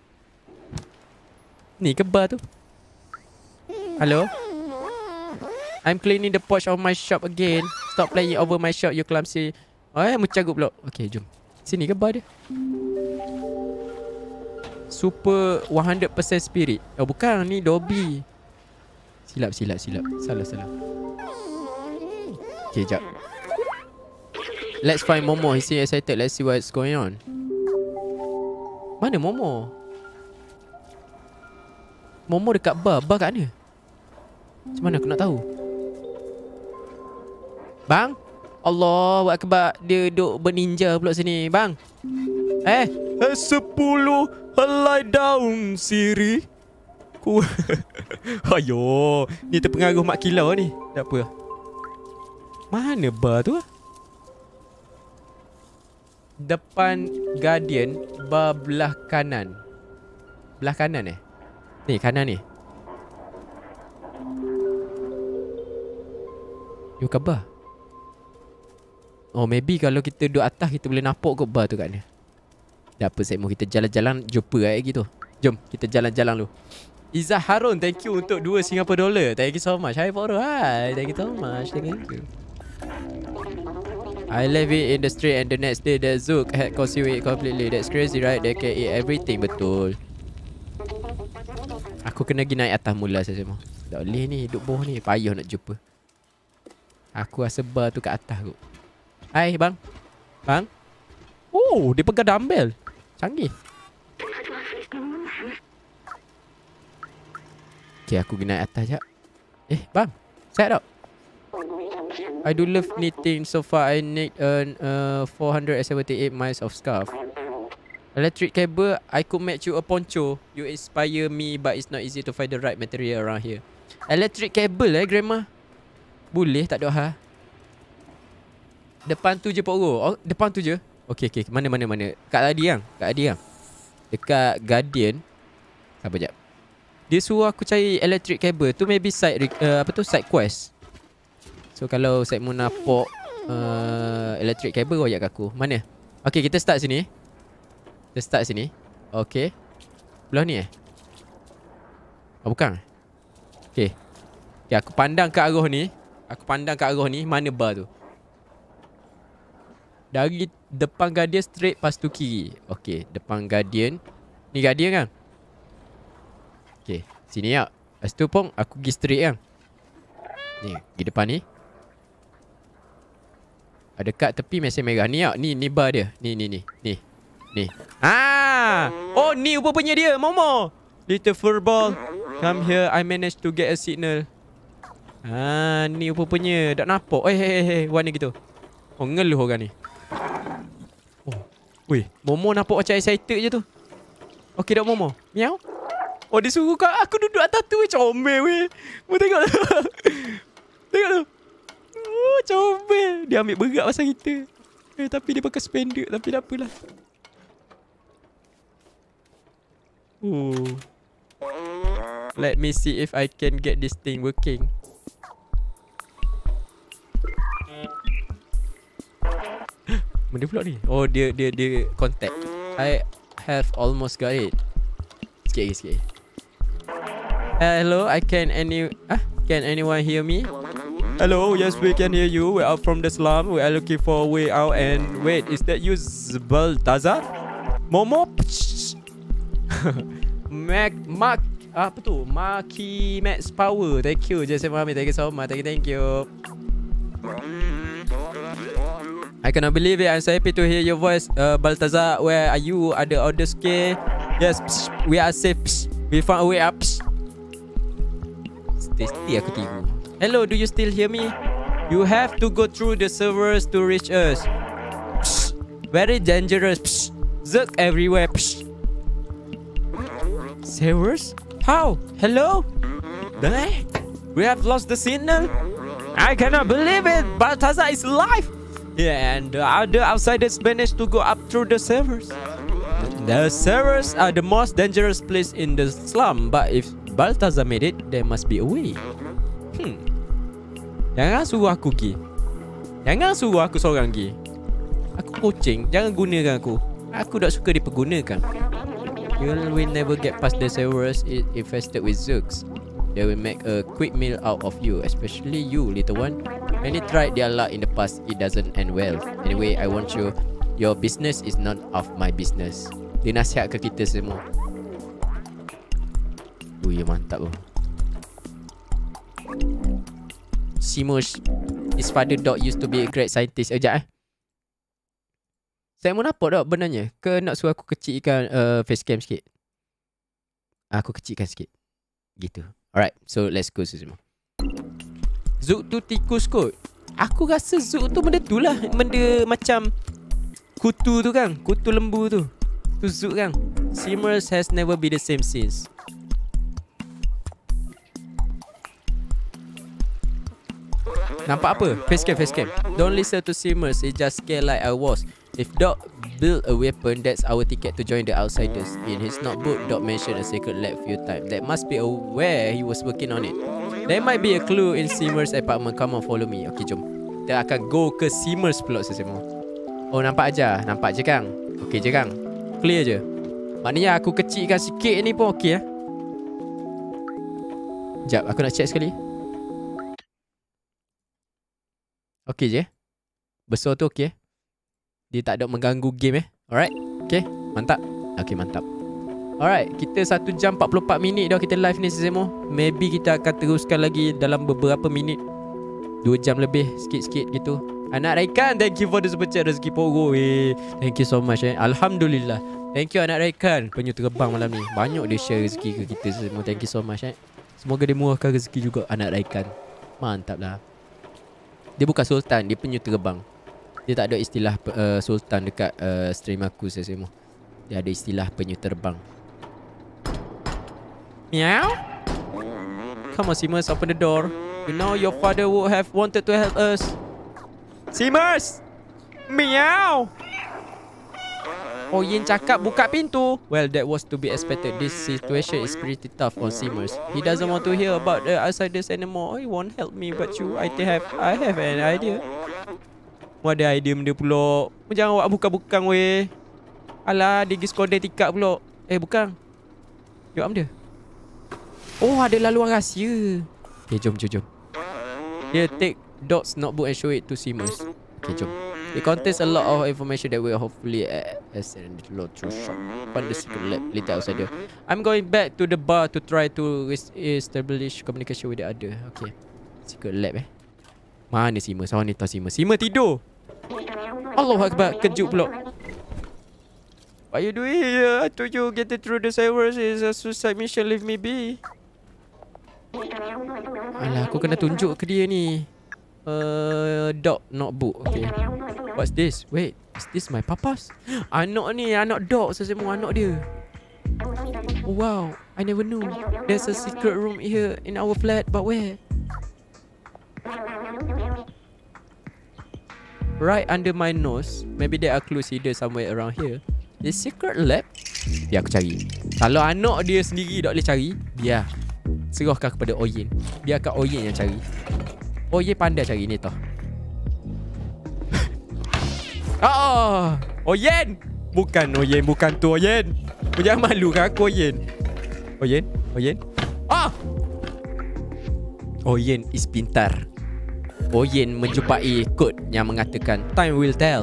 ni ke bar tu. Hello, I'm cleaning the porch of my shop again. Stop playing over my shop, you clumsy. Oh, eh, mencagut pula. Okay, jom. Sini ke bar dia. Super one hundred percent spirit. Oh, bukan. Ni Dobby. Silap, silap, silap. Salah, salah. Okay, jap. Let's find Momo. He seems excited. Let's see what's going on. Mana Momo? Momo dekat bar. Bar kat mana? Macam mana aku nak tahu? Bang? Allahu Akbar. Dia duduk berninja pula sini. Bang? Eh? Eh sepuluh helai daun siri. Ku. Ayo. Ni terpengaruh mak kilau ni. Tak apa. Mana bar tu? Depan Guardian. Bar belah kanan. Belah kanan eh? Ni kanan ni. You ke bar? Oh, maybe kalau kita duduk atas kita boleh nampak kot bar tu kat mana. Dah apa Sekmo, kita jalan-jalan jumpa kat gitu. Jom kita jalan-jalan dulu. Izzah Harun, thank you untuk dua Singapore dollar. Thank you so much. Hi Foro, hi. Thank you so much. Thank you. I left it in the street and the next day the Zook had consumed it completely. That's crazy, right? They can eat everything. Betul. Aku kena pergi naik atas mula saya semua. Tak boleh ni, duduk bawah ni. Payah nak jumpa. Aku rasa bar tu kat atas kot. Hai bang. Bang. Oh, dia pegang dumbbell. Canggih. Okay, aku pergi naik atas jap. Eh bang, sihat tak? I do love knitting. So far I need earn uh, four hundred seventy-eight miles of scarf. Electric cable, I could make you a poncho. You inspire me, but it's not easy to find the right material around here. Electric cable eh, grandma? Boleh, tak ada hal. Depan tu je Pok Ro. Oh, depan tu je. Okay, okay. Mana, mana, mana. Kat tadi yang. Kat tadi yang. Dekat Guardian. Sabar jap. Dia suruh aku cari electric cable. Tu maybe side, uh, apa tu, side quest. So, kalau saya mau nampak uh, electric cable, royak kat aku. Mana? Okay, kita start sini. Kita start sini. Okay. Belah ni eh? Oh, bukan. Okay. Okay, aku pandang ke arah ni. Aku pandang ke arah ni. Mana bar tu? Dari depan Guardian straight pas tu kiri. Okay, depan Guardian. Ni Guardian kan? Okay, sini ya. Lepas tu pun aku pergi straight kan? Ni, pergi depan ni. Ada kat tepi mesin merah. Ni ya, ni, ni bar dia. Ni, ni, ni. Ni. Ni. Ah! Oh, ni rupanya dia, Momo. Little furball. Come here, I managed to get a signal. Ah, ni rupanya. Tak nampak. Eh, hey, hey, hey. Warna gitu. Oh, ngeluh orang ni. Oh. Weh, Momo nampak macam excited je tu. Okey tak Momo? Miau. Oh, dia suruh kat aku duduk atas tu. Comel weh. Mu tengok tu. Tengok tu. Oh, comel. Dia ambil berat pasal kita. Eh, tapi dia pakai spender. Tapi tak apalah. Oh. Let me see if I can get this thing working. Benda pula ni. Oh, dia dia dia contact. I have almost got it. Sikit lagi, sikit lagi. Hello, I can any ah, can anyone hear me? Hello, yes we can hear you. We are from the slum. We are looking for a way out. And wait, is that you, Baltazar? Momo? Mac, Mark, apa tu? Maki Max Power. Thank you, Jason Mami. Thank you so much. Thank you, thank you. I cannot believe it. I'm so happy to hear your voice, uh, Baltazar. Where are you? Are the orders okay? Yes, psh, we are safe. Psh, we found a way up. Psh. Tasty aku tiru. Hello, do you still hear me? You have to go through the servers to reach us. Psh, very dangerous. Psh, Zerg everywhere. Psh. Servers? How? Hello? Eh? We have lost the signal. I cannot believe it. Baltazar is alive. Yeah, and the other outsiders managed to go up through the servers. The servers are the most dangerous place in the slum. But if Baltazar made it, there must be a way. Hmm. Jangan suruh aku pergi. Jangan suruh aku seorang pergi. Aku kucing. Jangan gunakan aku. Aku tak suka dipergunakan. You will never get past the servers infested with Zergs. They will make a quick meal out of you, especially you, little one. Many tried their luck in the past, it doesn't end well. Anyway, I want you. Your business is none of my business. Dia nasihat ke kita semua. Ui, mantap oh. Simosh, his father dog used to be a great scientist. Sekejap eh. Saya mau nampak tak benarnya? Ke nak suruh aku kecilkan uh, facecam sikit? Aku kecilkan sikit. Gitu. Alright, so let's go semua. Zook tu tikus kot. Aku rasa Zook tu benda tu lah. Benda macam kutu tu kan. Kutu lembu tu. Tu Zook kan. Simmers has never been the same since. Nampak apa? Facecam, facecam. Don't listen to Simmers. He just scared like I was. If Doc build a weapon, that's our ticket to join the outsiders. In his notebook, Doc mentioned a secret lab few times. That must be where he was working on it. There might be a clue in Simmers' apartment. Come on, follow me. Okay, jom. Kita akan go ke Simmers pula semua. Oh, nampak aja. Nampak je Kang. Okay je Kang. Clear je. Maknanya aku kecilkan sikit ni pun okey eh. Sekejap, aku nak check sekali. Okey je. Besar tu okey eh. Dia tak ada mengganggu game eh. Alright. Okay. Mantap. Okay, mantap. Alright. Kita satu jam empat puluh empat minit dah kita live ni semua. Maybe kita akan teruskan lagi dalam beberapa minit. Dua jam lebih. Sikit-sikit gitu. Anak Raikan, thank you for the super chat. Rezeki Pogo. Eh. Thank you so much eh. Alhamdulillah. Thank you Anak Raikan. Penyu terbang malam ni. Banyak dia share rezeki ke kita semua. Thank you so much eh. Semoga dia murahkan rezeki juga Anak Raikan. Mantap lah. Dia bukan sultan. Dia penyu terbang. Dia tak ada istilah uh, sultan dekat uh, stream aku semua. Dia ada istilah penyu terbang. Meow. Come on Simmers, open the door. You know your father would have wanted to help us. Simmers. Meow. Oh, Yin cakap buka pintu. Well, that was to be expected. This situation is pretty tough on Simmers. He doesn't want to hear about the outsiders anymore. He won't help me, but you, I have, I have an idea. Mu ada idea benda pula. Jangan awak buka-bukan weh. Alah, dia pergi skor dia tikak pula. Eh, bukan. Jom am dia. Oh, ada laluan rahsia. Okay, jom, jom, jom. Here, take Doc's notebook and show it to Simmers. Okay, jom. It contains a lot of information that will hopefully as a lot through shop. Find the secret lab later outside there. I'm going back to the bar to try to establish communication with the other. Okay. Secret lab eh. Mana Simmers? Saya ni tahu Simmers. Simmers tidur. Allahu Akbar. Kejut pula. What are you doing here? I told you getting through the servers is a suicide mission. Leave me be. Alah, aku kena tunjuk ke dia ni. Uh, dog, not book. Okay. What's this? Wait, is this my papa's? Anak ni, anak dog semua anak dia. Oh, wow, I never knew. There's a secret room here in our flat, but where? Right under my nose. Maybe there are clues hidden somewhere around here. The secret lab? Biar aku cari. Kalau anak dia sendiri tak boleh cari, biar serahkan kepada Oyen. Biarkan Oyen yang cari. Oyen pandai cari ni tau. Oh, Oyen! Bukan Oyen, bukan tu Oyen. Jangan malukan aku Oyen. Oyen, Oyen. Ah! Oyen is pintar. Oyen menjumpai kod yang mengatakan time will tell.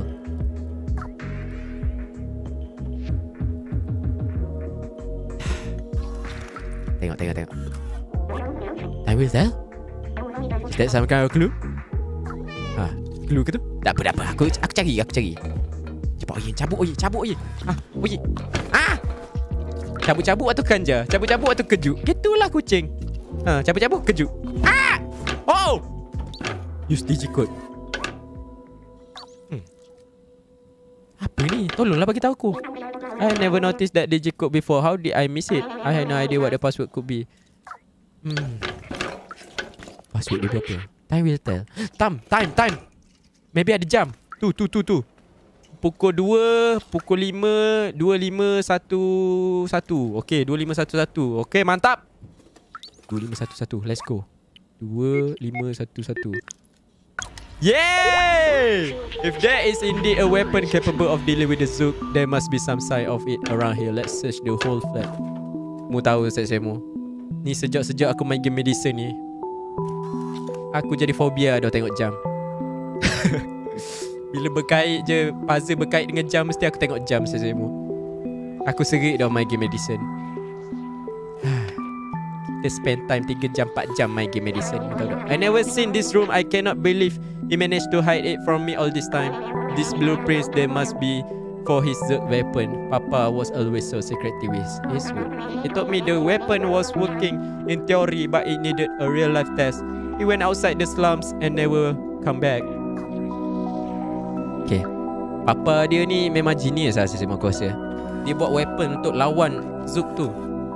Tengok, tengok, tengok. Time will tell? Is that some kind of clue? Ha, clue ke tu? Tak apa, tak apa. Aku, aku cari, aku cari. Cepat Oyen, cabut Oyen, cabut Oyen. Ah, Oyen. Ah! Cabut-cabut atau kanja? Cabut-cabut atau kejut? Gitulah kucing. Ha, cabut-cabut, kejut. Ah! Oh! Use digicode. Hmm. Apa ni? Tolonglah bagi tahu aku. I never noticed that digicode before. How did I miss it? I had no idea what the password could be. Hmm. Password dia berapa? Time will tell. Time, time, time. Maybe ada jam. Tu, tu, tu, tu. Pukul dua, pukul lima, dua lima satu satu. Okay, dua lima satu satu. Okay, mantap. dua lima satu satu. Let's go. dua lima satu satu. Yay! If there is indeed a weapon capable of dealing with the Zook, there must be some sign of it around here. Let's search the whole flat. Mu tahu Ustaz Semo, ni sejak-sejak aku main game medicine ni, aku jadi fobia dah tengok jam. Bila berkait je, puzzle berkait dengan jam, mesti aku tengok jam Ustaz Semo. Aku serik dah main game medicine. Kita spend time tiga jam, empat jam main game medicine. I never seen this room. I cannot believe he managed to hide it from me all this time. These blueprints, they must be for his weapon. Papa was always so secretive with his work. He told me the weapon was working in theory, but it needed a real life test. He went outside the slums and never come back. Okay, Papa dia ni memang genius lah saya aku rasa. Dia buat weapon untuk lawan Zook tu.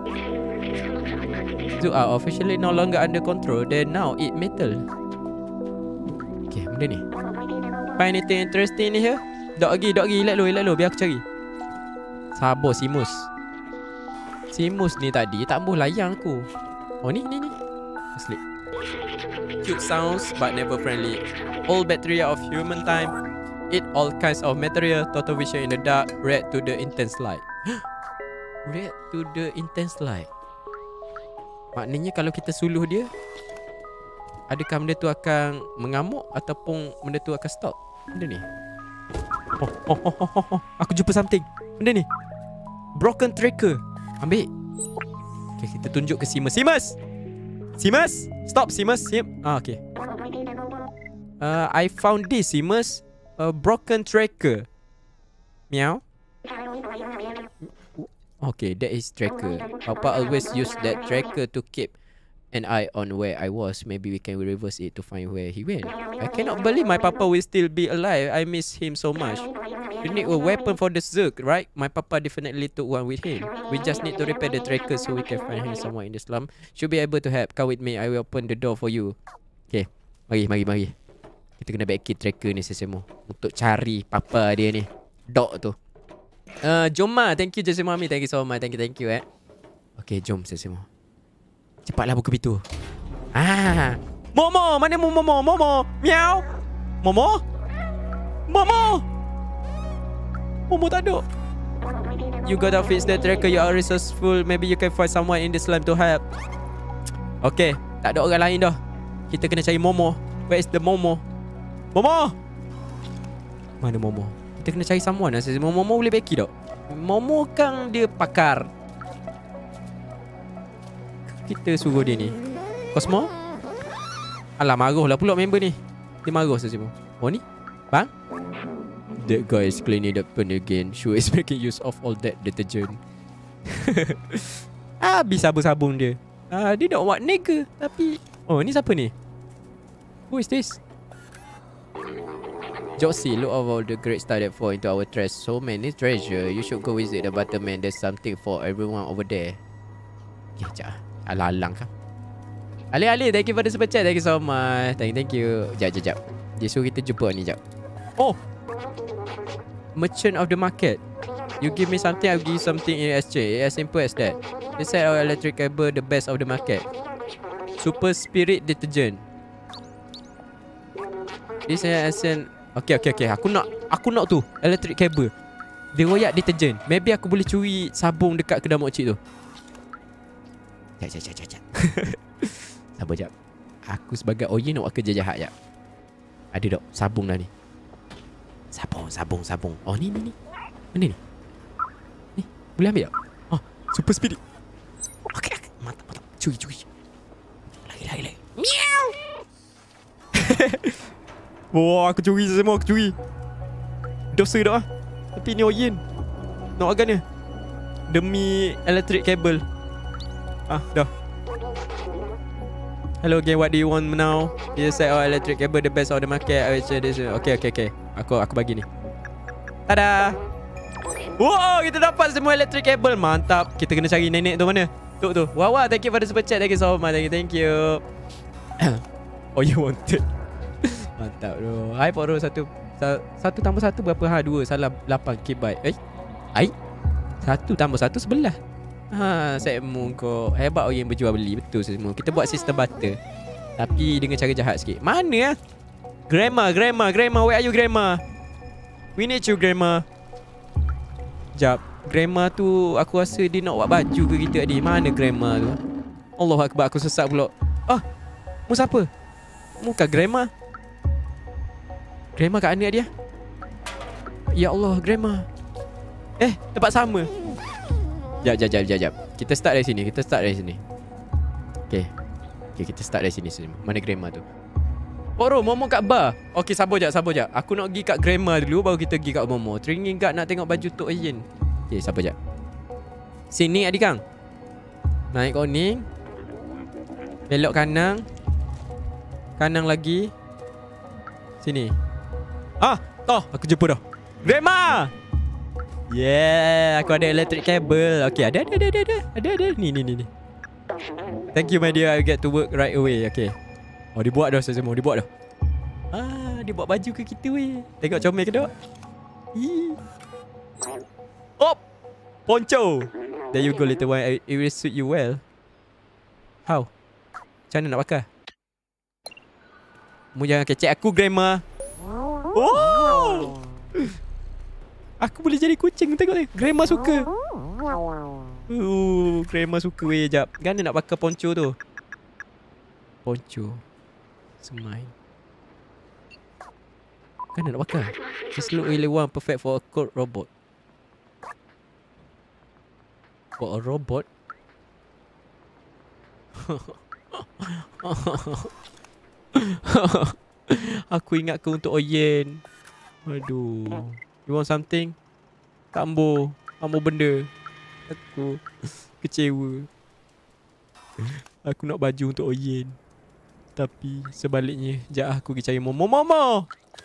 Zook are officially no longer under control. They now eat metal. Okay, benda ni. Find anything interesting in here? Dok lagi, dok lagi. Elak lu, elak lu. Biar aku cari. Sabar Simus. Simus ni tadi tak boleh layan aku. Oh ni, ni, ni. Asleep. Cute sounds but never friendly. All bacteria of human time. Eat all kinds of material. Total vision in the dark. Red to the intense light. Red to the intense light. Maknanya kalau kita suluh dia, adakah benda tu akan mengamuk ataupun benda tu akan stop? Benda ni. Oh, oh, oh, oh, oh, oh. Aku jumpa something. Benda ni. Broken tracker. Ambil. Okay, kita tunjuk ke Simus. Simus! Simus! Stop Simus. Sim. Ah, okay. Uh, I found this Simus. A broken tracker. Meow. Okay, that is tracker. Papa always use that tracker to keep an eye on where I was. Maybe we can reverse it to find where he went. I cannot believe my papa will still be alive. I miss him so much. You need a weapon for the Zook, right? My papa definitely took one with him. We just need to repair the tracker so we can find him somewhere in the slum. Should be able to help. Come with me. I will open the door for you. Okay, mari, mari, mari. Kita kena backkey tracker ni sesemo untuk cari papa dia ni. Dog tu. Uh, jom ma, thank you Jesse Mami, thank you so much, thank you, thank you eh. Okay, jom sesemo. Cepatlah buka pintu. Ah, Momo, mana Momo, Momo, miau, Momo, Momo, Momo tak ada. You gotta fix the tracker. You are resourceful. Maybe you can find someone in the slum to help. Okay, tak ada orang lain dah. Kita kena cari Momo. Where is the Momo? Momo, mana Momo? Kita kena cari someone lah. Momo, Momo boleh backing tak? Momo kan dia pakar. Kita suruh dia ni. Cosmo? Alah, marah lah pula member ni. Dia marah saja. Oh ni? Bang? That guy is cleaning the pen again. Sure is making use of all that detergent. Habis sabun-sabun dia. Ah, dia nak buat nega. Tapi oh, ni siapa ni? Who is this? Josie, look of all the great stuff that fall into our trash. So many treasure. You should go visit the Butterman. There's something for everyone over there. Okay, sekejap. Alang-alang kan. Ali Ali, thank you for the super chat. Thank you so much. Thank you, thank you. Sekejap, sekejap. Dia suruh kita jumpa ni, sekejap. Oh! Merchant of the market. You give me something, I'll give you something in exchange. As simple as that. They said our electric cable the best of the market. Super Spirit detergent. This is an... Okay, okay, okay. Aku nak, aku nak tu. Electric cable. Dia royak detergent. Maybe aku boleh curi sabung dekat kedai mokcik tu. Sekejap, sekejap, sekejap, sekejap. Sabar jap. Aku sebagai Oyen nak buat kerja jahat jap. Ada tak sabung dah ni? Sabung, sabung, sabung. Oh ni, ni, ni. Mana ni? Ni, boleh ambil tak? Oh, Super Spirit. Okey, okay. Mantap, mantap. Curi, curi. Lagi, lagi, lagi. Miau. Wah, aku curi semua, aku curi. Dosa tak ah. Tapi ni Oyen nak agan dia. Demi electric cable. Ah, dah. Hello again, what do you want now? You said oh electric cable the best of the market. Okay, okay, okay. Aku aku bagi ni. Tada. Wow, kita dapat semua electric cable. Mantap. Kita kena cari nenek tu mana? Tu tu. Wow, wow, thank you for the super chat. Thank you so much. Thank you, thank you. Oh, you wanted. Mantap bro. Hai Poro satu satu tambah satu berapa? Ha, dua salah lapan kibat. Eh? Ai? Satu tambah satu sebelah. Ha, Sekmu kau hebat orang yang berjual beli. Betul semua. Kita buat sistem butter tapi dengan cara jahat sikit. Mana ah? Grandma, grandma, grandma, where are you grandma? We need you grandma. Jap. Grandma tu aku rasa dia nak buat baju ke kita tadi. Mana grandma tu? Allah Akbar, aku sesat pula. Ah, mu siapa? Muka grandma. Grandma kat anak dia. Ya Allah, grandma. Eh, tempat sama. Jap, jap, jap, jap, jap. Kita start dari sini. Kita start dari sini. Okay. Okay, kita start dari sini. sini. Mana grandma tu? Poro, Momo kat bar. Okay, sabar jap, sabar jap. Aku nak pergi kat grandma dulu, baru kita pergi kat Momo. Teringin kat nak tengok baju Tok Oyen. Okay, sabar jap. Sini adik kang. Naik koning. Belok kanan. Kanan lagi. Sini. Ah, toh, aku jumpa dah. Grandma! Yeah, aku ada electric cable. Okay, ada, ada, ada, ada, ada, ada, ada. Ni, ni, ni, ni. Thank you, my dear. I get to work right away. Okay. Oh, dia buat dah semua. Dia buat dah. Ah, dia buat baju ke kita, weh. Tengok comel ke tak? Oh, poncho. There you go, little one. It will suit you well. How? Macam mana nak pakai? Mu jangan kecek aku, grandma. Oh! Aku boleh jadi kucing. Tengok ni. Grandma suka. Uh, grandma suka weh. Jap. Kan nak pakai poncho tu. Poncho. Semai. Kan nak pakai. This look really one perfect for a cold robot. For a robot? Aku ingat kau untuk Oyen. Aduh. You want something? Tambo. Tambo benda. Aku kecewa. Aku nak baju untuk Oyen. Tapi sebaliknya, sekejap aku pergi cari Momo. Momo!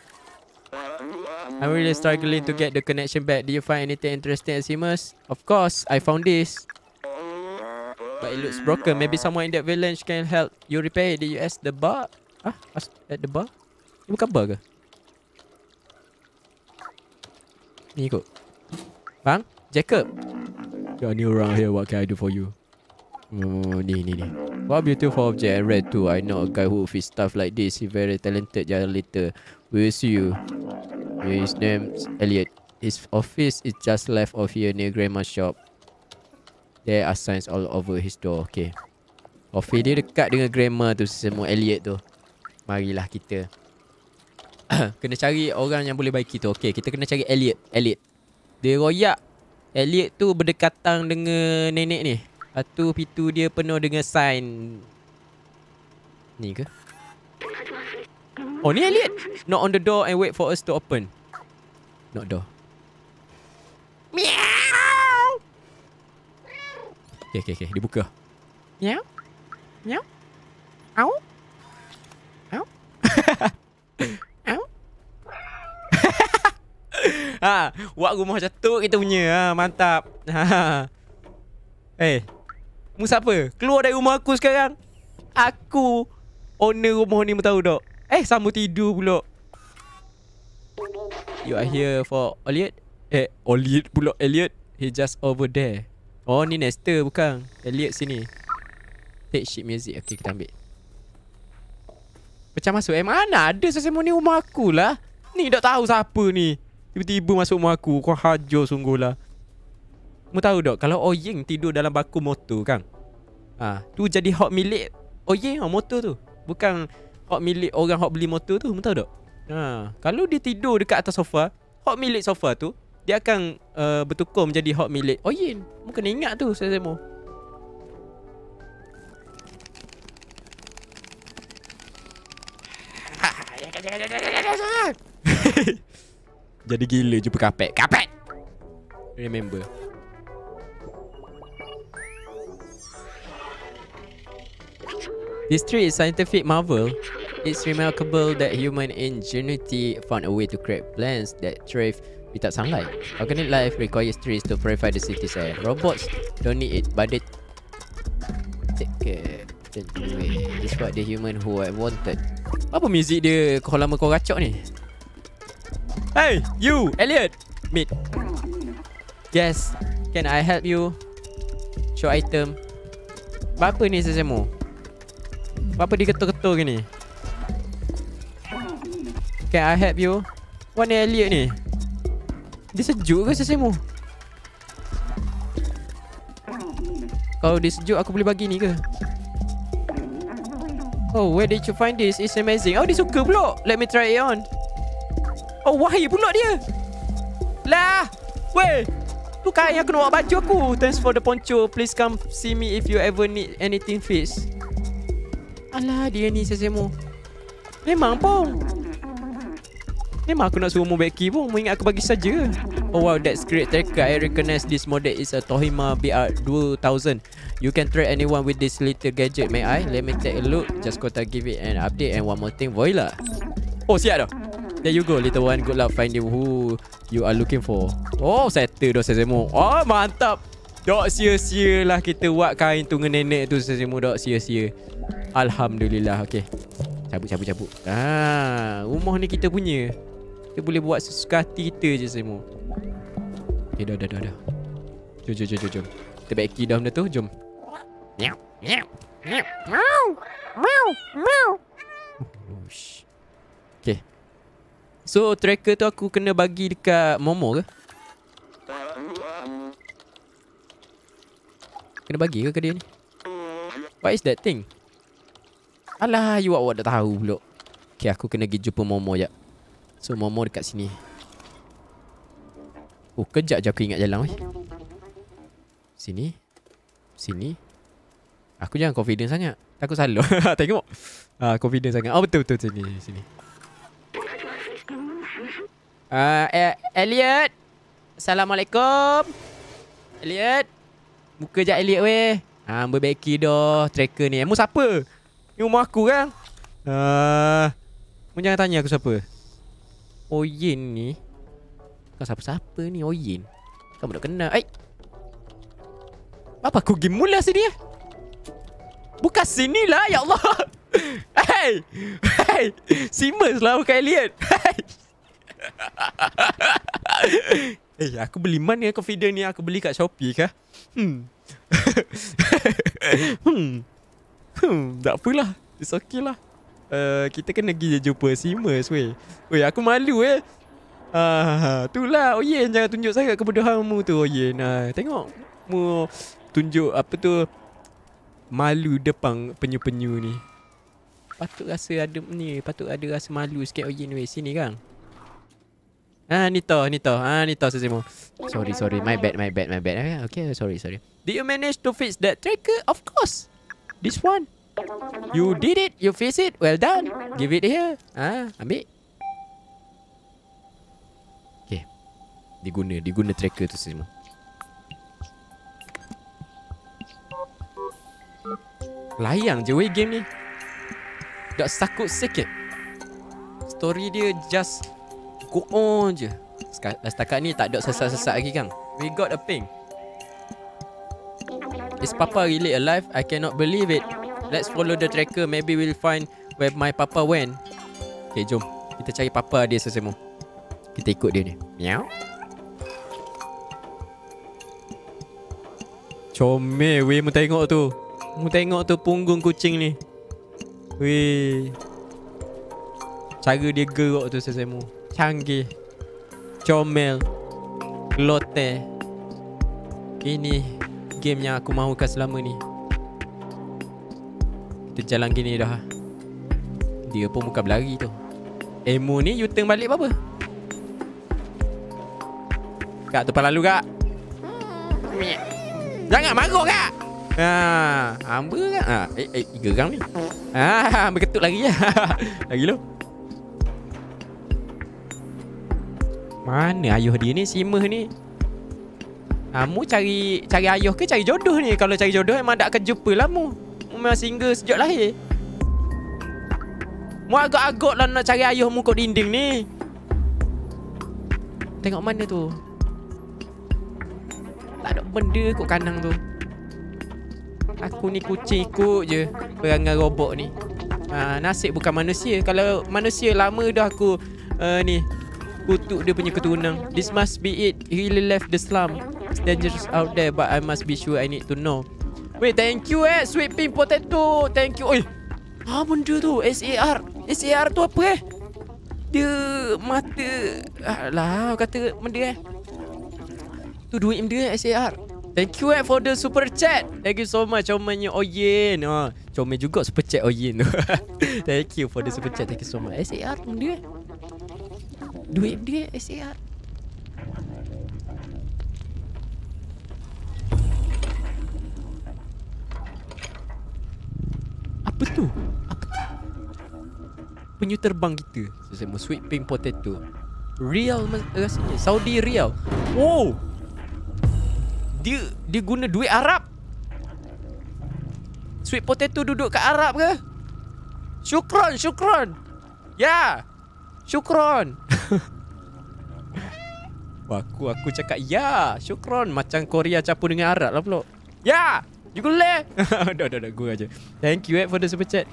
I'm really struggling to get the connection back. Did you find anything interesting at Simmers? Of course, I found this. But it looks broken. Maybe someone in that village can help you repair it. Did you ask the bar? Ah, ask at the bar? Ini bukan bar ke? Ni kot. Bang? Jacob? Got new around here. What can I do for you? Oh, ni, ni, ni. What beautiful object. I read too. I know a guy who fix stuff like this. He very talented. Just later. We will see you. His name's Elliot. His office is just left of here near Grandma's shop. There are signs all over his door. Okay. Office dia dekat dengan Grandma tu. Semua Elliot tu. Marilah kita. Kena cari orang yang boleh baiki tu. Okay, kita kena cari Elliot. Elliot. Dia royak. Elliot tu berdekatan dengan nenek ni. Lepas tu pintu dia penuh dengan sign. Ni ke? Oh, ni Elliot. Knock on the door and wait for us to open. Knock door. Meow. Okay, okay, okay. Dia buka. Meow. Meow. Au. Au. Au. Ha, buat rumah macam tu kita punya. Ha, mantap. Ha. Eh, mu siapa? Keluar dari rumah aku sekarang. Aku owner rumah ni, mu tahu tak? Eh, sambung tidur pula. You are here for Elliot? Eh, Elliot pula. Elliot, he just over there. Oh, ni Nester bukan. Elliot sini. Take sheet music. Okay, kita ambil. Macam masuk. Eh, mana ada sesama ni rumah aku lah. Ni tak tahu siapa ni. Tiba-tiba masuk rumah aku. Kau hajar sungguh lah. Mu tahu tak, kalau Oyeng tidur dalam baku motor kan, ah, tu jadi hak milik Oyeng lah motor tu. Bukan hak milik orang hak beli motor tu. Mu tahu tak? Ha, kalau dia tidur dekat atas sofa, hak milik sofa tu dia akan uh, bertukar menjadi hak milik Oyeng. Mu kena ingat tu sesama. Jadi gila jumpa kapet. Kapet! Remember. This tree is scientific marvel. It's remarkable that human ingenuity found a way to create plants that thrive without sunlight. Organic life requires trees to purify the city's air. Robots don't need it, but they take care. Anyway, this is what the human who have wanted. Apa muzik dia kau lama kau racok ni? Hey, you, Elliot. Meet. Yes, can I help you? Show item. Apa ni sesama? Apa dia ketul-ketul gini? Can I help you? Mana Elliot ni? Dia sejuk ke sesama? Kalau dia sejuk aku boleh bagi ni ke? Oh, where did you find this? It's amazing. Oh, dia suka pula. Let me try it on. Oh, wahai pula dia. Lah, weh. Tu kain yang kena buat baju aku. Thanks for the poncho. Please come see me if you ever need anything fixed. Alah, dia ni sesama. Memang pun. Memang aku nak suruh mu beki pun. Mu ingat aku bagi saja. Oh wow, that's great tracker. I recognize this model is a Tohima B R two thousand. You can track anyone with this little gadget. May I? Let me take a look. Just gotta give it an update. And one more thing, voila. Oh, siap dah. There you go, little one. Good luck finding who you are looking for. Oh, settle dah sesama. Oh, mantap. Dok sia-sia lah kita buat kain tunga nenek tu sesama. Dok sia-sia. Alhamdulillah. Okay, cabut cabut cabut. Ah, rumah ni kita punya. Kita boleh buat sesuka hati kita je semua. Okay, dah dah dah dah. Jom jom jom jom. Kita baiki dah benda tu. Jom. Meow meow meow meow meow. Okay. So tracker tu aku kena bagi dekat Momo ke? Kena bagi ke ke dia ni? What is that thing? Alah, you awak dah tahu pula. Okay, aku kena pergi jumpa Momo jap. So, Momo dekat sini. Oh, kejap je aku ingat jalan. Weh. Sini. Sini. Aku jangan confident sangat. Takut salah. Tengok. Ah, confident sangat. Oh, betul-betul. Sini. Sini. Uh, eh, Elliot. Assalamualaikum. Elliot. Buka jap Elliot weh. Ah, berbeki dah tracker ni. Mu siapa? Ni rumah aku kan? Ah, mu jangan tanya aku siapa. Oyen ni. Kau siapa-siapa ni Oyen? Kamu tak kenal. Eh. Apa aku pergi mula sini eh? Bukan sini lah, ya Allah. Hey. Hey. Simmers lah bukan Elliot. Hey. Eh, aku beli mana confident ni? Aku beli kat Shopee kah? Hmm. hmm. Hmm, tak apalah. It's okay lah. Uh, kita kena pergi jumpa Simmers weh. Weh, aku malu eh. Ah, itulah Oyen, jangan tunjuk sangat kebodohanmu tu Oyen. Ah, tengok mu tunjuk apa tu malu depan penyu-penyu ni. Patut rasa ada ni, patut ada rasa malu sikit Oyen weh. Sini kan. Ah, ni tau, ni tau. Ah, ni tau sesama. Sorry, sorry. My bad, my bad, my bad. Okay, sorry, sorry. Did you manage to fix that tracker? Of course. This one. You did it. You fix it. Well done. Give it here. Ah, ambil. Okay. Diguna, diguna tracker tu semua. Layang je weh game ni. Tak sakut sikit. Story dia just go on je. Setakat ni tak ada sesak-sesak lagi kan. We got a ping. Is Papa really alive? I cannot believe it. Let's follow the tracker. Maybe we'll find where my Papa went. Okay, jom. Kita cari Papa dia semua. Kita ikut dia ni. Meow. Comel weh, mu tengok tu. Mu tengok tu punggung kucing ni. Weh. Cara dia gerak tu sesemu. Canggih. Comel. Lote. Ini game yang aku mahukan selama ni. Kita jalan gini dah. Dia pun bukan berlari tu. Emu ni you turn balik apa-apa? Kak tu lalu kak. Jangan marah kak. Ha, hamba kak. Ha, eh, eh geram ni. Ha, berketut lagi ya. Lagi lu. Mana ayuh dia ni, Simah ni? Kamu cari cari ayuh ke cari jodoh ni? Kalau cari jodoh memang tak akan jumpa lah mu. Memang single sejak lahir. Mu agak-agak lah nak cari ayuh mu kat dinding ni. Tengok mana tu? Tak ada benda kat kandang tu. Aku ni kucing ikut je perangai robot ni. Ha, nasib bukan manusia. Kalau manusia lama dah aku uh, ni kutuk dia punya keturunan. This must be it. He really left the slum. It's dangerous out there, but I must be sure I need to know. Wait, thank you eh, Sweet Pink Potato. Thank you. Oi, ah benda tu S A R. S A R tu apa eh? Dia mata. Alah, kata benda eh. Tu duit dia S A R. Thank you eh for the super chat. Thank you so much. Comelnya Oyen. Ha, comel juga super chat Oyen tu. Thank you for the super chat. Thank you so much. S A R pun dia. Duit dia S A R. Apa tu? Apa tu? Penyu terbang kita. Sesama Sweet Pink Potato. Real rasanya. Saudi Real. Wow. Dia dia guna duit Arab. Sweet Potato duduk kat Arab ke? Syukron, syukron. Ya. Syukron. Wah, aku aku cakap ya, syukron. Macam Korea campur dengan Arab lah pula. Ya. You boleh. Dah dah dah gua aja. Thank you eh for the super chat.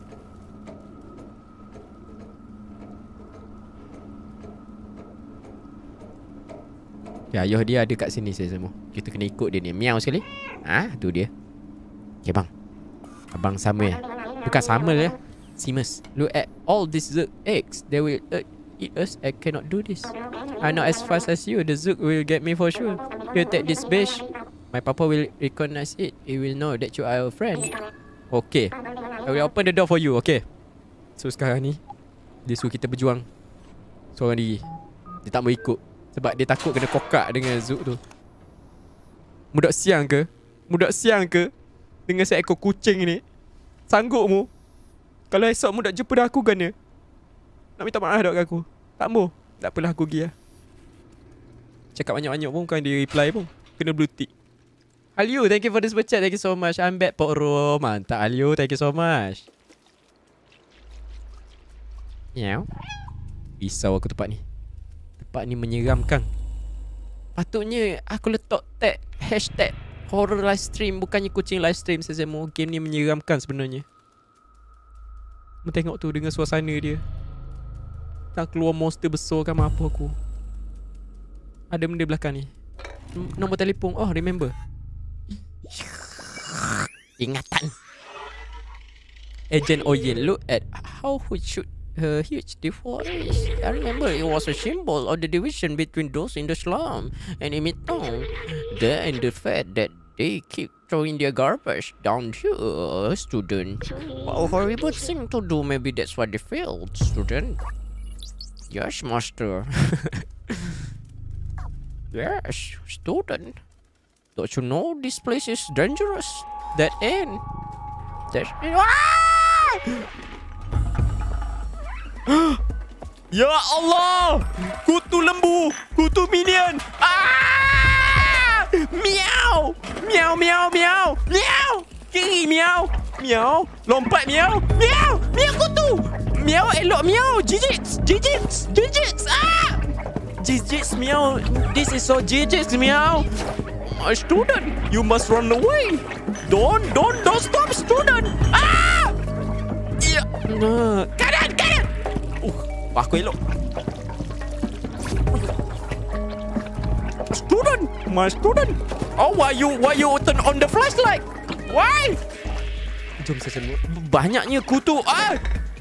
Ya, ayuh dia ada kat sini saya semua. Kita kena ikut dia ni. Miau sekali. Ah, tu dia. Okay bang. Abang Samuel. Bukan Samuel ya. Simus. Look at all these Zook eggs. They will uh, eat us. I cannot do this. I'm not as fast as you. The Zook will get me for sure. You take this fish. My papa will recognize it. He will know that you are a friend. Okay. I will open the door for you. Okay. So sekarang ni dia suruh kita berjuang seorang diri. Dia tak mau ikut sebab dia takut kena kokak dengan Zook tu. Mudak siang ke? Mudak siang ke? Dengan seekor kucing ni. Sanggup mu? Kalau esok mu tak jumpa dah aku kan ya? Nak minta maaf dah kat aku. Tak mau. Tak apalah aku pergi lah. Cakap banyak-banyak pun bukan dia reply pun. Kena blue tick. Alio, thank you for the super chat. Thank you so much. I'm back Pok Ro. Mantap Alio, thank you so much. Meow. Risau aku tempat ni. Tempat ni menyeramkan. Patutnya aku letak tag hashtag horror live stream, bukannya kucing live stream sesama. Game ni menyeramkan sebenarnya. Mu tengok tu dengan suasana dia. Tak keluar monster besar kan apa aku. Ada benda belakang ni. Nombor telefon. Oh, remember. Ingatan. Agent Oyen, look at how should uh, huge the forest. I remember it was a symbol of the division between those in the slum and in Midtown. That and the fact that they keep throwing their garbage down here, student. What a horrible thing to do. Maybe that's why they failed, student. Yes, master. Yes, student. Don't you know this place is dangerous? That end. That's ah! Ya Allah! Kutu lembu, kutu minion. Ah! Miau! Miau miau miau. Miau! Kiri miau. Miau, lompat miau. Miau! Miau kutu. Miau elok miau. Jijits, jijits, jijits. Ah! jijik meow. This is so jijik meow. My student, you must run away. Don't, don't, don't stop, student. Ah! Ya. Nah, kanan, kanan. Uh, aku elok. Student, my student. Oh, why you, why you turn on the flashlight? Why? Jom saya semua. Banyaknya kutu. Ah!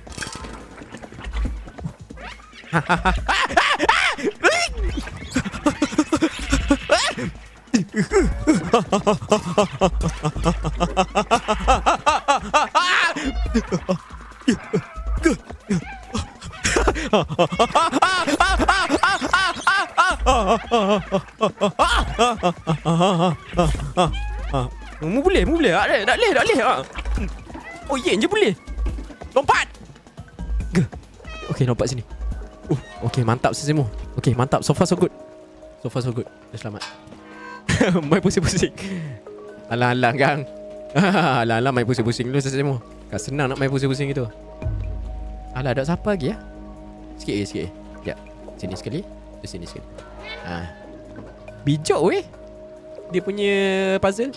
Mu boleh, mu boleh. Tak boleh, tak boleh, tak boleh. Oh, yen je boleh. Lompat. Okey, lompat sini. Uh, okey, mantap semua. Okey, mantap. So far so good. So far so good. Dah selamat. Main pusing-pusing. Alah-alah gang. Alah-alah main pusing-pusing dulu semua. Kan senang nak main pusing-pusing gitu. Alah, ada siapa lagi ya? Sikit lagi, sikit lagi. Sekejap. Sini sekali. Terus sini sekali. Ha. Bijak weh. Dia punya puzzle.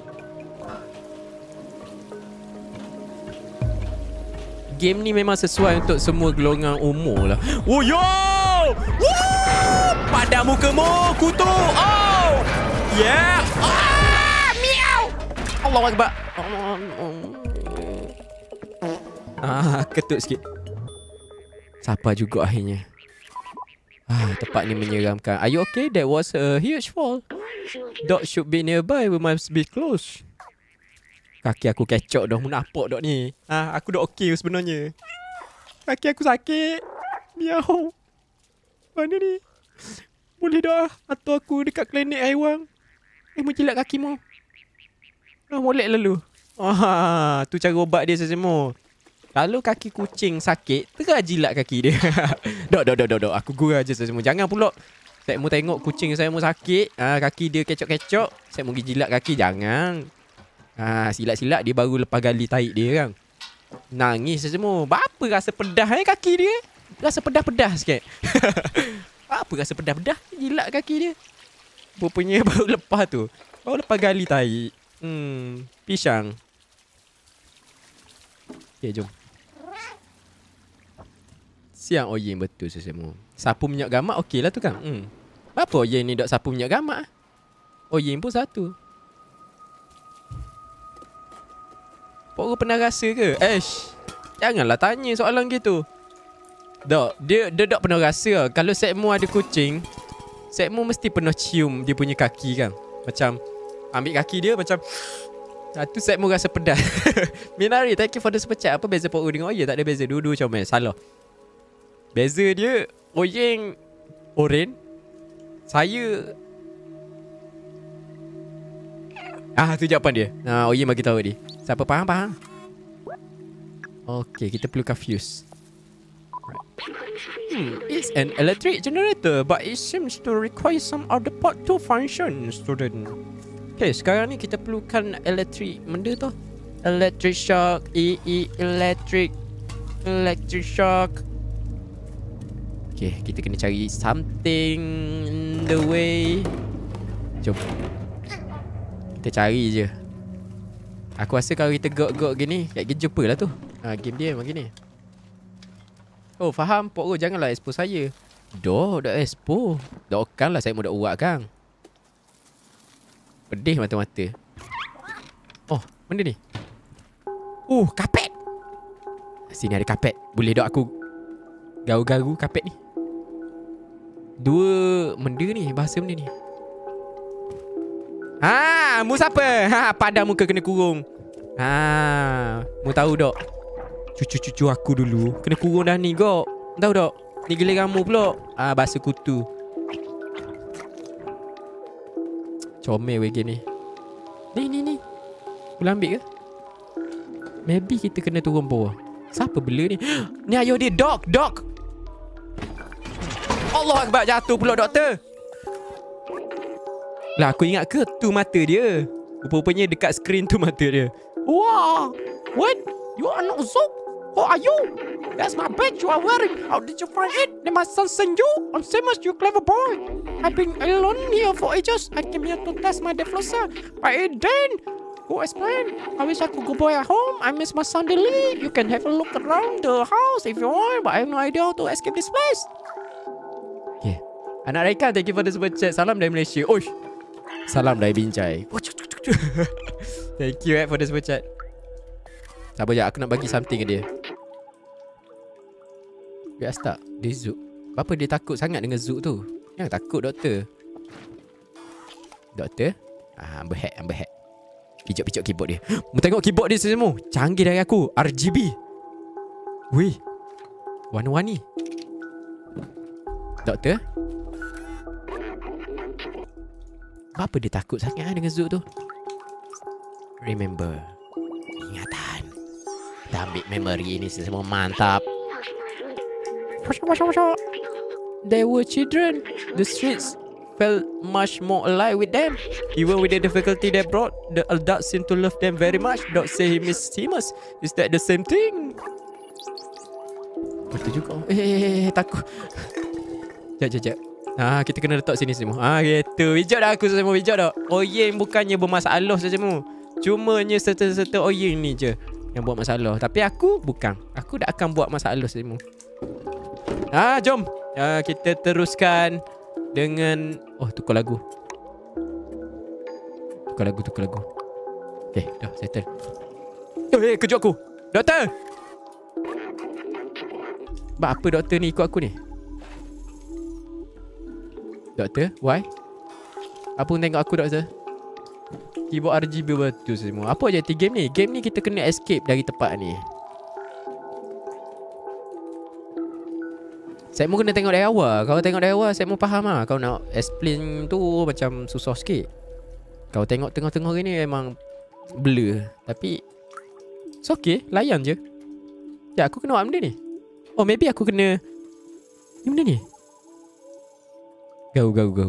Game ni memang sesuai untuk semua golongan umur lah. Oh yo! Woo! Pada mukamu kutu. Oh! Yeah! Ah! Miau! Allahu Akbar. Ah, ketut sikit. Siapa juga akhirnya. Ah, tempat ni menyeramkan. Are you okay? That was a huge fall. Dog should be nearby. We must be close. Kaki aku kecok dah. Menapok dok ni. Ah, aku dah okey sebenarnya. Kaki aku sakit. Miau. Mana ni? Boleh dah atau aku dekat klinik haiwan. Eh, menjilat kakimu. Ah, molek lalu. Ah, tu cara ubat dia semua. Kalau kaki kucing sakit, terus jilat kaki dia. Dok, dok, dok, dok, dok. Aku gurau je semua. Jangan pula saya mau tengok kucing saya mau sakit, ah, kaki dia kecok-kecok, saya mau pergi jilat kaki. Jangan. Ah, silap-silap dia baru lepas gali tahi dia kan. Nangis semua. Apa rasa pedah eh kaki dia? Rasa pedah-pedah sikit. Apa rasa pedah-pedah? Jilat kaki dia. Rupanya baru lepas tu. Baru lepas gali tahi. Hmm, pisang. Okay, jom. Siang Oyen betul semua. Sapu minyak gamak okey lah tu kan. Hmm. Apa Oyen ni dok sapu minyak gamak? Oyen pun satu. Pok pernah rasa ke? Eish. Janganlah tanya soalan gitu. Dok, dia dia dok pernah rasa kalau Sekmo ada kucing, Sekmo mesti pernah cium dia punya kaki kan. Macam ambil kaki dia macam ah, tu Sekmo rasa pedas. Minari, thank you for the super chat. Apa beza Pok dengan Oyen? Tak ada beza. Dua-dua comel. Salah. Beza dia Oyen oren. Saya Ah, tu jawapan dia. Nah, Oyen bagi tahu dia. Siapa faham, faham. Okay, kita perlukan fuse. Right. Hmm, it's an electric generator, but it seems to require some other part to function, student. Okay, sekarang ni kita perlukan electric benda tu. Electric shock, e e electric, electric shock. Okay, kita kena cari something in the way. Jom. Kita cari je. Aku rasa kalau kita gok-gok gini, kat game jumpa lah tu. Ha, game dia memang gini. Oh, faham Pok Ro, janganlah expose saya. Dah, dah expose. Dah okang lah saya mau dah urat kang. Pedih mata-mata. Oh, benda ni. Uh, kapet. Sini ada kapet. Boleh dok aku garu-garu kapet ni. Dua benda ni, bahasa benda ni. Ha, mu siapa? Ha, pada muka kena kurung. Ha, mu tahu dok. Cucu-cucu aku dulu kena kurung dah ni kok. Tahu dok? Ni giliran mu pula. Ah, bahasa kutu. Comel weh game ni. Ni ni ni. Boleh ambil ke? Maybe kita kena turun bawah. Siapa bela ni? Ni ayah dia, dog, dog. Allah Akbar, jatuh pula doktor. Lah aku ingat ke tu mata dia. Rupa-rupanya dekat skrin tu mata dia. Wah, what? You are not so? Who are you? That's my badge you are wearing. How did you find it? Then my son sent you. I'm same as you, clever boy. I've been alone here for ages. I came here to test my defloser. But it didn't. Who explain? I wish I could go boy at home. I miss my son dearly. You can have a look around the house if you want, but I have no idea how to escape this place. Okay. Anak Raika, thank you for the super chat. Salam dari Malaysia. Oish. Salam dari Binjai. Thank you eh, for the super chat. Sabar je, aku nak bagi something ke dia. Biasa tak? Dia Zook. Apa dia takut sangat dengan Zook tu? Yang takut doktor. Doktor? Ah, ambil hack, ambil hack. Pijak-pijak keyboard dia. Mu tengok keyboard dia semua. Canggih dari aku. R G B. Wih. Warna-warni. Doktor? Apa dia takut sangat dengan Zook tu? Remember. Ingatan. Kita ambil memory ini semua mantap. There were children. The streets felt much more alive with them. Even with the difficulty they brought, the adults seemed to love them very much. Dog say he missed us. Is that the same thing? Betul juga. Eh, eh, eh takut. Jap, jap, jap. Ah, kita kena letak sini semua. Ah, gitu. Bijak dah aku semua, bijak dah. Oyeng bukannya bermasalah semua. Cumanya serta-serta Oyeng ni je yang buat masalah. Tapi aku bukan. Aku tak akan buat masalah semua. Ah, jom. Ah, kita teruskan dengan oh, tukar lagu. Tukar lagu, tukar lagu. Okay, dah settle. Eh, hey, kejut aku. Doktor. Sebab apa doktor ni ikut aku ni? Doktor, why? Apa pun tengok aku doktor? Keyboard R G B betul semua. Apa je game ni? Game ni kita kena escape dari tempat ni. Saya mau kena tengok dari awal. Kalau tengok dari awal saya mau faham lah. Kau nak explain tu macam susah sikit. Kau tengok tengah-tengah ni memang blur. Tapi it's okay, layan je. Ya, aku kena buat benda ni. Oh, maybe aku kena ni benda ni. Go, go, go.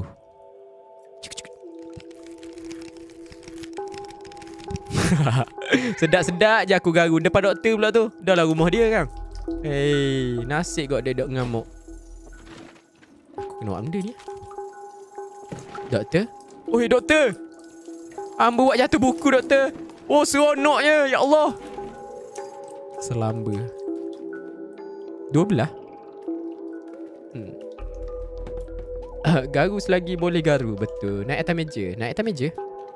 Sedap-sedap je aku garu. Depan doktor pula tu. Dah lah rumah dia kan. Hey, nasib kot dia dok ngamuk. Aku kena buat benda ni. Doktor? Oh, hey, doktor. Hamba buat jatuh buku, doktor. Oh, seronoknya. Ya Allah. Selamba. Dua belah? Hmm. Uh, garu selagi boleh garu. Betul. Naik atas meja. Naik atas meja.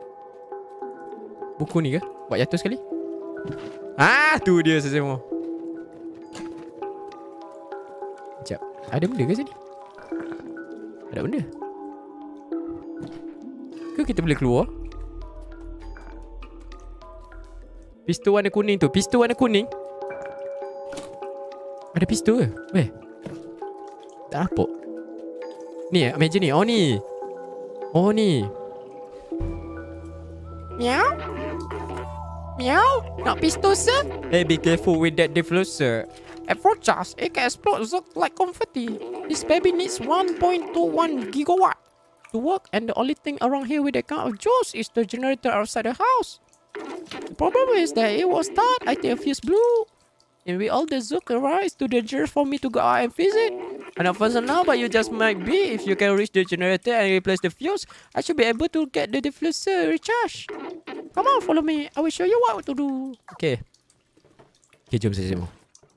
Buku ni ke? Buat jatuh sekali. Ah, tu dia semua. Sekejap. Ada benda ke sini? Ada benda? Ke kita boleh keluar? Pistol warna kuning tu. Pistol warna kuning. Ada pistol ke? Weh. Tak nampak. Ni eh, meja ni. Oh ni. Oh ni. Meow. Meow. Nak pistol sir? Hey, be careful with that diffuser. At four charge, it can explode like confetti. This baby needs one point two one gigawatt to work, and the only thing around here with that kind of juice is the generator outside the house. The problem is that it was start, I think a fuse blew. And we all the Zook arise to the danger for me to go out and visit. And of course now, but you just might be. If you can reach the generator and replace the fuse, I should be able to get the diffuser recharged. Come on, follow me. I will show you what to do. Okay. Okay, jom saya semua.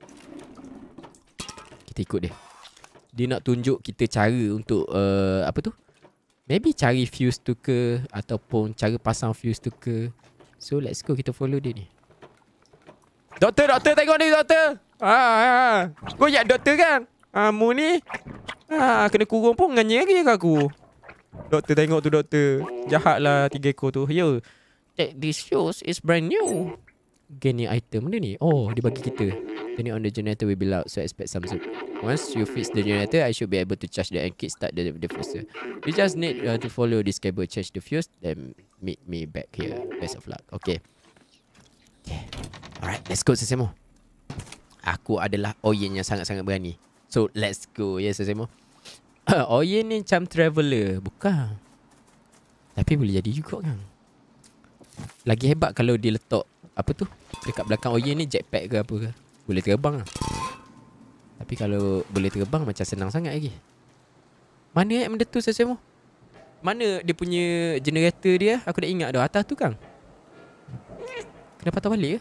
Kita ikut dia. Dia nak tunjuk kita cara untuk uh, apa tu? Maybe cari fuse tu ke, ataupun cara pasang fuse tu ke. So let's go, kita follow dia ni. Doktor, doktor, tengok ni doktor. Ah, ah. Kau ya doktor kan? Ah, mu ni. Ah, kena kurung pun nganya lagi ke aku. Doktor tengok tu doktor. Jahatlah tiga ekor tu. Yo. Check this fuse is brand new. Gain new item mana ni? Oh, dia bagi kita. Turn it on the generator will be loud, so expect some zoom. Once you fix the generator, I should be able to charge the and kickstart the diffuser. You just need uh, to follow this cable, change the fuse, then meet me back here. Best of luck. Okay. Okay. Alright, let's go sesemo. Aku adalah Oyen yang sangat-sangat berani. So, let's go. Ya, yes, sesemo. Oyen ni macam traveller. Bukan. Tapi boleh jadi juga kan. Lagi hebat kalau dia letak apa tu dekat belakang Oyen ni jetpack ke apa ke. Boleh terbang lah. Tapi kalau boleh terbang macam senang sangat lagi. Mana eh benda tu sesemo? Mana dia punya generator dia? Aku dah ingat dah. Atas tu kan? Kena patah balik ke?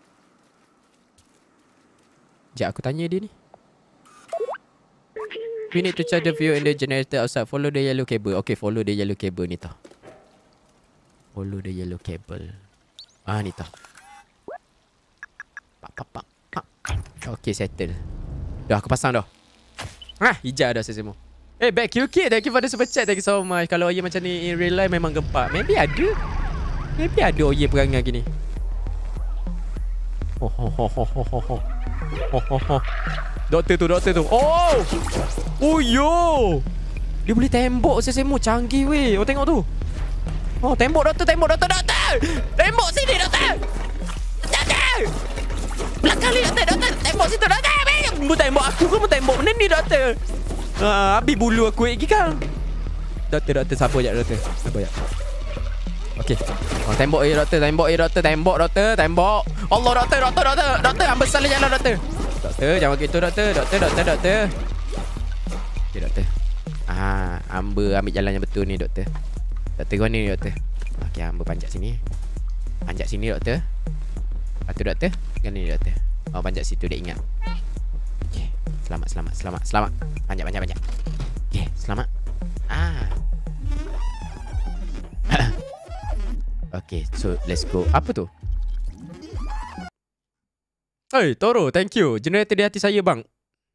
Sekejap aku tanya dia ni. We need to charge the fuel in the generator outside. Follow the yellow cable. Okay, follow the yellow cable ni tau. Follow the yellow cable. Ah ni tau. Pak pak pak pak. Okay, settle. Dah aku pasang dah. Ah, hijau dah semua. Eh, hey, back Q K, thank you for the super chat. Thank you so much. Kalau Oye macam ni in real life memang gempak. Maybe ada. Maybe ada Oye perangai gini. Oh, oh, oh, oh, oh, oh, oh. Oh, oh, oh. Doktor tu, doktor tu. Oh! Oh, yo! Dia boleh tembok sesemu. Canggih weh. Oh, tengok tu. Oh, tembok doktor, tembok doktor, doktor! Tembok sini, doktor! Doktor! Belakang ni, doktor, doktor! Tembok situ, doktor! Mu tembok aku ke mu tembok benda ni, doktor? Ah, habis bulu aku lagi kan. Doktor, doktor, sabar sekejap, doktor. Sabar sekejap. Okey. Oh, tembok eh, doktor, tembok eh, doktor, tembok, doktor, tembok. Allah, doktor, doktor, doktor, doktor, ambil salah jalan, doktor. Doktor, jangan gitu, doktor, doktor, doktor, doktor. Okey, doktor. Ah, hamba ambil jalan yang betul ni, doktor. Doktor ke mana ni, doktor? Okey, hamba panjat sini. Panjat sini, doktor. Lepas tu, doktor. Kan ni, doktor. Oh, panjat situ, dia ingat. Okey, selamat, selamat, selamat, selamat. Panjat, panjat, panjat. Okey, selamat. Ah. Okay, so let's go. Apa tu? Hey, Toro, thank you. Generator di hati saya, bang.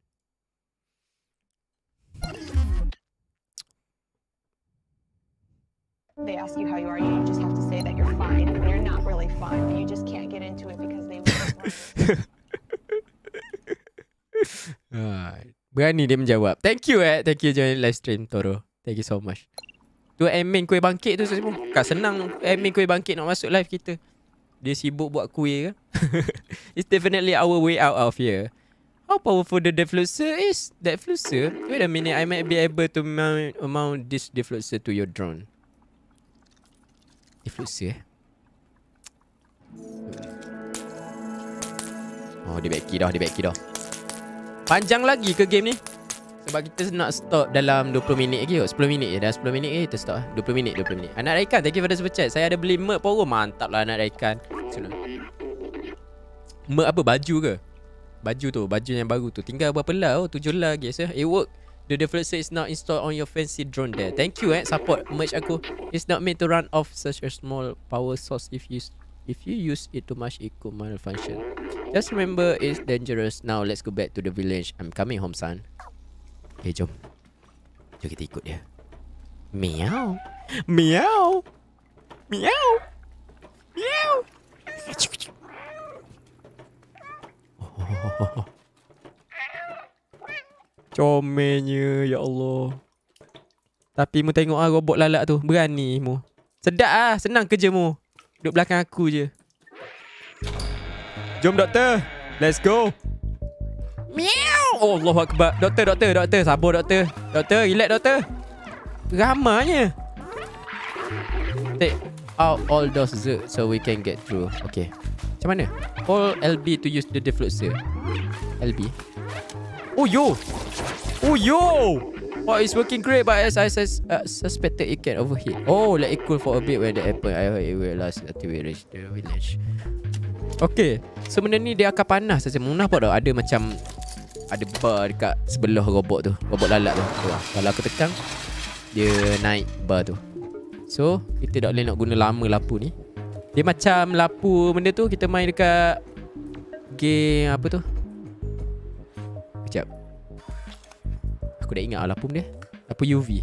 They ask you how you are, you just have to say that you're fine. And you're not really fine, but you just can't get into it because they won't. Berani dia menjawab. Thank you eh. Thank you join live stream, Toro. Thank you so much. Tu admin kuih bangkit tu semua. Tak senang admin kuih bangkit nak masuk live kita. Dia sibuk buat kuih kan. It's definitely our way out of here. How powerful the defluxer is? Defluxer? Wait a minute, I might be able to mount, mount this defluxer to your drone. Defluxer eh? Oh, dia back key dah, dia back key dah. Panjang lagi ke game ni? Sebab kita nak stop dalam dua puluh minit lagi kot. sepuluh minit je. Dah sepuluh minit ke kita stop. dua puluh minit, dua puluh minit. Anak Raikan, thank you for the super chat. Saya ada beli merch pun. Mantap lah Anak Raikan. Merch apa? Baju ke? Baju tu. Baju yang baru tu. Tinggal berapa lah? Oh, tujuh lah guys. It work. The defluxer is not installed on your fancy drone there. Thank you eh. Support merch aku. It's not made to run off such a small power source. If you if you use it too much, it could malfunction. Just remember it's dangerous. Now let's go back to the village. I'm coming home, son. Okay, jom. Jom kita ikut dia. Meow. Meow. Meow. Meow. Oh. Comelnya, ya Allah. Tapi mu tengok ah robot lalak tu. Berani mu. Sedap ah, senang kerja mu. Duduk belakang aku je. Jom doktor. Let's go. Meow. Oh, Allahu Akbar. Doktor, doktor, doktor. Sabar doktor. Doktor, relax doktor. Ramanya. Take out all those Z so we can get through. Okay. Macam mana? Hold L B to use the defluxer. L B. Oh, yo. Oh, yo. Oh, it's working great, but as I sus uh, suspected it can overheat. Oh, let it cool for a bit when the happen. I heard it will last until we reach the village. Okay. So, benda ni dia akan panas saja. Muna nampak tak? Ada macam ada bar dekat sebelah robot tu. Robot lalat tu. tu Kalau aku tekan, dia naik bar tu. So, kita tak boleh nak guna lama lapu ni. Dia macam lapu benda tu kita main dekat game apa tu? Sekejap. Aku dah ingat lah lapu dia. Lapu U V.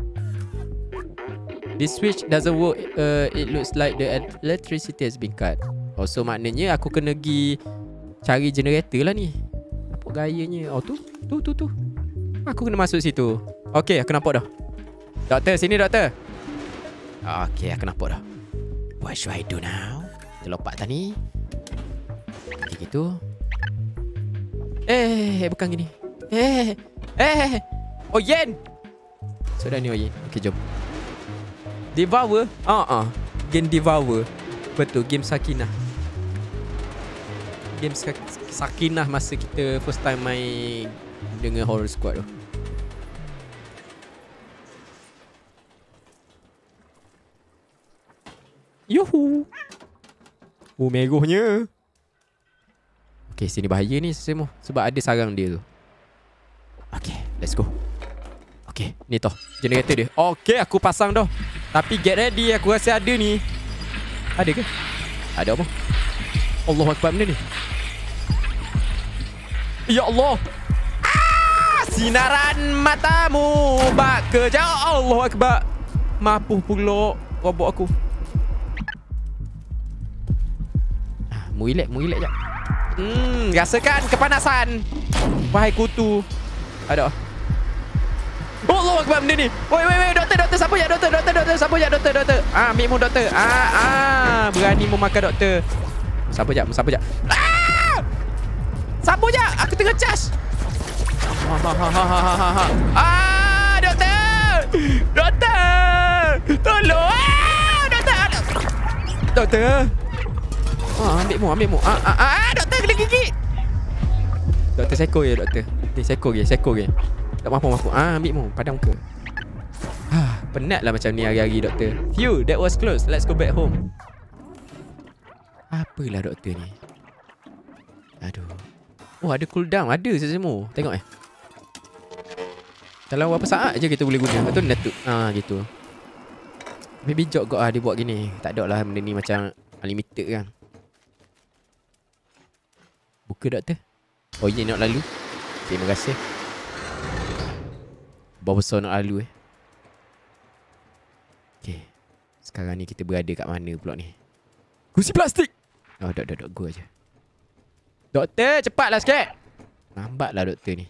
This switch doesn't work. Uh, it looks like the electricity has been cut. Oh, so maknanya aku kena pergi cari generator lah ni. Nampak gayanya. Oh, tu. Tu, tu, tu. Aku kena masuk situ. Okay, aku nampak dah. Doktor, sini doktor. Okay, aku nampak dah. What should I do now? Kita lompat tadi. Okay, gitu. Eh, bukan gini. Eh, eh. Oh, Yen. So, dah ni, oh, Yen. Okay, jom. Devour? Ah, uh -uh. Game Devour. Betul, game Sakinah. Game sakinah masa kita first time main dengan Horror Squad tu. Yuhu. Oh, merohnya. Okay, sini bahaya ni semua. Sebab ada sarang dia tu. Okay, let's go. Okay, ni toh generator dia. Okay, aku pasang dah. Tapi get ready, aku rasa ada ni. Ada ke? Ada apa? Allahu Akbar, benda ni. Ya Allah. Ah, sinaran matamu bak ke jauh. Allahu Akbar. Mampu pula robot aku. Ah, mu relax, mu relax jap. Hmm, rasakan kepanasan. Wahai kutu. Ada. Allahu Akbar, benda ni. Woi, woi, woi, doktor, doktor, siapa ya doktor, doktor, doktor, siapa ya doktor, doktor. Ah, ambil mu doktor. Ah, ah, berani memakan doktor. Siapa jap, siapa jap. Ah! Siapa jap? Aku tengah charge. Ha ha ha ha ha ha ha. Ah, doktor. Doktor. Tolong. Ah, doktor. Doktor. Ah, ambil mu, ambil mu. Ah, ah, ah, doktor kena gigit. Doktor seko je, doktor. Ni seko je, seko je. Tak mampu-mampu. Ah, ambil mu, padam muka. Ah, penat lah macam ni hari-hari, doktor. Phew, that was close. Let's go back home. Apalah doktor ni. Aduh. Oh, ada cooldown. Ada semua. Tengok eh. Dalam berapa saat je kita boleh guna. Atau netuk. Ah, gitu. Maybe jog got lah dia buat gini. Tak ada lah benda ni macam unlimited kan. Buka doktor. Oh, ini nak lalu. Terima kasih. Berapa besar nak lalu eh. Okay. Sekarang ni kita berada kat mana pula ni? Kursi plastik. Oh, dok, dok, dok. Go aja. Doktor, cepatlah sikit. Lambatlah doktor ni.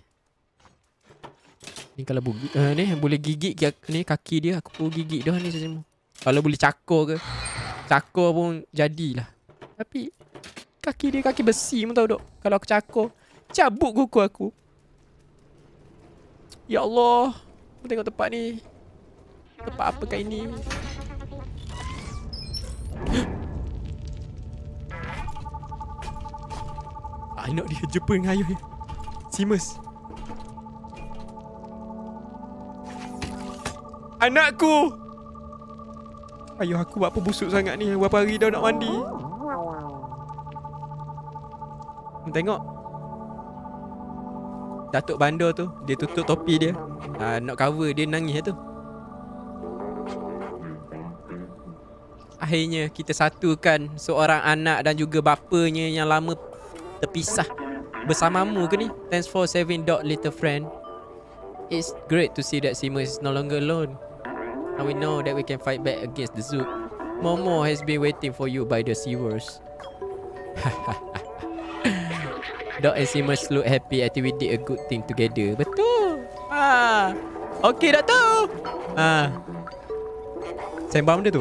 Ni kalau bu- uh, ni boleh gigit ni kaki dia. Aku pun gigit dah ni semua. Kalau boleh cakor ke. Cakor pun jadilah. Tapi kaki dia kaki besi pun tahu dok. Kalau aku cakor, cabut kuku aku. Ya Allah. Tengok tempat ni. Tempat apakah ini? Anak dia jumpa dengan ayah dia. Seamus. Anakku. Ayah aku buat apa busuk sangat ni. Berapa hari dah nak mandi. Tengok. Datuk bandar tu. Dia tutup topi dia. uh, Nak cover dia nangis tu. Akhirnya kita satukan seorang anak dan juga bapanya yang lama terpisah bersamamu ke ni. Thanks for saving dog little friend. It's great to see that Seamus is no longer alone. And we know that we can fight back against the Zook. Momo has been waiting for you by the sewers. Dog and Seamus look happy after we did a good thing together. Betul. Ah, okay doktor. Ah, sembang benda tu.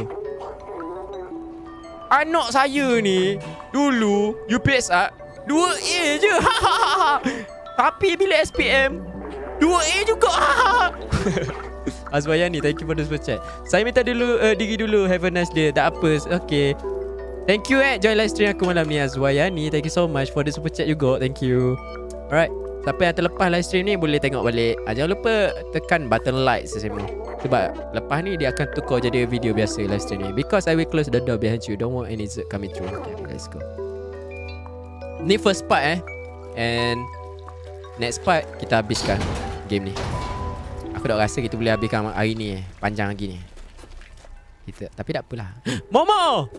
Anak saya ni dulu U P S A dua A je. Tapi bila S P M dua A juga. Azwayani, thank you for the super chat. Saya minta dulu uh, diri dulu. Have a nice day. Tak apa. Okay. Thank you eh join live stream aku malam ni Azwayani. Thank you so much for the super chat you got. Thank you. Alright. Siapa yang terlepas live stream ni boleh tengok balik. ah, Jangan lupa tekan button like semua. Sebab lepas ni dia akan tukar jadi video biasa live stream ni. Because I will close the door behind you. Don't want any Zook coming through. Okay, let's go. Ni first part eh. And next part kita habiskan game ni. Aku dah rasa kita boleh habiskan hari ni eh. Panjang lagi ni kita. Tapi tak apalah. Momo!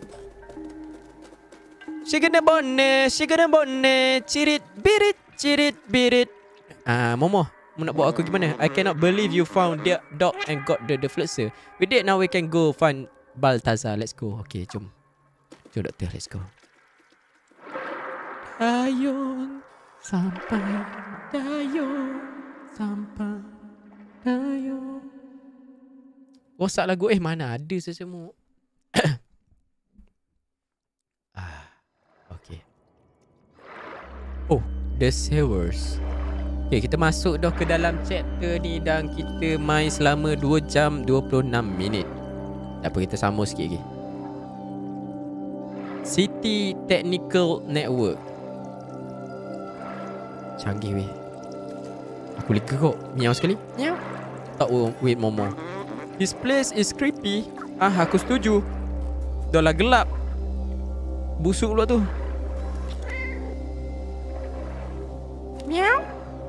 Shigana bonne, shigana bonne, cirit birit, cirit birit. Ah, Momo, mu nak buat aku gimana? I cannot believe you found the dog and got the deflector. We did, now we can go find Baltazar. Let's go. Okay, jom. Jom doktor, let's go. Dayung sampai, dayung sampai, dayung. Rosak lagu eh mana ada sesemua. ah, okay. Oh, the sewers. Okay, kita masuk dah ke dalam chapter ni dan kita main selama dua jam dua puluh enam minit. Tak apa, kita sambung sikit lagi. City Technical Network. Canggih weh. Aku lega kok. Miau sekali. Miau. Tak oh, wait Momo. This place is creepy. Ah, aku setuju. Dah lah gelap. Busuk pula tu. Miau.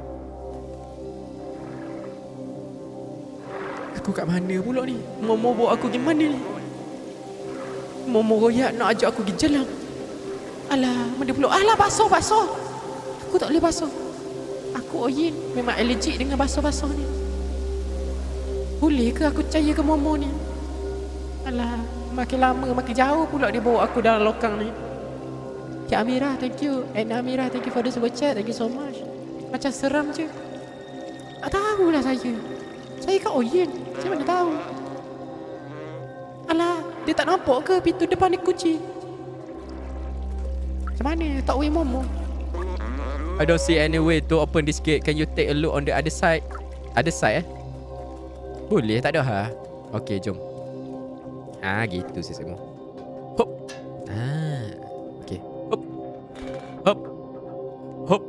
Aku kat mana pula ni? Momo bawa aku pergi mana ni? Momo royak nak ajak aku pergi jalan. Alah, mana pula? Alah, basuh, basuh. Aku tak boleh basuh. Aku Oyin memang allergic dengan basuh-basuh ni. Boleh ke aku percaya ke Momo ni? Alah, makin lama makin jauh pula dia bawa aku dalam lokang ni. Cik Amirah, thank you. And Amirah, thank you for the super chat. Thank you so much. Macam seram je. Tak tahulah saya. Saya kat Oyin. Saya mana tahu. Alah, dia tak nampak ke pintu depan ni kunci? Macam mana? Tak boleh Momo. I don't see any way to open this gate. Can you take a look on the other side? Other side eh? Boleh, tak ada ha? Okay, jom. Ah, gitu sih semua. Hop. Ah, okay. Hop. Hop. Hop.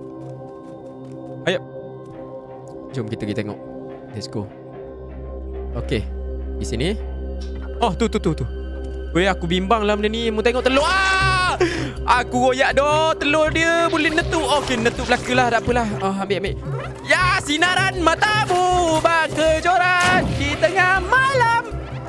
Ayo. Jom kita pergi tengok. Let's go. Okay. Di sini. Oh, tu tu tu tu. Weh, aku bimbang lah benda ni. Mau tengok telur. Ah! Aku royak dah. Telur dia boleh netuk. Okey, netuk belaka lah. Tak apalah. Oh, ambil, ambil. Ya, sinaran matamu berkecoran di tengah malam.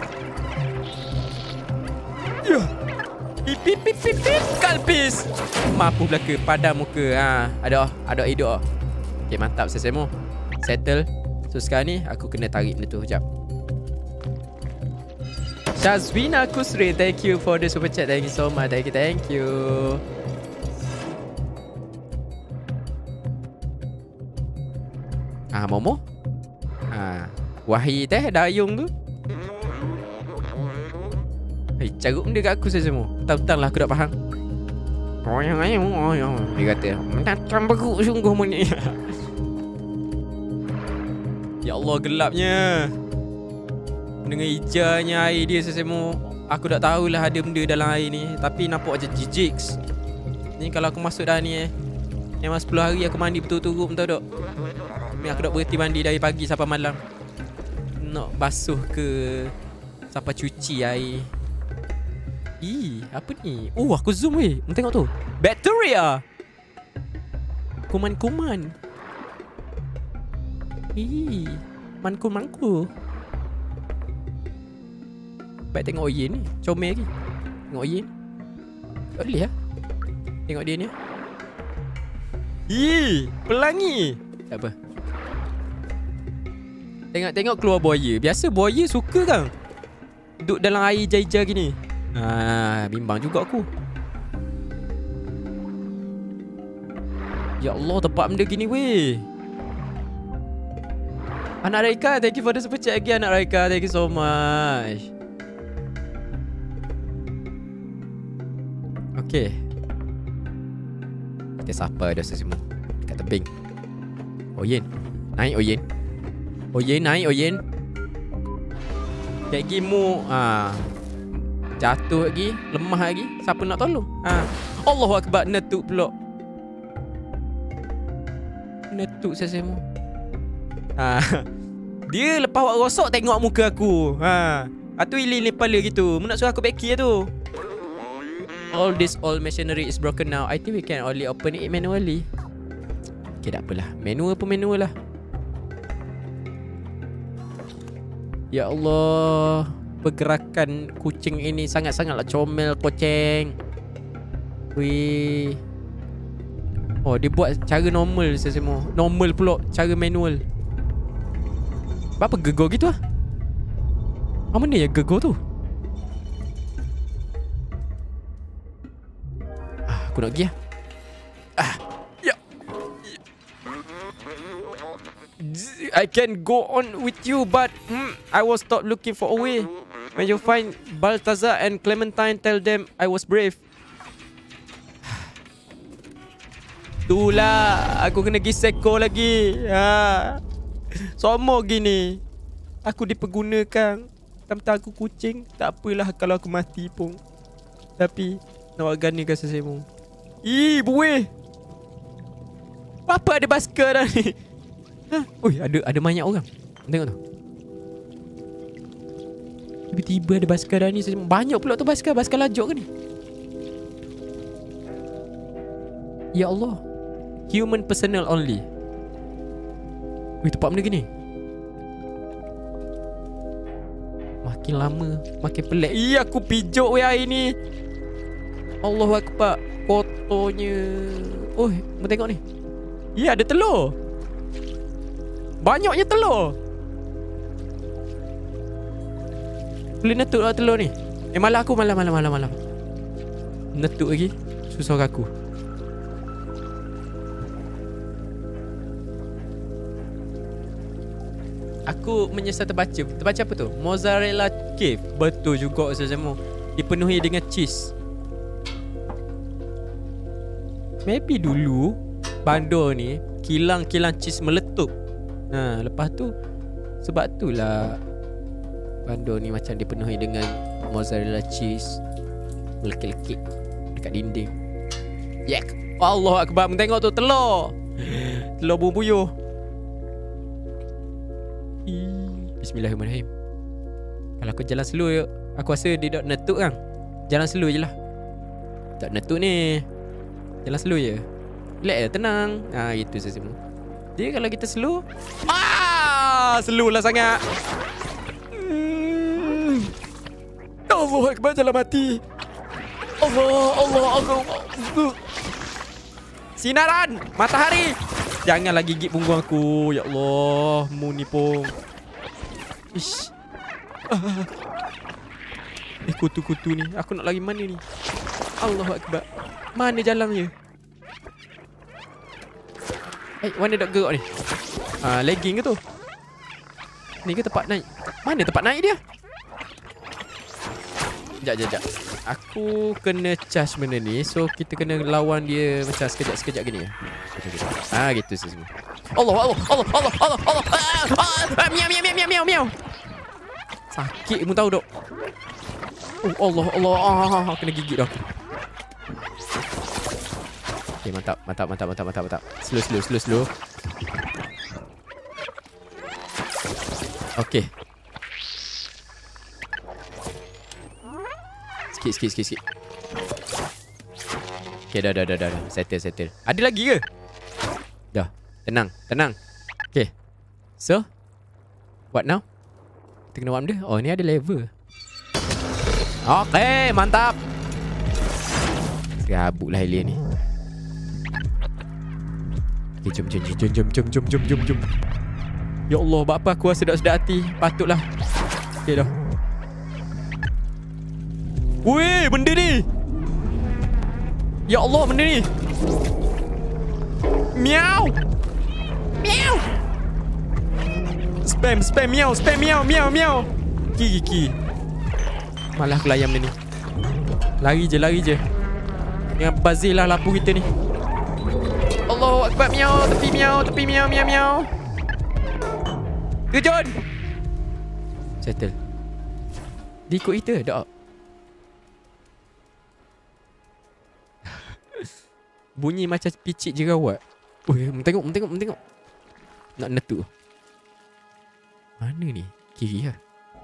Ya. Pip, pip, pip, pip, pip. Kalpis. Mampu belaka. Padam muka. Ha, ada, ada hidup. Okey, mantap sesemo. Settle. So, sekarang ni aku kena tarik benda tu. Sekejap. Shazwina Kusri, thank you for the super chat. Thank you so much. Thank you, thank you. Ah, Momo. Ah, Wahai teh dayung tu. Hei, carut benda kat aku saja semua. Tentang lah aku tak faham. Oh yang ayam, oh yang. Dia kata, "Menatang beruk sungguh mu ni." Ya Allah, gelapnya. Dengan hijaunya air dia sesemu. Aku tak tahulah ada benda dalam air ni. Tapi nampak macam jijiks. Ni kalau aku masuk dah ni eh, memang sepuluh hari aku mandi betul-betul betul tak? Ni aku tak berhenti mandi dari pagi sampai malam. Nak basuh ke sampai cuci air. Ih, apa ni? Oh, aku zoom weh. Mu tengok tu. Bacteria. Kuman-kuman. Ih, manku-manku. Baik tengok Oyin ni. Comel lagi. Tengok Oyin. Tak boleh lah. Tengok dia ni. Ih, pelangi. Tak apa. Tengok-tengok keluar buaya. Biasa buaya suka kan duduk dalam air hijau-hijau gini. Ah, bimbang juga aku. Ya Allah, tempat benda gini weh. Anak Raika, thank you for the super chat lagi Anak Raika. Thank you so much. Okay. Kita sapa dah semua dekat tebing. Oyin. Naik Oyin. Oyin naik Oyin. Kayak gimu. Ah. Jatuh lagi. Lemah lagi. Siapa nak tolong? Ah. Allahu Akbar. Netuk pula. Netuk sesemu. Ah. Dia lepas awak rosok tengok muka aku. Ha. Atu iling kepala gitu. Mu nak suruh aku beki lah tu. All this old machinery is broken now. I think we can only open it manually. Okay, tak apalah. Manual pun manual lah. Ya Allah. Pergerakan kucing ini sangat-sangatlah comel kucing. Wih. Oh, dia buat cara normal semua. Normal pula. Cara manual. Apa gegor gitu ah? Apa mana ya gegor tu? Ah, aku nak pergi lah. Ah, ya. I can go on with you, but hmm, I was stop looking for a way. When you find Balthazar and Clementine, tell them I was brave. Itulah, aku kena pergi seko lagi. Ha. Semua gini. Aku dipergunakan. Tentang aku kucing. Tak apalah kalau aku mati pun. Tapi nak ganakan sesemu. Ih, buih. Apa ada basikal dah ni? Hah? Ui, ada ada banyak orang. Tengok tu. Tiba-tiba ada basikal dah ni. Banyak pula tu basikal. Basikal lajok ke ni? Ya Allah. Human personal only. Ui, tempat mana ke ni? Makin lama makin pelik. Ih, aku pijok weh air ni. Allahu Akbar. Kotornya. Oh, mau tengok ni. Ya, ada telur. Banyaknya telur. Boleh netuk lah telur ni. Eh, malah aku malah malah malah malah. Netuk lagi. Susah aku. Aku menyesal terbaca. Terbaca apa tu? Mozzarella cave. Betul juga sesama. Dipenuhi dengan cheese. Maybe dulu bandar ni kilang-kilang cheese meletup. Ha, lepas tu sebab itulah bandar ni macam dipenuhi dengan mozzarella cheese melekit-lekit dekat dinding. Yak. Allah Akbar. Tengok tu telur. Telur bumbu. Bismillahirrahmanirrahim. Kalau aku jalan slow, aku rasa dia tak netuk kan. Jalan slow je lah. Tak netuk ni. Jalan slow je. Relax je, tenang. Ha, itu saya semua. Dia kalau kita slow, ah, slow lah sangat. Hmm. Allah Akbar, jalan mati. Allah, Allah, Allah. Sinaran matahari. Janganlah gigit punggung aku. Ya Allah, mu ni pun. Ish. Ah. Eh, kutu-kutu ni. Aku nak lari mana ni? Allahu Akbar. Mana jalannya? Eh, mana nak gerak ni? Ah, lagging ke tu? Ni ke tempat naik? Mana tempat naik dia? Sekejap, sekejap, sekejap. Aku kena charge benda ni. So, kita kena lawan dia macam sekejap-sekejap gini. Ah, gitu semua. Allah, Allah, Allah, Allah, Allah, Allah. Ah, ah, miau, miau, miau, miau, miau. Sakit mu tahu dok. Oh, Allah, Allah. Ah, kena gigit dah. Okay, mantap, mantap, mantap, mantap, mantap, mantap. Slow, slow, slow, slow. Okay. Sikit, sikit, sikit, sikit. Okay, dah, dah, dah, dah. Settle, settle. Ada lagi ke? Dah. Tenang, tenang. Okay. So, what now? Kita kena buat benda. Oh, ni ada level. Okay, mantap. Serabut lah alien ni. Okay, jom, jom, jom, jom, jom, jom, jom, jom, jom. Ya Allah, buat apa aku rasa sedap-sedap hati. Patutlah. Okay dah. Weh, benda ni. Ya Allah, benda ni. Miau. Miau. Spam, spam, miau, spam, miau, miau, miau. Ki, ki, ki. Malah aku layan benda ni. Lari je, lari je. Dengan bazir lah lampu kita ni. Allahu Akbar, miau, tepi miau, tepi miau, miau, miau. Kejun. Settle. Dia ikut kita, tak? Bunyi macam picit jerawat. Ui, tengok, tengok, tengok. Nak netuk. Mana ni? Kiri lah.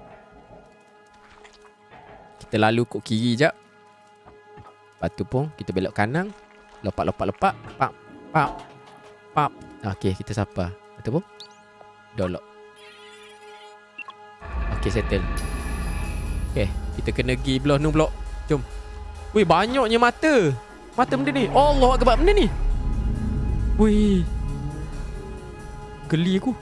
Kita lalu kok kiri jap. Lepas tu pun kita belok kanan. Lopak, lopak, lopak. Pap, pap, pap. Okay, kita sapa. Betul pun? Dolok. Okay, settle. Okay, kita kena pergi belah ni blok. Jom. Weh, banyaknya mata. Mata benda ni. Allah Akbar, benda ni. Weh. Geli aku.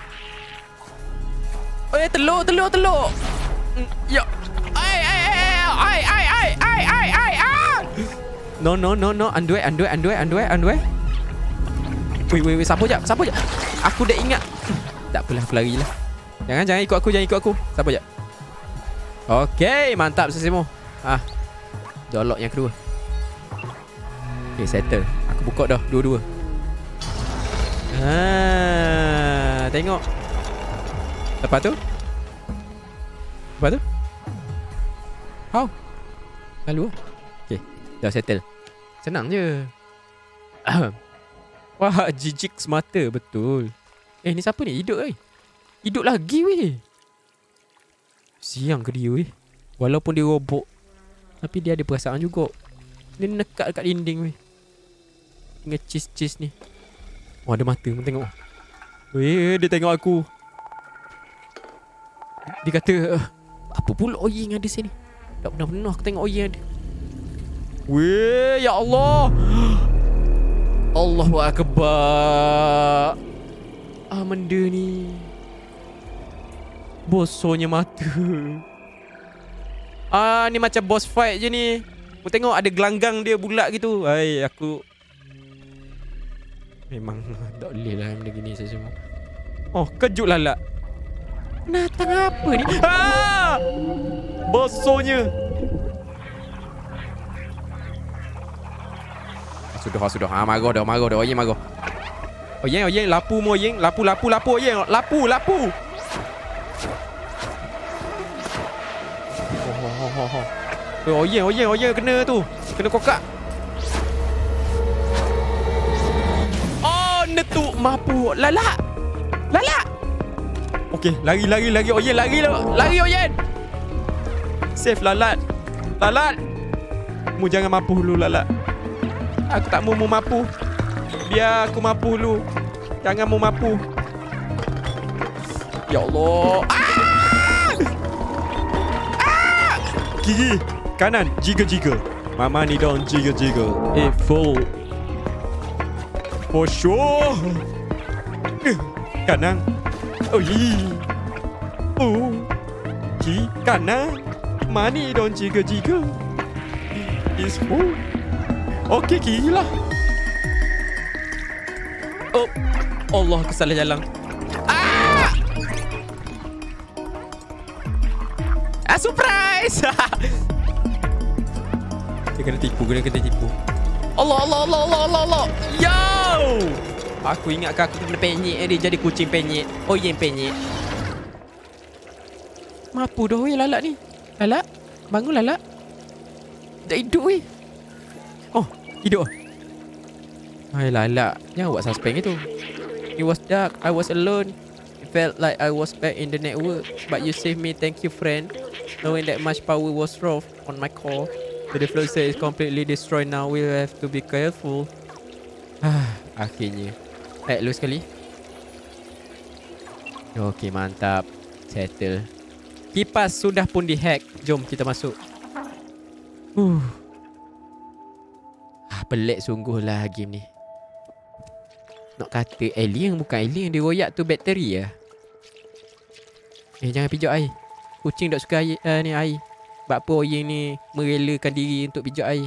Eh, telur, telur, telur. Ya. Ai, ai, ai, ai, ai, ai, ai, ai, ai, ai. No, no, no, no. Andue, andue, andue, andue, andue. Weh, weh, weh. Sabar jap, sabar jap. Aku dah ingat. Tak apalah, aku lari lah. Jangan, jangan ikut aku, jangan ikut aku. Sabar jap. Okay, mantap sesimo. Ah. Dolok yang kedua. Okay, settle. Aku buka dah dua-dua. Ah, tengok. Lepas tu? Lepas tu? How? Lalu lah. Okay, dah settle. Senang je. Wah, jijik semata. Betul. Eh, ni siapa ni? Hidup weh. Hidup lagi weh. Siang ke dia weh. Walaupun dia robok, tapi dia ada perasaan juga. Dia nekat dekat dinding weh. Dengan cheese-cheese ni. Oh, ada mata pun tengok. Weh, dia tengok aku. Dia kata, apa pula Oyeng ada sini? Tak pernah-pernah aku tengok Oyeng ada. Weh, ya Allah. Allahu Akbar. Ah, benda ni. Bosonnya mata. Ah, ni macam boss fight je ni. Aku tengok ada gelanggang dia bulat gitu. Hai, aku memang tak boleh lah benda gini saya semua. Oh, kejut lalat. Natang apa ni? Ah! Bosonnya. Sudah, sudah. Ah, marah dah, marah dah. Oyeng marah. Oyeng, Oyeng, lapu mu Oyeng. Lapu, lapu, lapu Oyeng. Lapu, lapu. Oh, oh, oh, oh. Eh, Oyeng, Oyeng, Oyeng kena tu. Kena kokak. Oh, netuk mampu. Lala. Lala. Okey, lari, lari, lari. Oyeng, lari. Lari, Oyeng. Save lalat. Lalat. Mu jangan mampu dulu, lalat. Aku tak mau mu mampu. Biar aku mampu dulu. Jangan mu mampu. Ya Allah. Ah! Ah! Kiri. Kanan. Jiggle-jiggle. Mama ni down. Jiggle-jiggle. Eh, full. For sure. Eh, kanan. Oh, yi. Oh. Kiri. Kanan. Money down. Jiggle-jiggle. It's full. Okey, kiri lah. Oh, Allah, aku salah jalan. Ah! Ah, surprise! Dia kena tipu, kena kena tipu. Allah, Allah, Allah, Allah, Allah, Allah. Yo! Aku ingatkan aku kena penyek dia jadi kucing penyek. Oh, yang penyek. Mapu dah weh lalat ni. Lalat? Bangun lalat. Dah hidup weh. Oh, hidup. Hai lalat, jangan buat suspend gitu. It was dark, I was alone. It felt like I was back in the network. But you saved me, thank you friend. Knowing that much power was rough on my core. The deflector is completely destroyed now. We'll have to be careful. Ah, akhirnya. Hack lu sekali. Okay, mantap. Settle. Kipas sudah pun dihack. Jom kita masuk. Uh. Ah, pelik sungguh lah game ni. Nak kata alien, bukan alien. Dia royak tu bakteri lah. Eh, jangan pijak air. Kucing tak suka air, uh, ni air. Sebab apa Oyeng ni merelakan diri untuk pijak air.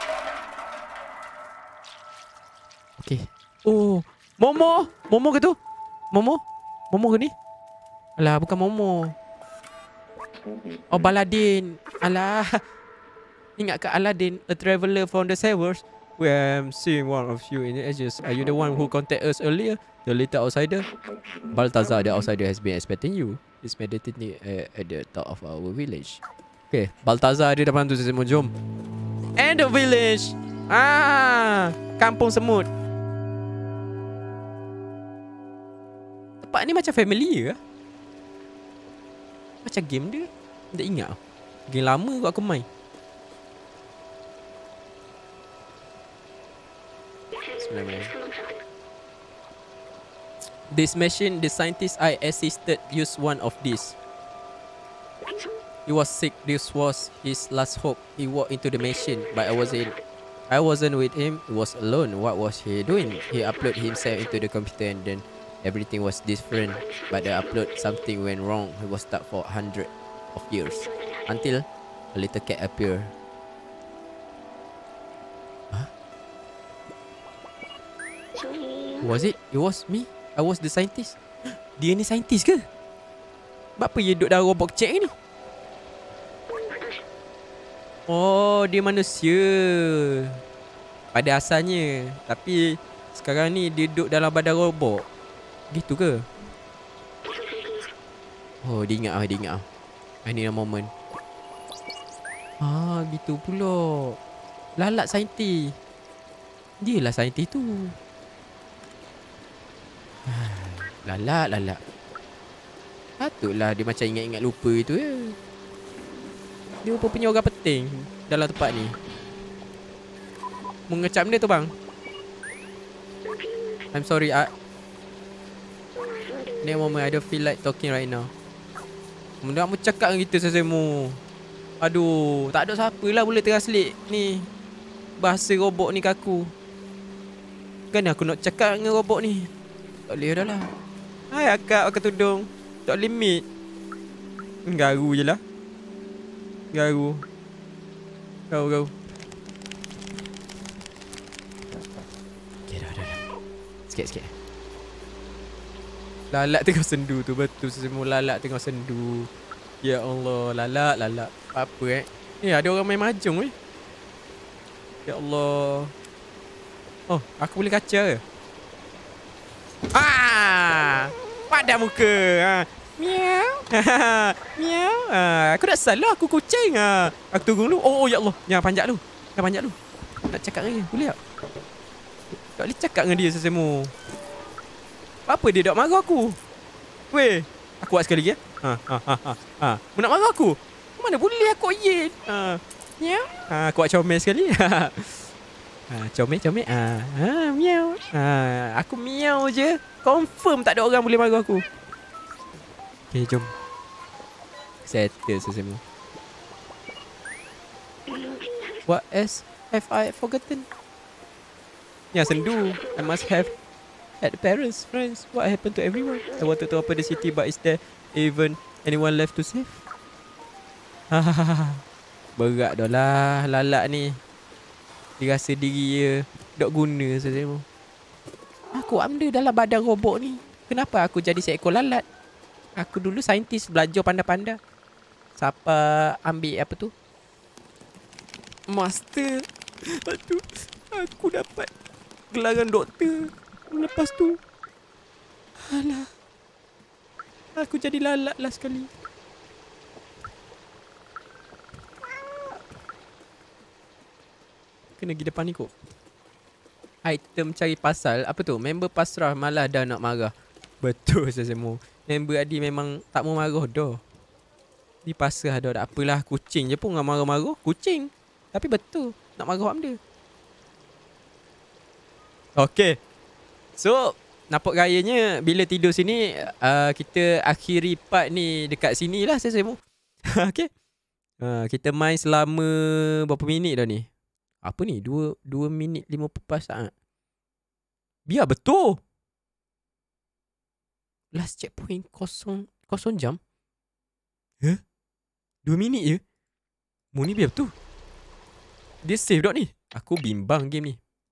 Okay. Oh, Momo. Momo ke tu? Momo? Momo ke ni? Alah, bukan Momo. Oh, Baladin. Alah. Ingat ke Aladdin, a traveller from the Sewers? Where I'm seeing one of you in the edges. Are you the one who contacted us earlier? The little outsider? Balthazar, the outsider, has been expecting you. He's meditating uh, at the top of our village. Okay, Balthazar ada depan tu, semua jom. And the village. Ah, kampung semut. Tempat ni macam familiar ke? Macam game dia. Tak ingat. Game lama kot aku main. This machine, the scientist I assisted used one of these. He was sick. This was his last hope. He walked into the machine, but I wasn't. I wasn't with him. He was alone. What was he doing? He uploaded himself into the computer, and then everything was different. But the upload, something went wrong. He was stuck for hundred of years until a little cat appeared. Huh? Was it? It was me. I was the scientist. Dia ni scientist ke? Apa dia duduk dalam robot check ni? Oh, dia manusia pada asalnya. Tapi sekarang ni dia duduk dalam badan robot. Gitu ke? Oh, dia ingat lah, dia ingat lah. I need a moment. Ah, gitu pula. Lalat saintis. Dia lah saintis tu. Lalak, lalak. Patutlah dia macam ingat-ingat lupa itu ya. Dia rupa punya orang penting dalam tempat ni. Mengecam dia tu bang. I'm sorry, I... Ni moment, I don't feel like talking right now. Benda kamu cakap dengan kita sesemu. Aduh, tak ada siapa lah boleh translate ni bahasa robot ni ke aku. Kan aku nak cakap dengan robot ni. Tak boleh dah lah. Hai akak pakai tudung. Tak limit. Garu je lah. Garu. Garu, garu. Okay, dah, dah, dah. Sikit, sikit. Lalak tengah sendu tu. Betul semua lalak tengah sendu. Ya Allah. Lalak, lalak. Apa eh. Eh, ada orang main mahjong eh. Ya Allah. Oh, aku boleh kaca ke? Ah! Padan muka. Ha. Miau. Miau. Ha. Aku dah salah. Aku kucing. Ha. Aku tunggu dulu. Oh, ya Allah. Jangan panjat dulu. Jangan panjat dulu. Nak cakap dengan dia. Boleh tak? Tak boleh cakap dengan dia sesemu. Apa dia tak marah aku? Weh. Aku buat sekali lagi ya. Ha. Ha. Ha. Ha. Ha. Mu nak marah aku? Mana boleh aku yin. Ha. Miau. Ha. Aku buat comel sekali. Ha. Ha, comel, comel. Ha, ha, miau. Ha, aku miau je. Confirm tak ada orang boleh marah aku. Okay, jom. Settle sesama. What else have I forgotten? Yang sendu. I must have had parents, friends. What happened to everyone? I wanted to open the city, but is there even anyone left to save? Hahaha. Berat dah lah lalak ni. Dia rasa diri dia tak guna sesama. Aku ambil dalam badan robot ni. Kenapa aku jadi seekor lalat? Aku dulu saintis belajar panda-panda. Siapa ambil apa tu? Master. Aduh. Aku dapat gelaran doktor. Lepas tu. Alah. Aku jadi lalat lah sekali. Kena pergi depan ni kot. Item cari pasal. Apa tu? Member pasrah malah dah nak marah. Betul sesama. Member Adi memang tak mau marah dah. Dia pasrah dah. Tak apalah. Kucing je pun nak marah-marah. Kucing. Tapi betul. Nak marah apa? Okay. So, nampak gayanya bila tidur sini, uh, kita akhiri part ni dekat sini lah sesama. Okay. Uh, kita main selama berapa minit dah ni? Apa ni? dua minit lima puluh empat saat. Biar betul. Last checkpoint kosong, kosong jam. Huh? dua minit je? Mu ni biar betul. Dia save dok ni. Aku bimbang game ni.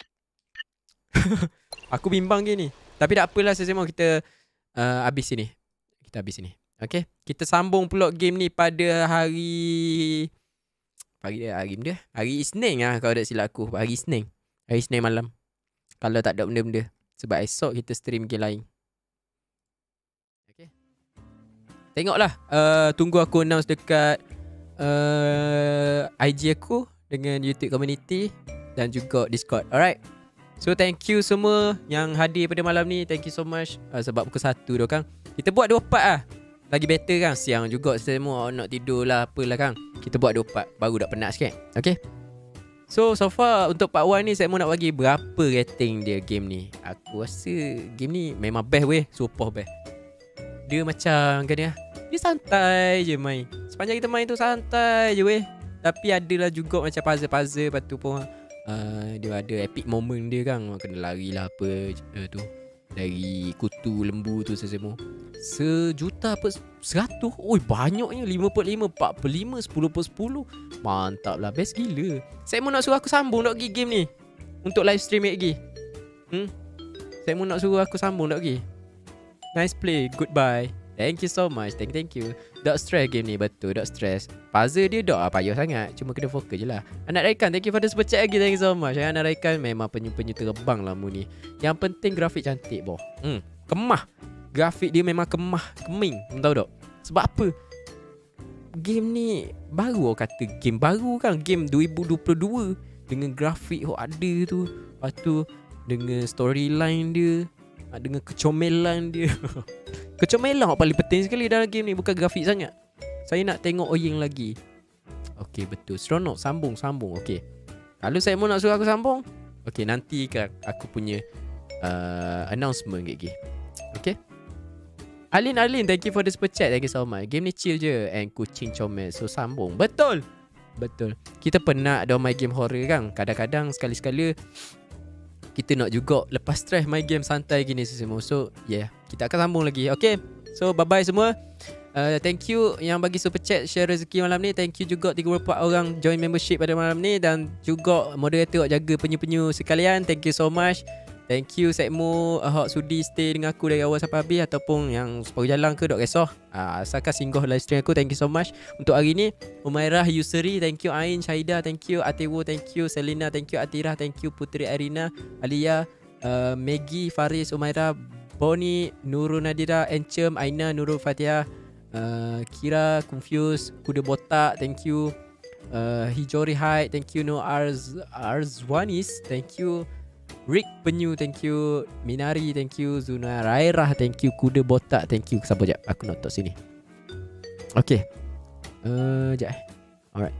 Aku bimbang game ni. Tapi tak apalah sesama kita uh, habis sini. Kita habis sini. Okay. Kita sambung pula game ni pada hari... Hari dia, hari dia. Hari Isnin lah kalau tak silap aku. Hari Isnin. Hari Isnin malam. Kalau tak ada benda-benda. Sebab esok kita stream game lain. Okay. Tengoklah. Uh, tunggu aku announce dekat uh, I G aku. Dengan YouTube community. Dan juga Discord. Alright. So thank you semua yang hadir pada malam ni. Thank you so much. Uh, sebab pukul satu dah kan. Kita buat dua part lah. Lagi better kan. Siang juga semua nak tidur lah. Apalah kan. Kita buat dua part. Baru dah penat sikit. Okay. So so far untuk part one ni saya mau nak bagi berapa rating dia game ni. Aku rasa game ni memang best weh. Super best. Dia macam kan dia. Dia santai je main. Sepanjang kita main tu santai je weh. Tapi adalah juga macam puzzle-puzzle. Lepas tu pun uh, dia ada epic moment dia kan. Kena lari lah apa uh, tu. Dari kutu lembu tu semua. Sejuta apa seratus. Oi banyaknya. Lima per lima, empat per lima, sepuluh per sepuluh. Mantap lah. Best gila. Saya mau nak suruh aku sambung nak pergi game ni. Untuk live stream lagi. Hmm? Saya mau nak suruh aku sambung nak pergi. Nice play. Goodbye. Thank you so much. Thank you, thank you. Tak stress game ni. Betul, tak stress. Puzzle dia tak payah sangat. Cuma kena fokus je lah. Anak Raikan, thank you for the super chat lagi. Thank you so much. Anak Raikan memang penyu-penyu terbang lah mu ni. Yang penting grafik cantik boh. Hmm, kemah. Grafik dia memang kemah. Keming. Kamu tahu tak? Sebab apa? Game ni baru orang kata game baru kan. Game dua ribu dua puluh dua. Dengan grafik yang ada tu. Lepas tu dengan storyline dia. Dengan kecomelan dia. Kecomelan yang paling penting sekali dalam game ni, bukan grafik sangat. Saya nak tengok Oyeng lagi. Okey, betul. Seronok. Sambung, sambung. Okey. Kalau saya mau nak suruh aku sambung, okey, nanti kan aku punya uh, announcement gigi. Okey. Alin, Alin, thank you for the super chat. Thank you so much. Game ni chill je and kucing comel. So sambung. Betul. Betul. Kita pernah ada main game horror kan. Kadang-kadang sekali-sekala kita nak juga lepas stress main game santai gini semua. So yeah, kita akan sambung lagi. Okay, so bye bye semua. uh, Thank you yang bagi super chat, share rezeki malam ni. Thank you juga tiga puluh empat orang join membership pada malam ni. Dan juga moderator jaga penyu-penyu sekalian. Thank you so much. Thank you Sekmo, uh, Hak sudi stay dengan aku dari awal sampai habis. Ataupun yang separuh jalan ke, dok kisah, uh, asalkan singgah live stream aku. Thank you so much. Untuk hari ni, Umairah Yusri, thank you. Ain, Syahidah, thank you. Atewo, thank you. Selina, thank you. Atirah, thank you. Putri Arina, Alia, uh, Maggie, Faris, Umairah, Bonnie, Nurul Nadira, Encem, Aina, Nurul Fatihah, uh, Kira, Confused, Kuda Botak, thank you. uh, Hijori Hyde, thank you. No Arz, Arzwanis, thank you. Rick Penyu, thank you. Minari, thank you. Zuna Rairah, thank you. Kuda Botak, thank you. Siapa sekejap, aku nak tok sini. Okay, uh, sekejap eh. Alright.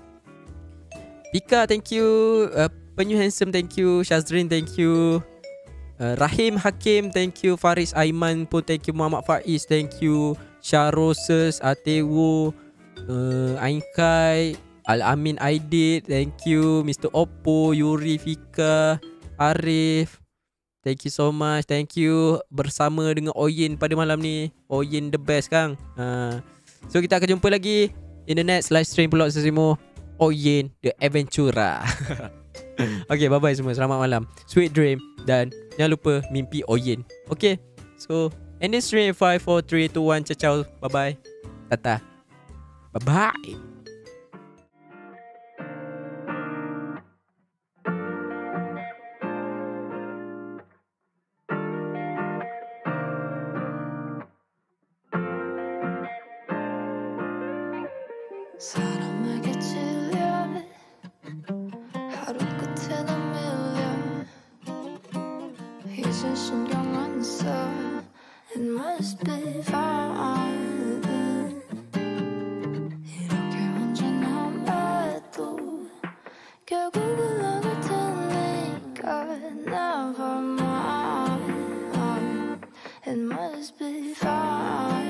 Pika, thank you. uh, Penyu Handsome, thank you. Shazrin, thank you. uh, Rahim Hakim, thank you. Faris Aiman pun thank you. Muhammad Faiz, thank you. Syaroses, Atewo, uh, Ainkai, Al-Amin Aidit, thank you. Mister Oppo, Yuri, Fika, Arif, thank you so much. Thank you bersama dengan Oyen pada malam ni. Oyen the best kan. uh, So kita akan jumpa lagi in the next live stream pula sesimu. Oyen the Adventura. Okay, bye bye semua. Selamat malam, sweet dream. Dan jangan lupa mimpi Oyen. Okay, so end this stream. Five, four, three, two, one. Ciao ciao. Bye bye. Tata. Bye bye. 사람에게 찔려 하루 끝에 밀려 이젠 신경 안 써. It must be fine. 이렇게 언제나마도 결국은 나갈 테니까 never mind. It must be fine.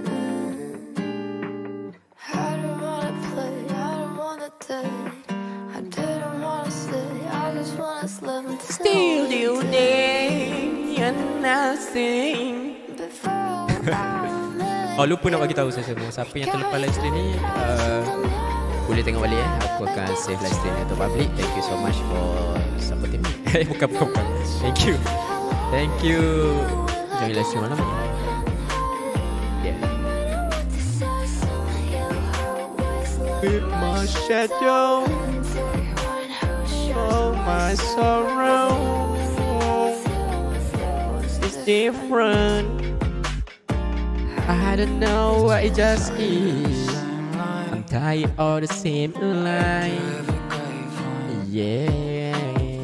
I don't wanna play, I don't wanna date, I didn't wanna stay, I just wanna slip until Still you day and nothing. before I Oh, lupa nak bagi tahu saya semua. Siapa yang terlepas live stream ni, uh, boleh tengok balik eh. Aku akan save live stream ni untuk public. Thank you so much for supporting me. Eh, bukan, bukan, bukan. Thank you. Thank you. Join live stream malam ni. Yeah. With my shadow, oh my sorrow, it's different. I don't know what it just is. I'm tired of the same line. Yeah.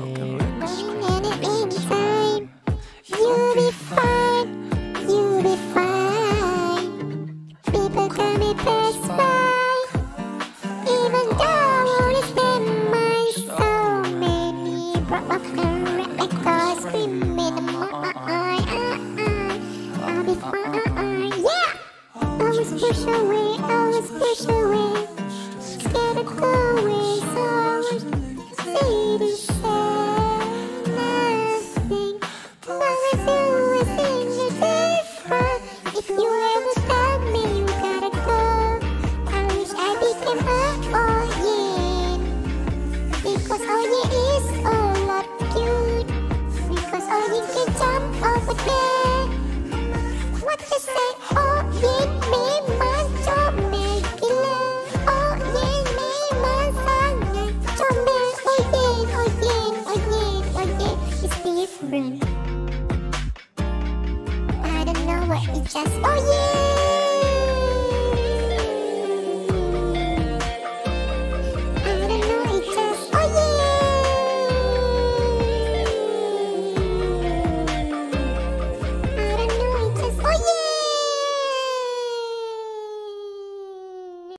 You'll be fine, you'll be fine. People call me best friend, even though I only spend my soul. Maybe brought my parent like I screaming in my eye. I'll be fine, yeah. I was pushed away, I was pushed away, scared to go away, so I was say to say nothing. Long as you were saying you're different. If you ever stop me, you gotta go. I wish I became a Oyen, because Oyen is a lot cute. Because Oyen can jump off a bed. What to say? Oyen memang comel gila. Oyen memang sangat comel. Oyen, Oyen, Oyen, Oyen is different. I don't know what it just. Oh yeah.